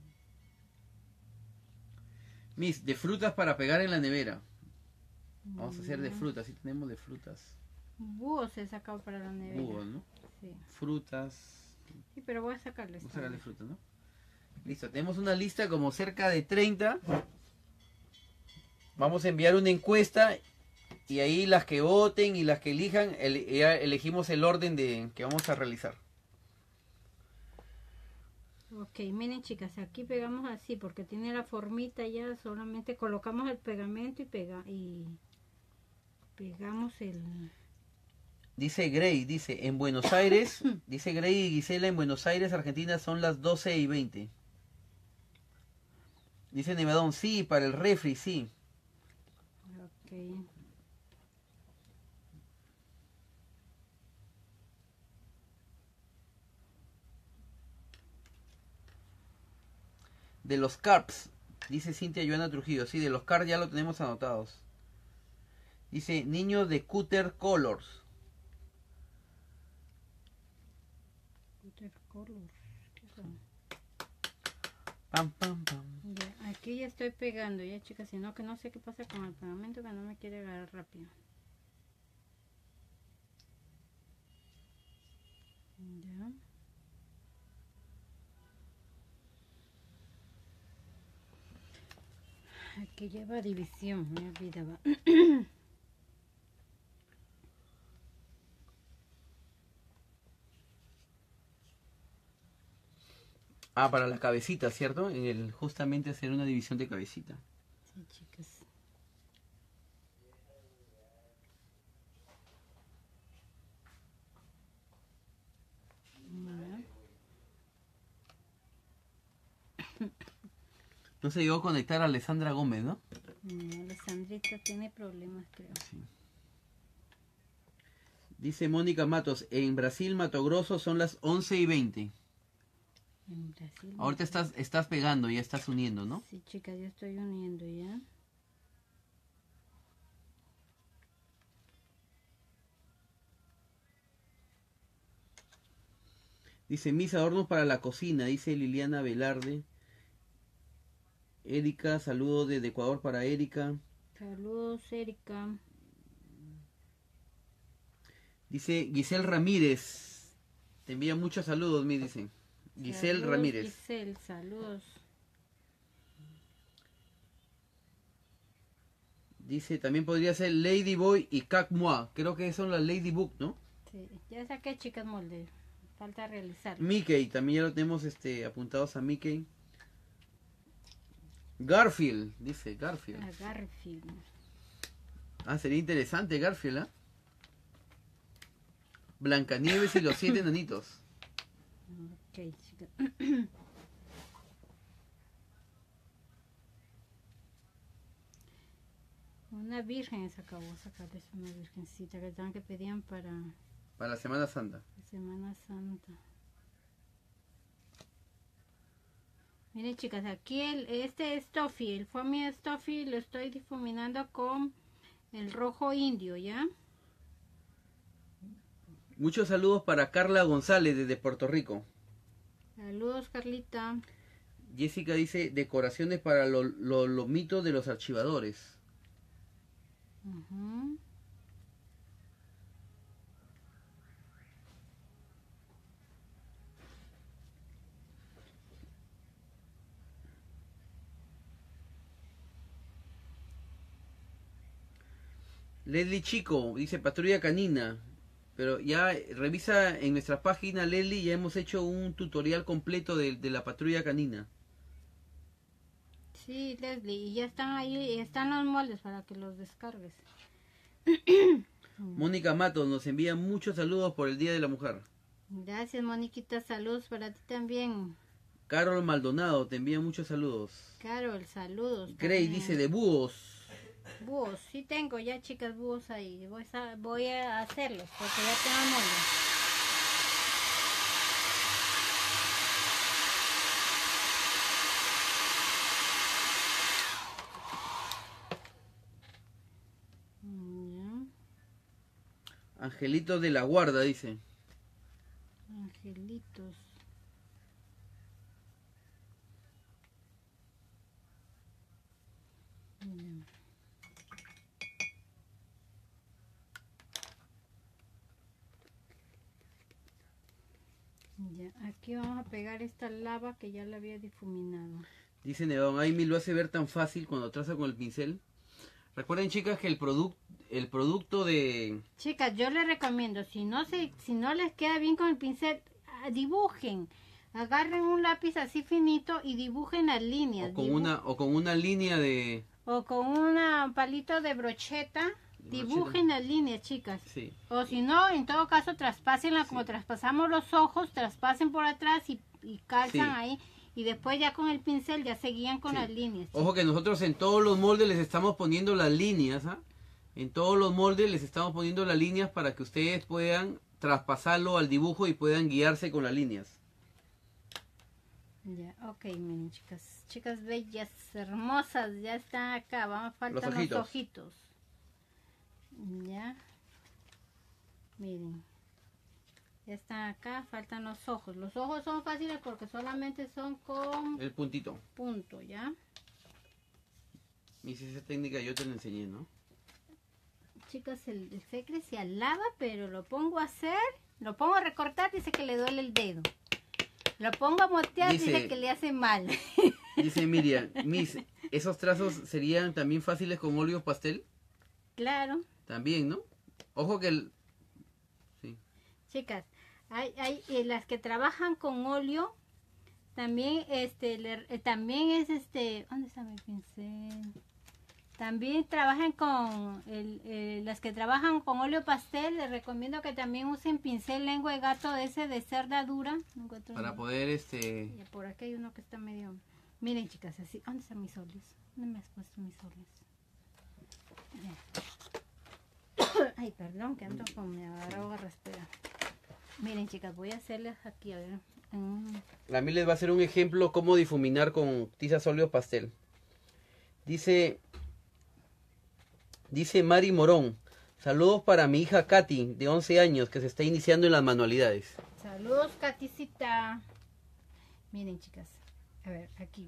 Speaker 1: Miss, de frutas para pegar en la nevera. Vamos a hacer de frutas, sí tenemos de frutas.
Speaker 2: Búhos he sacado para la nevera.
Speaker 1: Búhos, ¿no?
Speaker 2: Sí.
Speaker 1: Frutas.
Speaker 2: Sí, pero voy a sacarles.
Speaker 1: Vamos a sacarle frutas, ¿no? Listo, tenemos una lista como cerca de 30. Vamos a enviar una encuesta y ahí las que voten y las que elijan, ya elegimos el orden que vamos a realizar.
Speaker 2: Ok, miren chicas, aquí pegamos así porque tiene la formita ya, solamente colocamos el pegamento y pegamos el...
Speaker 1: Dice Grey, dice, en Buenos Aires, dice Grey y Gisela, en Buenos Aires, Argentina, son las 12:20. Dice Nevadón, sí, para el refri, sí.
Speaker 2: Ok.
Speaker 1: De los CARPS, dice Cintia Joana Trujillo, sí, de los CARPS ya lo tenemos anotados. Dice, niños de Cutter Colors.
Speaker 2: Colors. ¿Qué son?
Speaker 1: Pam, pam, pam.
Speaker 2: Ya, aquí ya estoy pegando ya chicas, sino que no sé qué pasa con el pegamento que no me quiere agarrar rápido. Ya. Aquí lleva división, me olvidaba.
Speaker 1: Ah, para la cabecita, ¿cierto? Justamente hacer una división de cabecita.
Speaker 2: Sí, chicas.
Speaker 1: No se llegó a conectar a Alessandra Gómez, ¿no?
Speaker 2: Alessandrita tiene problemas, creo.
Speaker 1: Sí. Dice Mónica Matos, en Brasil, Mato Grosso, son las 11:20.
Speaker 2: En Brasil.
Speaker 1: Ahorita estás pegando, ya estás uniendo, ¿no?
Speaker 2: Sí, chicas, ya estoy uniendo ya.
Speaker 1: Dice, mis adornos para la cocina, dice Liliana Velarde. Erika, saludos desde Ecuador para Erika.
Speaker 2: Saludos, Erika.
Speaker 1: Dice Giselle Ramírez. Te envía muchos saludos, me dicen. Giselle
Speaker 2: Saludos,
Speaker 1: Ramírez.
Speaker 2: Giselle, saludos.
Speaker 1: Dice, también podría ser Ladyboy y Cacmois. Creo que son las Ladybug, ¿no?
Speaker 2: Sí, ya saqué chicas molde. Falta realizar.
Speaker 1: Mickey, también ya lo tenemos apuntados a Mickey. Garfield, dice Garfield.
Speaker 2: A Garfield.
Speaker 1: Ah, sería interesante Garfield, ¿ah? Blancanieves y los 7 enanitos.
Speaker 2: Ok, chicas. Una virgen se acabó de sacarles una virgencita que estaban que pedían para
Speaker 1: Para la Semana Santa.
Speaker 2: la Semana Santa. Miren chicas, aquí este Stuffy, el Foamy Stuffy lo estoy difuminando con el rojo indio, ¿ya?
Speaker 1: Muchos saludos para Carla González desde Puerto Rico.
Speaker 2: Saludos, Carlita.
Speaker 1: Jessica dice decoraciones para los mitos de los archivadores.
Speaker 2: Ujú.
Speaker 1: Leslie Chico dice patrulla canina. Pero ya revisa en nuestra página, Leslie, ya hemos hecho un tutorial completo de la patrulla canina.
Speaker 2: Sí, Leslie, y ya están ahí, están los moldes para que los descargues.
Speaker 1: Mónica Matos nos envía muchos saludos por el Día de la Mujer.
Speaker 2: Gracias, Moniquita, saludos para ti también.
Speaker 1: Carol Maldonado te envía muchos saludos.
Speaker 2: Carol, saludos.
Speaker 1: Gray
Speaker 2: también.
Speaker 1: dice de búhos.
Speaker 2: Búhos, sí tengo ya, chicas, búhos ahí. Voy a hacerlos porque ya tengo molde.
Speaker 1: Angelito de la Guarda dice.
Speaker 2: Angelitos. Ya, aquí vamos a pegar esta lava que ya la había difuminado.
Speaker 1: Dice Neón, Aimi lo hace ver tan fácil cuando traza con el pincel. Recuerden, chicas, que el producto de...
Speaker 2: Chicas, yo les recomiendo, si no les queda bien con el pincel, dibujen. Agarren un lápiz así finito y dibujen las líneas.
Speaker 1: O con una línea de...
Speaker 2: O con un palito de brocheta, dibujen las líneas, chicas.
Speaker 1: Sí.
Speaker 2: O si no, en todo caso, traspásenla como traspasamos los ojos, traspasen por atrás y calzan ahí. Y después ya con el pincel ya seguían con las líneas.
Speaker 1: Ojo que nosotros en todos los moldes les estamos poniendo las líneas, ¿ah? En todos los moldes les estamos poniendo las líneas para que ustedes puedan traspasarlo al dibujo y puedan guiarse con las líneas.
Speaker 2: Ya, ok, miren, chicas bellas, hermosas, ya están acá, faltan los ojitos. Ya, miren, ya están acá, faltan los ojos. Los ojos son fáciles porque solamente son con
Speaker 1: el puntito.
Speaker 2: Punto, ¿ya?
Speaker 1: Y si esa técnica yo te la enseñé, ¿no?
Speaker 2: Chicas, el secre se alaba, pero lo pongo a hacer, lo pongo a recortar, dice que le duele el dedo. Lo pongo a motear, dice que le hace mal.
Speaker 1: Dice Miriam, ¿esos trazos serían también fáciles con óleo pastel?
Speaker 2: Claro.
Speaker 1: También, ¿no? Ojo que sí.
Speaker 2: Chicas, hay las que trabajan con óleo, también también es ¿dónde está mi pincel? También trabajan con las que trabajan con óleo pastel, les recomiendo que también usen pincel lengua de gato de cerda dura.
Speaker 1: Para poder
Speaker 2: Ya, por aquí hay uno que está medio... Miren, chicas, así. ¿Dónde están mis óleos? ¿Dónde me has puesto mis óleos? Ay, perdón, que ando con mi ahoga respirar. Miren, chicas, voy a hacerles aquí, a ver.
Speaker 1: La Miles va a hacer un ejemplo cómo difuminar con tizas óleo pastel. Dice Mari Morón, saludos para mi hija Katy, de 11 años, que se está iniciando en las manualidades.
Speaker 2: Saludos, Katycita. Miren, chicas, a ver, aquí.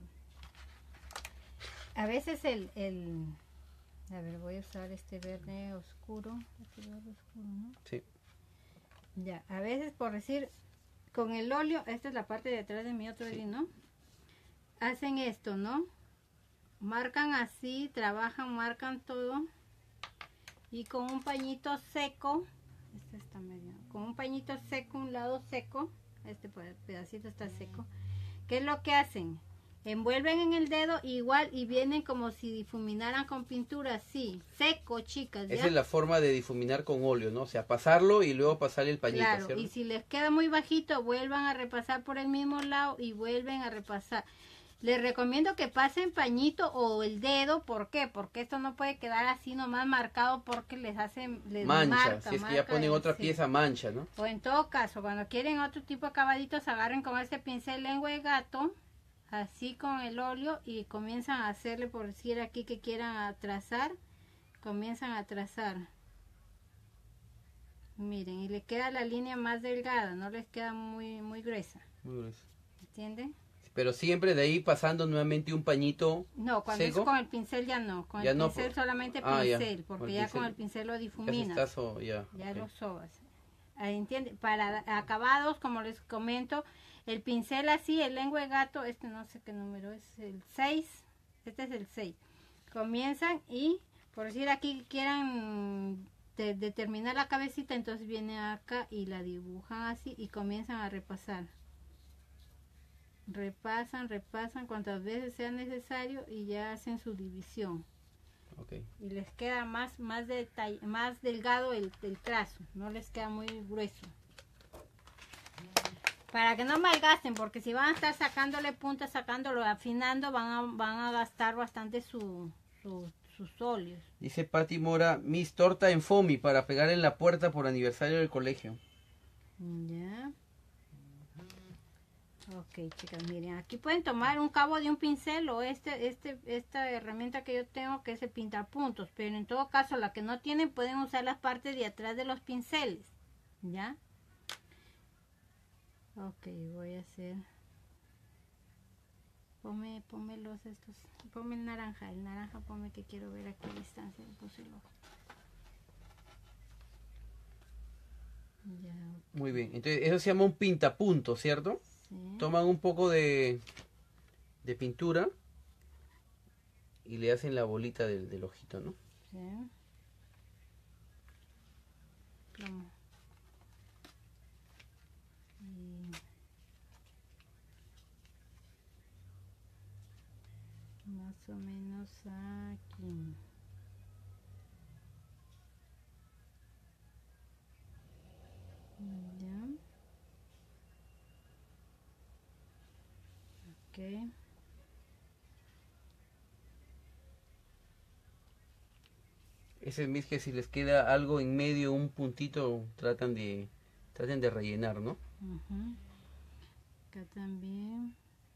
Speaker 2: A veces a ver, voy a usar este verde oscuro. Este verde oscuro, ¿no?
Speaker 1: Sí.
Speaker 2: Ya, a veces por decir, con el óleo, esta es la parte de atrás de mi otro dedo, ¿no? Hacen esto, ¿no? Marcan así, trabajan, marcan todo. Y con un pañito seco, este está medio, con un pañito seco, un lado seco, este pedacito está seco. ¿Qué es lo que hacen? Envuelven en el dedo igual y vienen como si difuminaran con pintura, así, seco, chicas. ¿ya?
Speaker 1: Esa es la forma de difuminar con óleo, ¿no? O sea, pasarlo y luego pasarle el pañito,
Speaker 2: claro,
Speaker 1: ¿cierto?
Speaker 2: y si les queda muy bajito, vuelvan a repasar por el mismo lado y vuelven a repasar. Les recomiendo que pasen pañito o el dedo, ¿por qué? Porque esto no puede quedar así nomás marcado porque les
Speaker 1: mancha, si es que ya ponen otra pieza mancha, ¿no?
Speaker 2: O en todo caso, cuando quieren otro tipo de acabaditos, agarren con este pincel lengua de gato, así con el óleo y comienzan a hacerle, por decir aquí que quieran trazar, comienzan a trazar. Miren, y les queda la línea más delgada, no les queda muy gruesa.
Speaker 1: Muy gruesa.
Speaker 2: ¿Entienden?
Speaker 1: Pero siempre de ahí pasando nuevamente un pañito.
Speaker 2: No, cuando
Speaker 1: seco.
Speaker 2: es con el pincel ya no. Con
Speaker 1: ya
Speaker 2: el
Speaker 1: no,
Speaker 2: pincel solamente pincel, porque ya con el pincel lo difuminas.
Speaker 1: Ya
Speaker 2: okay. Lo sobas. ¿Entiende? Para acabados, como les comento, el pincel así, el lengua de gato, este no sé qué número es, el 6. Este es el 6. Comienzan y, por decir aquí, quieran determinar la cabecita, entonces viene acá y la dibujan así y comienzan a repasar. Repasan cuantas veces sea necesario y ya hacen su división.
Speaker 1: Okay.
Speaker 2: Y les queda más delgado el trazo, no les queda muy grueso. Para que no malgasten, porque si van a estar sacándole puntas, sacándolo, afinando, van a gastar bastante sus óleos.
Speaker 1: Dice Pati Mora, Miss, torta en foamy para pegar en la puerta por aniversario del colegio.
Speaker 2: Ya. Ok, chicas, miren, aquí pueden tomar un cabo de un pincel o esta herramienta que yo tengo, que es el pintapuntos, pero en todo caso, la que no tienen, pueden usar las partes de atrás de los pinceles, ¿ya? Ok, voy a hacer... Ponme estos, ponme el naranja, ponme que quiero ver a qué distancia le puse el ojo. Ya, ok.
Speaker 1: Muy bien, entonces eso se llama un pintapunto, ¿cierto?
Speaker 2: Sí.
Speaker 1: Toman un poco de pintura y le hacen la bolita del ojito, ¿no?
Speaker 2: Sí. Plomo. Y más o menos aquí. Ya. Ok.
Speaker 1: Ese es que si les queda algo en medio, un puntito, traten de rellenar, ¿no?
Speaker 2: Ujú. Acá también.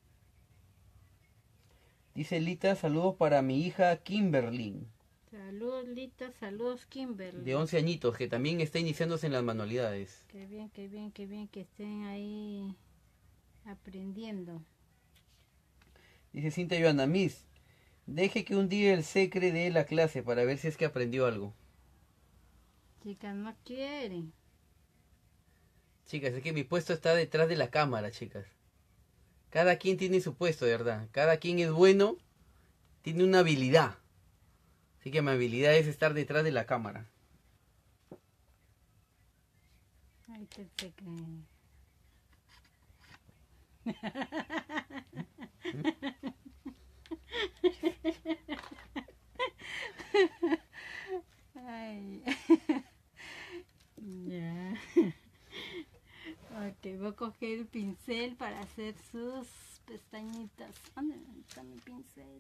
Speaker 1: Dice Lita, saludos para mi hija Kimberly,
Speaker 2: Saludos Lita, saludos Kimberly.
Speaker 1: de 11 añitos, que también está iniciándose en las manualidades.
Speaker 2: Qué bien, qué bien, qué bien que estén ahí aprendiendo.
Speaker 1: Dice Cintia Joana, Miss, deje que un día el secre dé la clase para ver si es que aprendió algo.
Speaker 2: Chicas, no quieren.
Speaker 1: Chicas, es que mi puesto está detrás de la cámara, chicas. Cada quien tiene su puesto, de verdad. Cada quien es bueno, tiene una habilidad. Así que mi habilidad es estar detrás de la cámara.
Speaker 2: Ahí te creen. Ay. Ya. Ok, voy a coger el pincel para hacer sus pestañitas. ¿Dónde está mi pincel?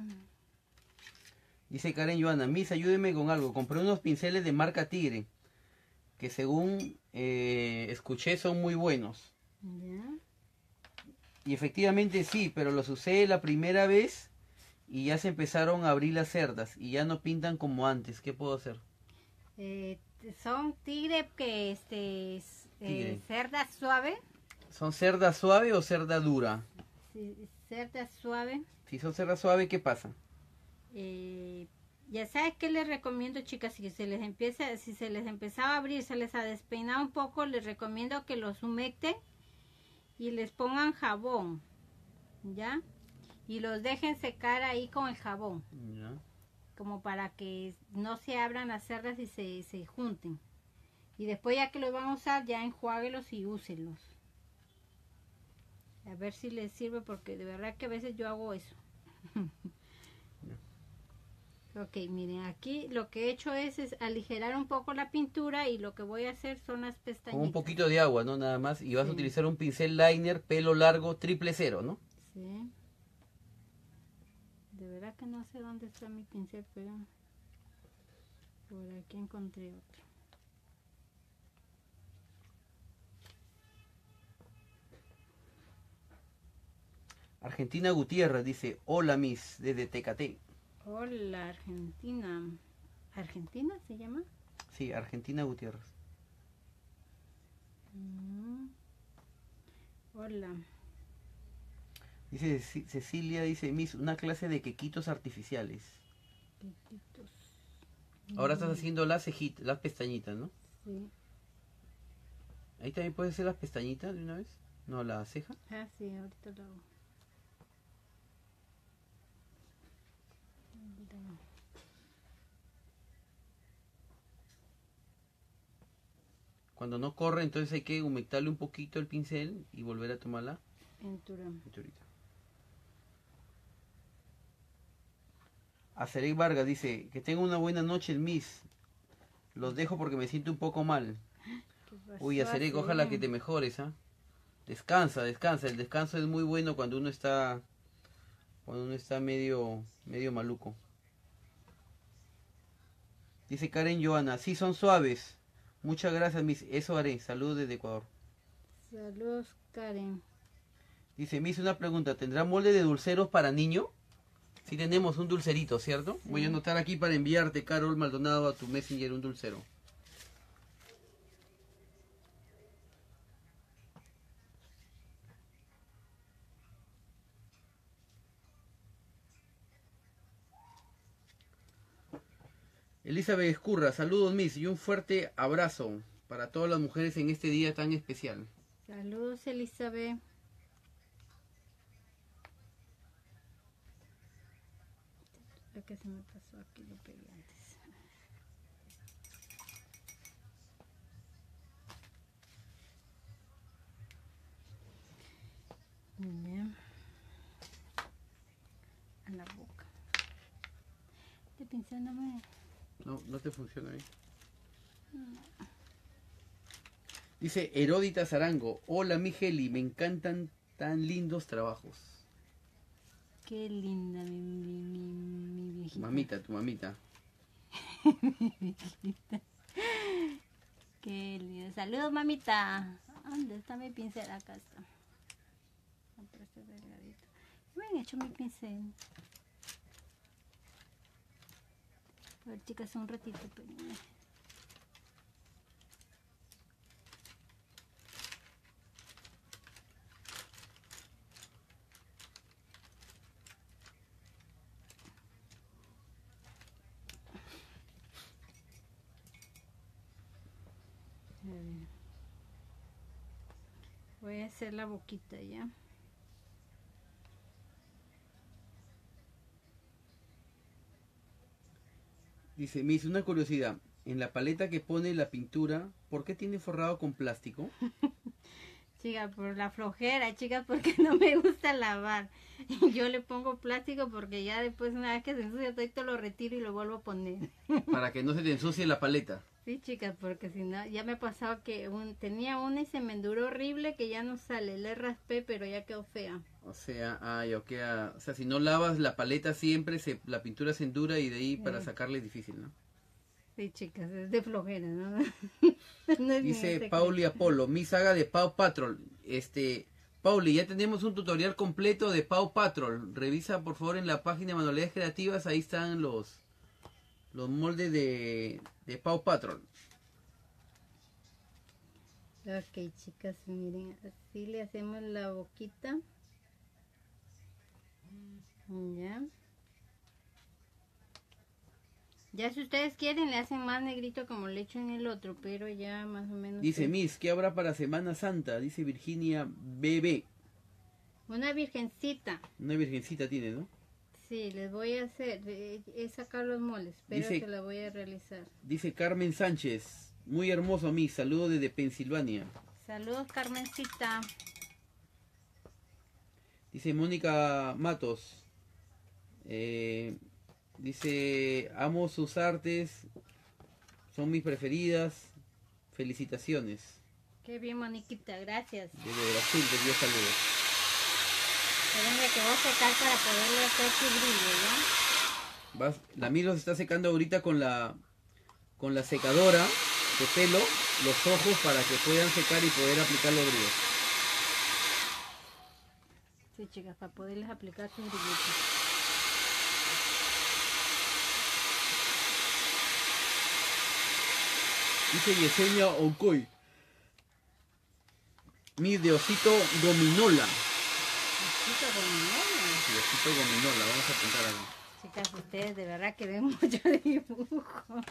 Speaker 1: Dice Karen Joana, Miss, ayúdeme con algo. Compré unos pinceles de marca Tigre, que según escuché son muy buenos.
Speaker 2: Ya.
Speaker 1: Y efectivamente sí, pero los usé la primera vez y ya se empezaron a abrir las cerdas y ya no pintan como antes. ¿Qué puedo hacer?
Speaker 2: Son tigre que
Speaker 1: Tigre.
Speaker 2: cerda suave.
Speaker 1: ¿Son cerda suave o cerda dura?
Speaker 2: Sí, cerda suave.
Speaker 1: Si son cerda suave, ¿qué pasa?
Speaker 2: Ya sabes que les recomiendo, chicas, si se les empezaba a abrir, se les ha despeinado un poco, les recomiendo que los humecten y les pongan jabón, ¿ya? Y los dejen secar ahí con el jabón,
Speaker 1: Ya.
Speaker 2: como para que no se abran las cerdas y se junten. Y después ya que los van a usar, ya enjuáguelos y úsenlos. A ver si les sirve, porque de verdad que a veces yo hago eso. Ok, miren, aquí lo que he hecho es aligerar un poco la pintura y lo que voy a hacer son las pestañitas.
Speaker 1: Con un poquito de agua, ¿no? Nada más. Y vas a
Speaker 2: Sí.
Speaker 1: utilizar un pincel liner, pelo largo, 000, ¿no?
Speaker 2: Sí. De verdad que no sé dónde está mi pincel, pero por aquí encontré otro.
Speaker 1: Argentina Gutiérrez dice, hola Miss, desde Tecate.
Speaker 2: Hola, Argentina. ¿Argentina se llama?
Speaker 1: Sí, Argentina Gutiérrez.
Speaker 2: Hola.
Speaker 1: Dice Cecilia, dice Miss, una clase de quequitos artificiales.
Speaker 2: Quequitos.
Speaker 1: Ahora estás haciendo las cejitas, las pestañitas, ¿no?
Speaker 2: Sí.
Speaker 1: Ahí también puedes hacer las pestañitas de una vez. No, la ceja.
Speaker 2: Ah, sí, ahorita lo hago.
Speaker 1: Cuando no corre, entonces hay que humectarle un poquito el pincel y volver a tomar la
Speaker 2: Pintura.
Speaker 1: pinturita. Acerey Vargas dice, que tenga una buena noche, Miss. Los dejo porque me siento un poco mal.
Speaker 2: ¿Qué pasó,
Speaker 1: Uy, Acerey,
Speaker 2: Acerey?
Speaker 1: ojalá que te mejores, ¿ah? Descansa, descansa. El descanso es muy bueno cuando uno está medio maluco. Dice Karen Joana, sí son suaves. Muchas gracias, Miss. Eso haré. Saludos desde Ecuador.
Speaker 2: Saludos, Karen.
Speaker 1: Dice, Miss, una pregunta. ¿Tendrá molde de dulceros para niño? Sí tenemos un dulcerito, ¿cierto?
Speaker 2: Sí.
Speaker 1: Voy a anotar aquí para enviarte, Carol Maldonado, a tu Messenger un dulcero. Elizabeth Escurra, saludos, Miss, y un fuerte abrazo para todas las mujeres en este día tan especial.
Speaker 2: Saludos, Elizabeth. Lo que se me pasó aquí, lo pegué antes. Muy bien. A la boca. Este pincel no me...
Speaker 1: No te funciona bien. Dice Heródita Zarango, hola Migeli, me encantan tan lindos trabajos.
Speaker 2: Qué linda mi viejita.
Speaker 1: Mamita, tu mamita.
Speaker 2: Qué linda. Saludos, mamita. ¿Dónde está mi pincel? Acá está. Otro este delgadito. Me han hecho mi pincel. A ver, chicas, un ratito. Pero... voy a hacer la boquita ya.
Speaker 1: Dice, Miss, una curiosidad. En la paleta que pone la pintura, ¿por qué tiene forrado con plástico?
Speaker 2: Chica, por la flojera, chicas, porque no me gusta lavar. Yo le pongo plástico porque ya después, una vez que se ensucia todo lo retiro y lo vuelvo a poner.
Speaker 1: Para que no se te ensucie la paleta.
Speaker 2: Sí, chicas, porque si no, ya me ha pasado que tenía una y se me enduró horrible que ya no sale. Le raspé, pero ya quedó fea.
Speaker 1: O sea, o sea, si no lavas la paleta siempre, la pintura se endura y de ahí para sacarla es difícil, ¿no?
Speaker 2: Sí, chicas, es de flojera, ¿no? No es
Speaker 1: Dice
Speaker 2: mi
Speaker 1: Pauli
Speaker 2: secreto.
Speaker 1: Apolo, mi saga de Paw Patrol. Pauli, ya tenemos un tutorial completo de Paw Patrol. Revisa por favor en la página de Manualidades Creativas, ahí están los moldes de Paw Patrol.
Speaker 2: Ok, chicas, miren, así le hacemos la boquita. Ya. Ya si ustedes quieren le hacen más negrito como le he hecho en el otro, pero ya más o menos.
Speaker 1: Dice
Speaker 2: es
Speaker 1: Miss, ¿qué habrá para Semana Santa? Dice Virginia Bebé.
Speaker 2: una virgencita.
Speaker 1: Una virgencita tiene, ¿no?
Speaker 2: Sí, les voy a hacer, es sacar los moles, pero
Speaker 1: Dice-
Speaker 2: que la voy a realizar.
Speaker 1: Dice Carmen Sánchez, muy hermoso Miss, saludo desde Pensilvania.
Speaker 2: Saludos, Carmencita.
Speaker 1: Dice Mónica Matos, dice, amo sus artes, son mis preferidas, felicitaciones.
Speaker 2: Qué bien, Moniquita, gracias.
Speaker 1: Desde Brasil, te dio saludos.
Speaker 2: Espérenme que voy a secar para poderle hacer su brillo, ¿ya?
Speaker 1: La Milo se está secando ahorita con la secadora de pelo los ojos para que puedan secar y poder aplicar los brillos.
Speaker 2: Sí, chicas, para poderles aplicar sus brillitos.
Speaker 1: Dice Yesenia Okoy. Miss de Osito Gominola.
Speaker 2: Osito Gominola.
Speaker 1: Sí, Osito Gominola, vamos a apuntar algo.
Speaker 2: Chicas, ustedes de verdad que ven mucho dibujo.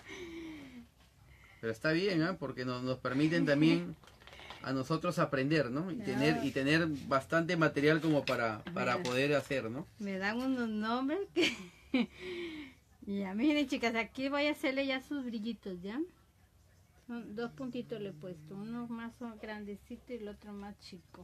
Speaker 1: Pero está bien, ¿ah? Porque nos permiten también a nosotros aprender, ¿no? Y tener bastante material como para
Speaker 2: Mira.
Speaker 1: poder hacer, ¿no?
Speaker 2: Me dan unos nombres que... Ya, miren, chicas, aquí voy a hacerle ya sus brillitos, ¿ya? Son 2 puntitos le he puesto, uno más grandecito y el otro más chico.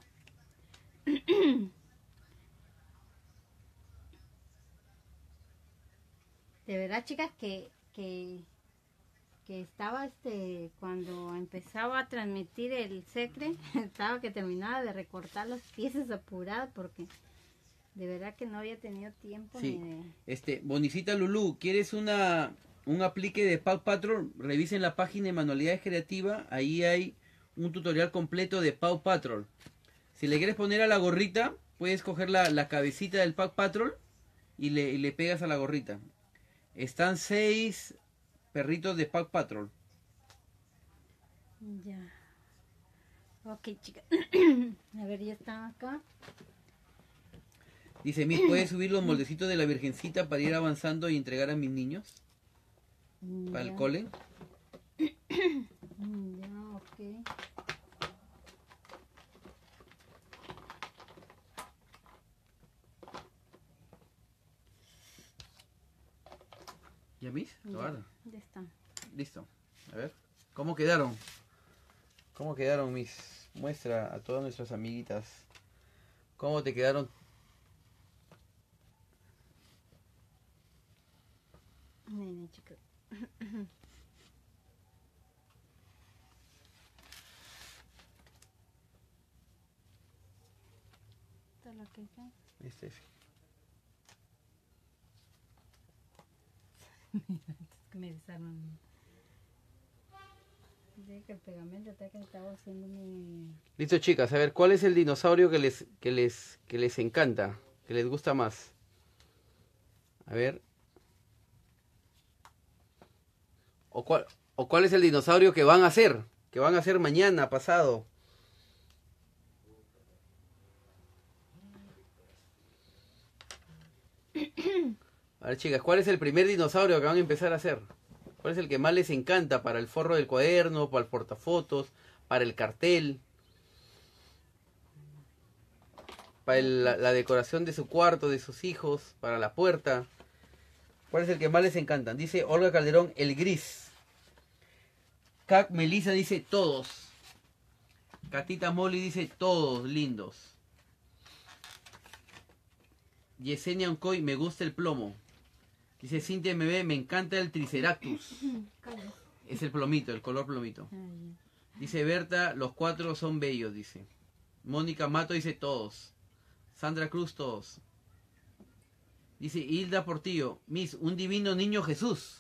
Speaker 2: De verdad, chicas, que que estaba cuando empezaba a transmitir el secre, estaba que terminaba de recortar las piezas apuradas porque de verdad que no había tenido tiempo
Speaker 1: Sí.
Speaker 2: ni de...
Speaker 1: Bonicita Lulú, ¿quieres un aplique de Paw Patrol? Revisen la página de Manualidades Creativas, ahí hay un tutorial completo de Paw Patrol. Si le quieres poner a la gorrita, puedes coger la cabecita del Paw Patrol y le pegas a la gorrita. Están 6 perritos de Paw Patrol.
Speaker 2: Ya. Ok, chicas. A ver, ya están acá.
Speaker 1: Dice, Miss, ¿puedes subir los moldecitos de la Virgencita para ir avanzando y entregar a mis niños? Para el
Speaker 2: Ya.
Speaker 1: cole.
Speaker 2: Ya, ok.
Speaker 1: ¿Ya, Miss?
Speaker 2: Ya, ya están.
Speaker 1: Listo. A ver. ¿Cómo quedaron? ¿Cómo quedaron, Miss? Muestra a todas nuestras amiguitas. ¿Cómo te quedaron?
Speaker 2: Miren, chicas. Esto es lo que hice.
Speaker 1: Este es.
Speaker 2: Es que me desarman. Dice que el pegamento está que estaba haciendo mi...
Speaker 1: Listo, chicas. A ver, ¿cuál es el dinosaurio que les encanta? Que les gusta más. A ver. ¿O cuál es el dinosaurio que van a hacer? Que van a hacer mañana, pasado. A ver, chicas, ¿cuál es el primer dinosaurio que van a empezar a hacer? ¿Cuál es el que más les encanta para el forro del cuaderno, para el portafotos, para el cartel, para la decoración de su cuarto, de sus hijos, para la puerta? ¿Cuál es el que más les encanta? Dice Olga Calderón, el gris. Cac Melissa dice todos. Catita Molly dice todos lindos. Yesenia Oncoy, me gusta el plomo. Dice Cintia MB, me encanta el Triceratops.
Speaker 2: ¿Cuál es?
Speaker 1: Es el plomito, el color plomito.
Speaker 2: Ah, ya.
Speaker 1: Dice Berta, los 4 son bellos, dice. Mónica Mato dice todos. Sandra Cruz, todos. Dice Hilda Portillo, Miss, un divino niño Jesús.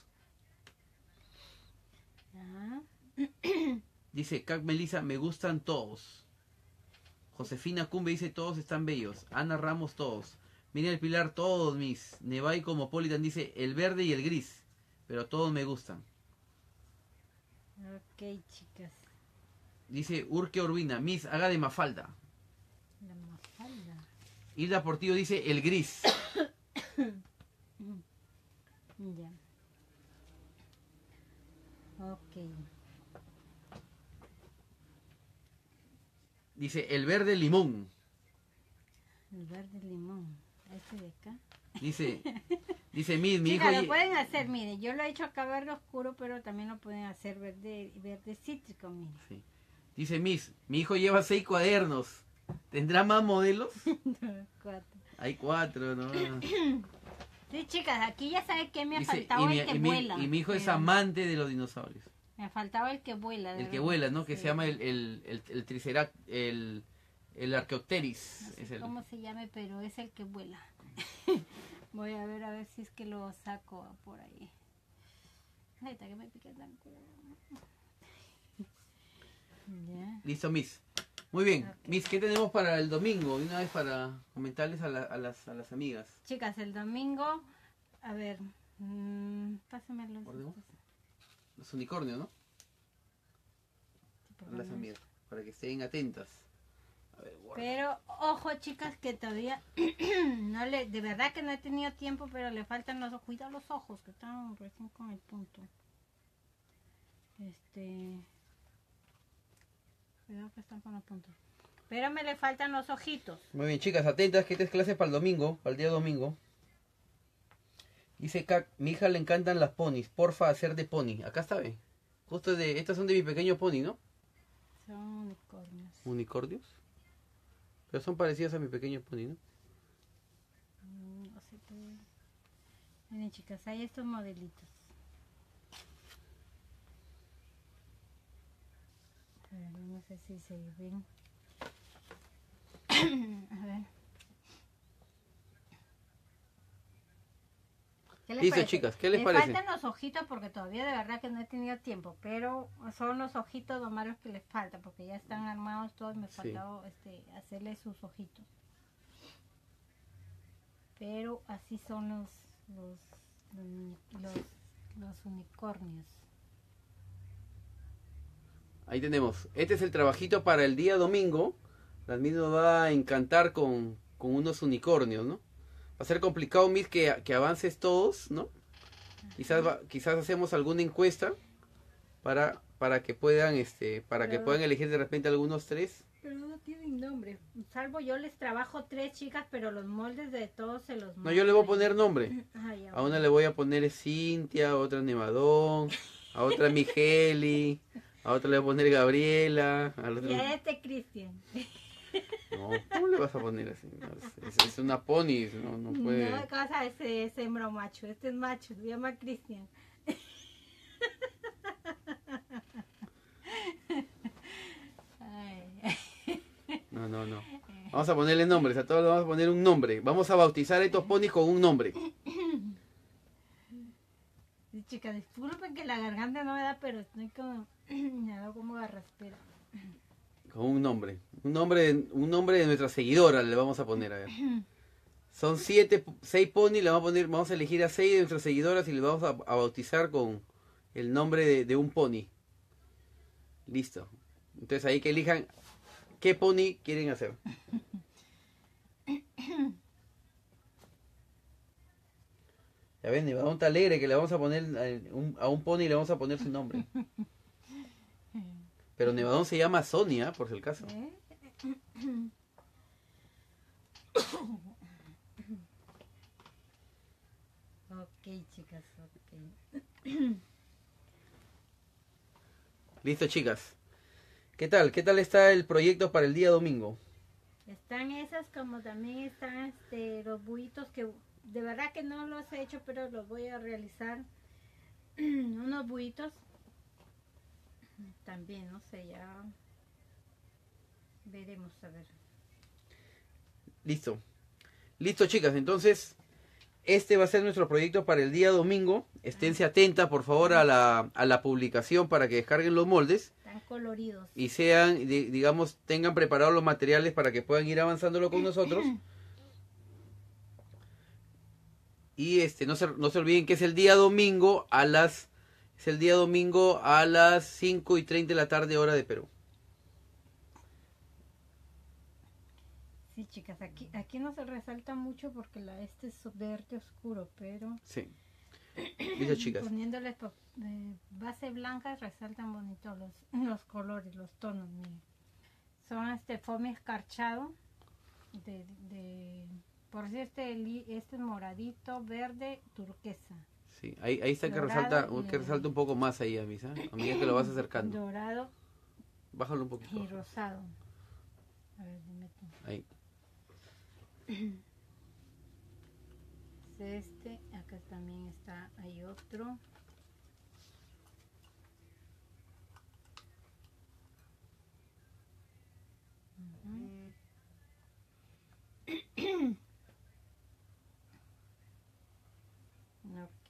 Speaker 2: Ajá.
Speaker 1: Dice Cac Melissa, me gustan todos. Josefina Cumbe dice todos están bellos. Ana Ramos, todos. Mira el Pilar, todos, Miss. Nevai Cosmopolitan dice el verde y el gris. Pero todos me gustan.
Speaker 2: Ok, chicas.
Speaker 1: Dice Urque Urbina, Miss, haga de Mafalda.
Speaker 2: La mafalda.
Speaker 1: Hilda Portillo dice el gris.
Speaker 2: Ya. Ok.
Speaker 1: Dice el verde limón.
Speaker 2: El verde limón. Este de acá.
Speaker 1: Dice Miss, mi hijo.
Speaker 2: Chicas, lo pueden hacer, miren. Yo lo he hecho acá verde oscuro, pero también lo pueden hacer verde cítrico, miren.
Speaker 1: Sí. Dice Miss, mi hijo lleva 6 cuadernos. ¿Tendrá más modelos?
Speaker 2: 4.
Speaker 1: Hay 4, ¿no?
Speaker 2: Sí, chicas, aquí ya saben que me ha
Speaker 1: Dice,
Speaker 2: faltado el que vuela.
Speaker 1: y mi hijo es
Speaker 2: Pero
Speaker 1: amante de los dinosaurios.
Speaker 2: me faltaba el que vuela. de
Speaker 1: El que
Speaker 2: verdad.
Speaker 1: vuela, ¿no? Que
Speaker 2: Sí.
Speaker 1: se llama el Triceratops, el Archaeopteryx.
Speaker 2: No sé
Speaker 1: Es el...
Speaker 2: cómo se llame, pero es el que vuela. Voy a ver si es que lo saco por ahí. Ay, está que me pique tan culo. Ya.
Speaker 1: Listo, Miss. Muy bien.
Speaker 2: Ok.
Speaker 1: Miss, ¿qué tenemos para el domingo? De una vez para comentarles a las amigas.
Speaker 2: Chicas, el domingo, a ver, pásame los...
Speaker 1: ¿Guardemos? Los unicornios, ¿no?
Speaker 2: Sí, por
Speaker 1: A las
Speaker 2: favor.
Speaker 1: amigas. Para que estén atentas. A ver, guarda.
Speaker 2: Pero ojo, chicas, que todavía de verdad que no he tenido tiempo, pero le faltan los ojos. Cuida los ojos, que están recién con el punto. Cuidado que están con los puntos. Pero me le faltan los ojitos.
Speaker 1: Muy bien, chicas, atentas, que esta es clase para el domingo, para el día domingo. Dice Cac, mi hija le encantan las ponis, porfa hacer de pony. Acá está, ve. Justo estas son de mi pequeño pony, ¿no?
Speaker 2: Son unicornios.
Speaker 1: Unicornios. Pero son parecidas a mi pequeño pony, ¿no?
Speaker 2: No sé qué. Miren, chicas, hay estos modelitos. A ver, no sé si se ven. A ver. ¿Qué les
Speaker 1: Listo,
Speaker 2: parece?
Speaker 1: chicas, ¿qué les
Speaker 2: Me
Speaker 1: parece?
Speaker 2: faltan los ojitos porque todavía de verdad que no he tenido tiempo, pero son los ojitos nomás los que les faltan porque ya están armados todos, me
Speaker 1: Sí.
Speaker 2: faltaba hacerle sus ojitos. Pero así son los unicornios.
Speaker 1: Ahí tenemos. Este es el trabajito para el día domingo. La Miss nos va a encantar con unos unicornios, ¿no? Va a ser complicado, Miss, que avances todos, ¿no? Quizás hacemos alguna encuesta para que puedan elegir de repente algunos 3.
Speaker 2: Pero no tienen nombre. Salvo yo les trabajo 3 chicas, pero los moldes de todos se los
Speaker 1: No, yo le voy a poner nombre.
Speaker 2: Ah, ya,
Speaker 1: A una le voy a poner Cintia, a otra Nevadón, a otra Migeli, a otra le voy a poner Gabriela, al otro...
Speaker 2: Y a Cristian.
Speaker 1: No, ¿cómo le vas a poner así? No, es una pony, no puede...
Speaker 2: No, cosa, ese es hembra o macho. Este es macho, se llama Cristian.
Speaker 1: No. Vamos a ponerle nombres, a todos le vamos a poner un nombre. Vamos a bautizar a estos ponis con un nombre.
Speaker 2: Sí, chica, disculpen que la garganta no me da, pero estoy como... me da como garraspera.
Speaker 1: Con un nombre. Un nombre de nuestra seguidora le vamos a poner, a ver. Son 6 ponis, vamos a elegir a 6 de nuestras seguidoras y le vamos a bautizar con el nombre de un pony. Listo. Entonces ahí que elijan qué pony quieren hacer. Ya ven, Nevadón está alegre que le vamos a poner a un pony le vamos a poner su nombre. Pero Nevadón se llama Sonia, por si el caso.
Speaker 2: Ok, chicas, ok.
Speaker 1: Listo, chicas. ¿Qué tal? ¿Qué tal está el proyecto para el día domingo?
Speaker 2: Están esas como también están los buitos que de verdad que no los he hecho, pero los voy a realizar. Unos buitos. También, no sé, ya veremos a ver.
Speaker 1: Listo. Listo, chicas. Entonces, este va a ser nuestro proyecto para el día domingo. Esténse atentas, por favor, a la publicación para que descarguen los moldes.
Speaker 2: Están coloridos.
Speaker 1: Y sean, digamos, tengan preparados los materiales para que puedan ir avanzándolo con nosotros. Y no se olviden que es el día domingo a las 5:30 de la tarde, hora de Perú.
Speaker 2: Sí, chicas, aquí no se resalta mucho porque este es verde oscuro, pero
Speaker 1: Sí. Listo, chicas.
Speaker 2: poniéndoles base blanca resaltan bonito los colores, los tonos, miren. Son foamy escarchado por si este es moradito, verde, turquesa.
Speaker 1: Sí, ahí está que
Speaker 2: Dorado
Speaker 1: resalta un poco más ahí, Amisa. A medida que lo vas acercando.
Speaker 2: Dorado
Speaker 1: Bájalo un poquito.
Speaker 2: y rosado. A ver, dime tú.
Speaker 1: Ahí.
Speaker 2: Es acá también está, hay otro. Ok.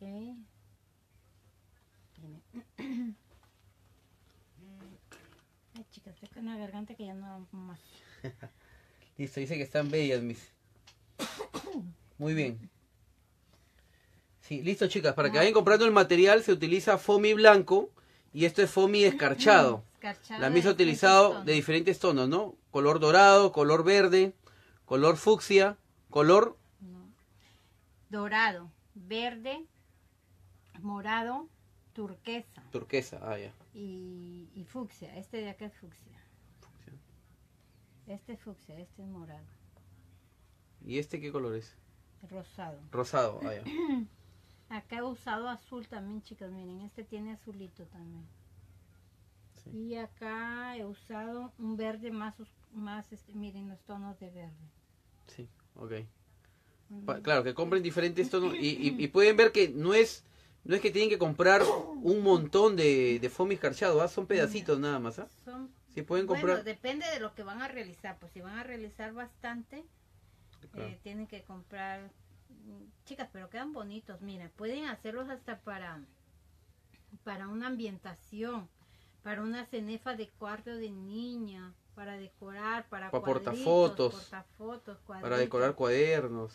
Speaker 2: Ay, chicas, estoy con la garganta que ya no más.
Speaker 1: Listo, dice que están bellas, mis. Muy bien. Sí, listo, chicas. Para que vayan comprando el material se utiliza foamy blanco y esto es foamy escarchado. La misma ha utilizado de diferentes tonos, ¿no? Color dorado, color verde, color fucsia, color...
Speaker 2: Dorado, verde, morado, turquesa.
Speaker 1: Turquesa, ya.
Speaker 2: Y fucsia. Este de acá es fucsia. Este es fucsia, este es morado.
Speaker 1: ¿Y este qué color es?
Speaker 2: Rosado.
Speaker 1: Rosado, ya.
Speaker 2: Acá he usado azul también, chicas. Miren, este tiene azulito también. Sí. Y acá he usado un verde más miren los tonos de verde.
Speaker 1: Sí, ok. Claro, que compren diferentes tonos y pueden ver que no es que tienen que comprar un montón de foamy escarchado, ¿ah? Son pedacitos nada más, ¿ah? Si pueden
Speaker 2: Bueno,
Speaker 1: comprar...
Speaker 2: depende de lo que van a realizar. Pues si van a realizar bastante,
Speaker 1: Claro.
Speaker 2: tienen que comprar. Chicas, pero quedan bonitos. Mira, pueden hacerlos hasta para una ambientación, para una cenefa de cuarto de niña, para decorar, para
Speaker 1: Para
Speaker 2: cuadritos,
Speaker 1: portafotos, para
Speaker 2: cuadritos,
Speaker 1: decorar cuadernos.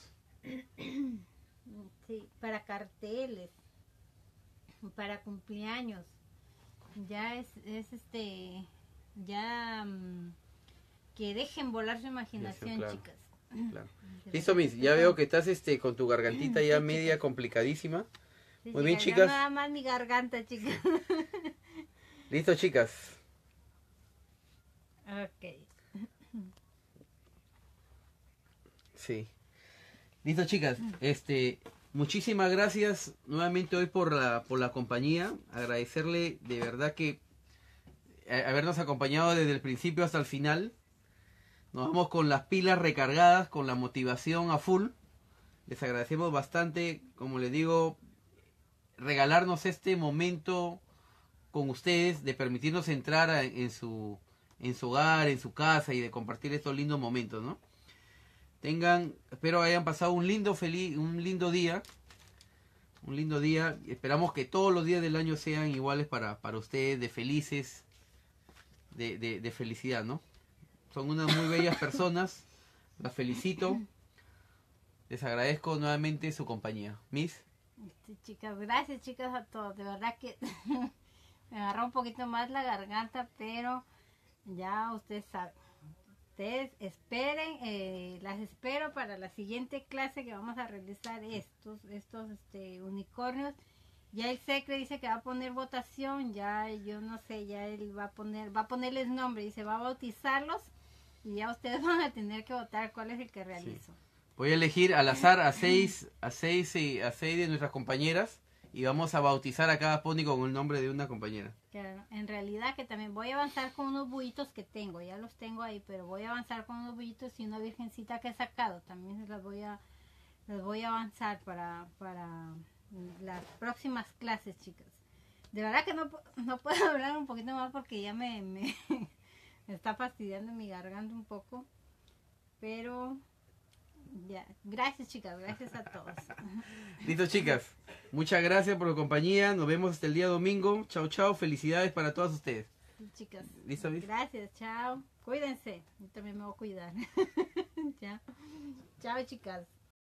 Speaker 2: sí, para carteles, para cumpleaños. Ya ya que dejen volar su imaginación,
Speaker 1: Claro.
Speaker 2: chicas.
Speaker 1: Claro.
Speaker 2: De
Speaker 1: Listo,
Speaker 2: verdad,
Speaker 1: Miss. Ya veo que estás con tu gargantita ya
Speaker 2: Sí,
Speaker 1: media
Speaker 2: chicas.
Speaker 1: complicadísima.
Speaker 2: Sí,
Speaker 1: Muy bien,
Speaker 2: ya
Speaker 1: chicas.
Speaker 2: nada más mi garganta, chicas.
Speaker 1: Listo, chicas.
Speaker 2: Ok.
Speaker 1: Sí. Listo, chicas. Muchísimas gracias nuevamente hoy por la compañía. Agradecerle de verdad que habernos acompañado desde el principio hasta el final. Nos vamos con las pilas recargadas, con la motivación a full. Les agradecemos bastante, como les digo, regalarnos este momento con ustedes, de permitirnos entrar en su hogar, en su casa y de compartir estos lindos momentos, ¿no? Espero hayan pasado un lindo día. Un lindo día. Esperamos que todos los días del año sean iguales para ustedes, de felices, de felicidad, ¿no? Son unas muy bellas personas. Las felicito. Les agradezco nuevamente su compañía. Miss.
Speaker 2: Sí, chicas, gracias, chicas, a todos. De verdad que me agarró un poquito más la garganta, pero ya ustedes saben. Ustedes esperen, las espero para la siguiente clase que vamos a realizar estos unicornios. Ya el secre dice que va a poner votación, ya yo no sé, ya él va a ponerles nombre, dice va a bautizarlos y ya ustedes van a tener que votar cuál es el que realizo.
Speaker 1: Sí. Voy a elegir al azar a seis de nuestras compañeras y vamos a bautizar a cada pony con el nombre de una compañera.
Speaker 2: Claro, en realidad que también voy a avanzar con unos bullitos que tengo, ya los tengo ahí, pero voy a avanzar con unos bullitos y una virgencita que he sacado, también las voy a avanzar para las próximas clases, chicas. De verdad que no puedo hablar un poquito más porque ya me está fastidiando mi garganta un poco, pero ya, gracias, chicas, gracias a todos.
Speaker 1: Listo, chicas. Muchas gracias por la compañía. Nos vemos hasta el día domingo. Chao, chao. Felicidades para todas ustedes.
Speaker 2: Sí, chicas.
Speaker 1: ¿Listo, Miss?
Speaker 2: Gracias, chao. Cuídense. Yo también me voy a cuidar. Chao. Chao, chicas.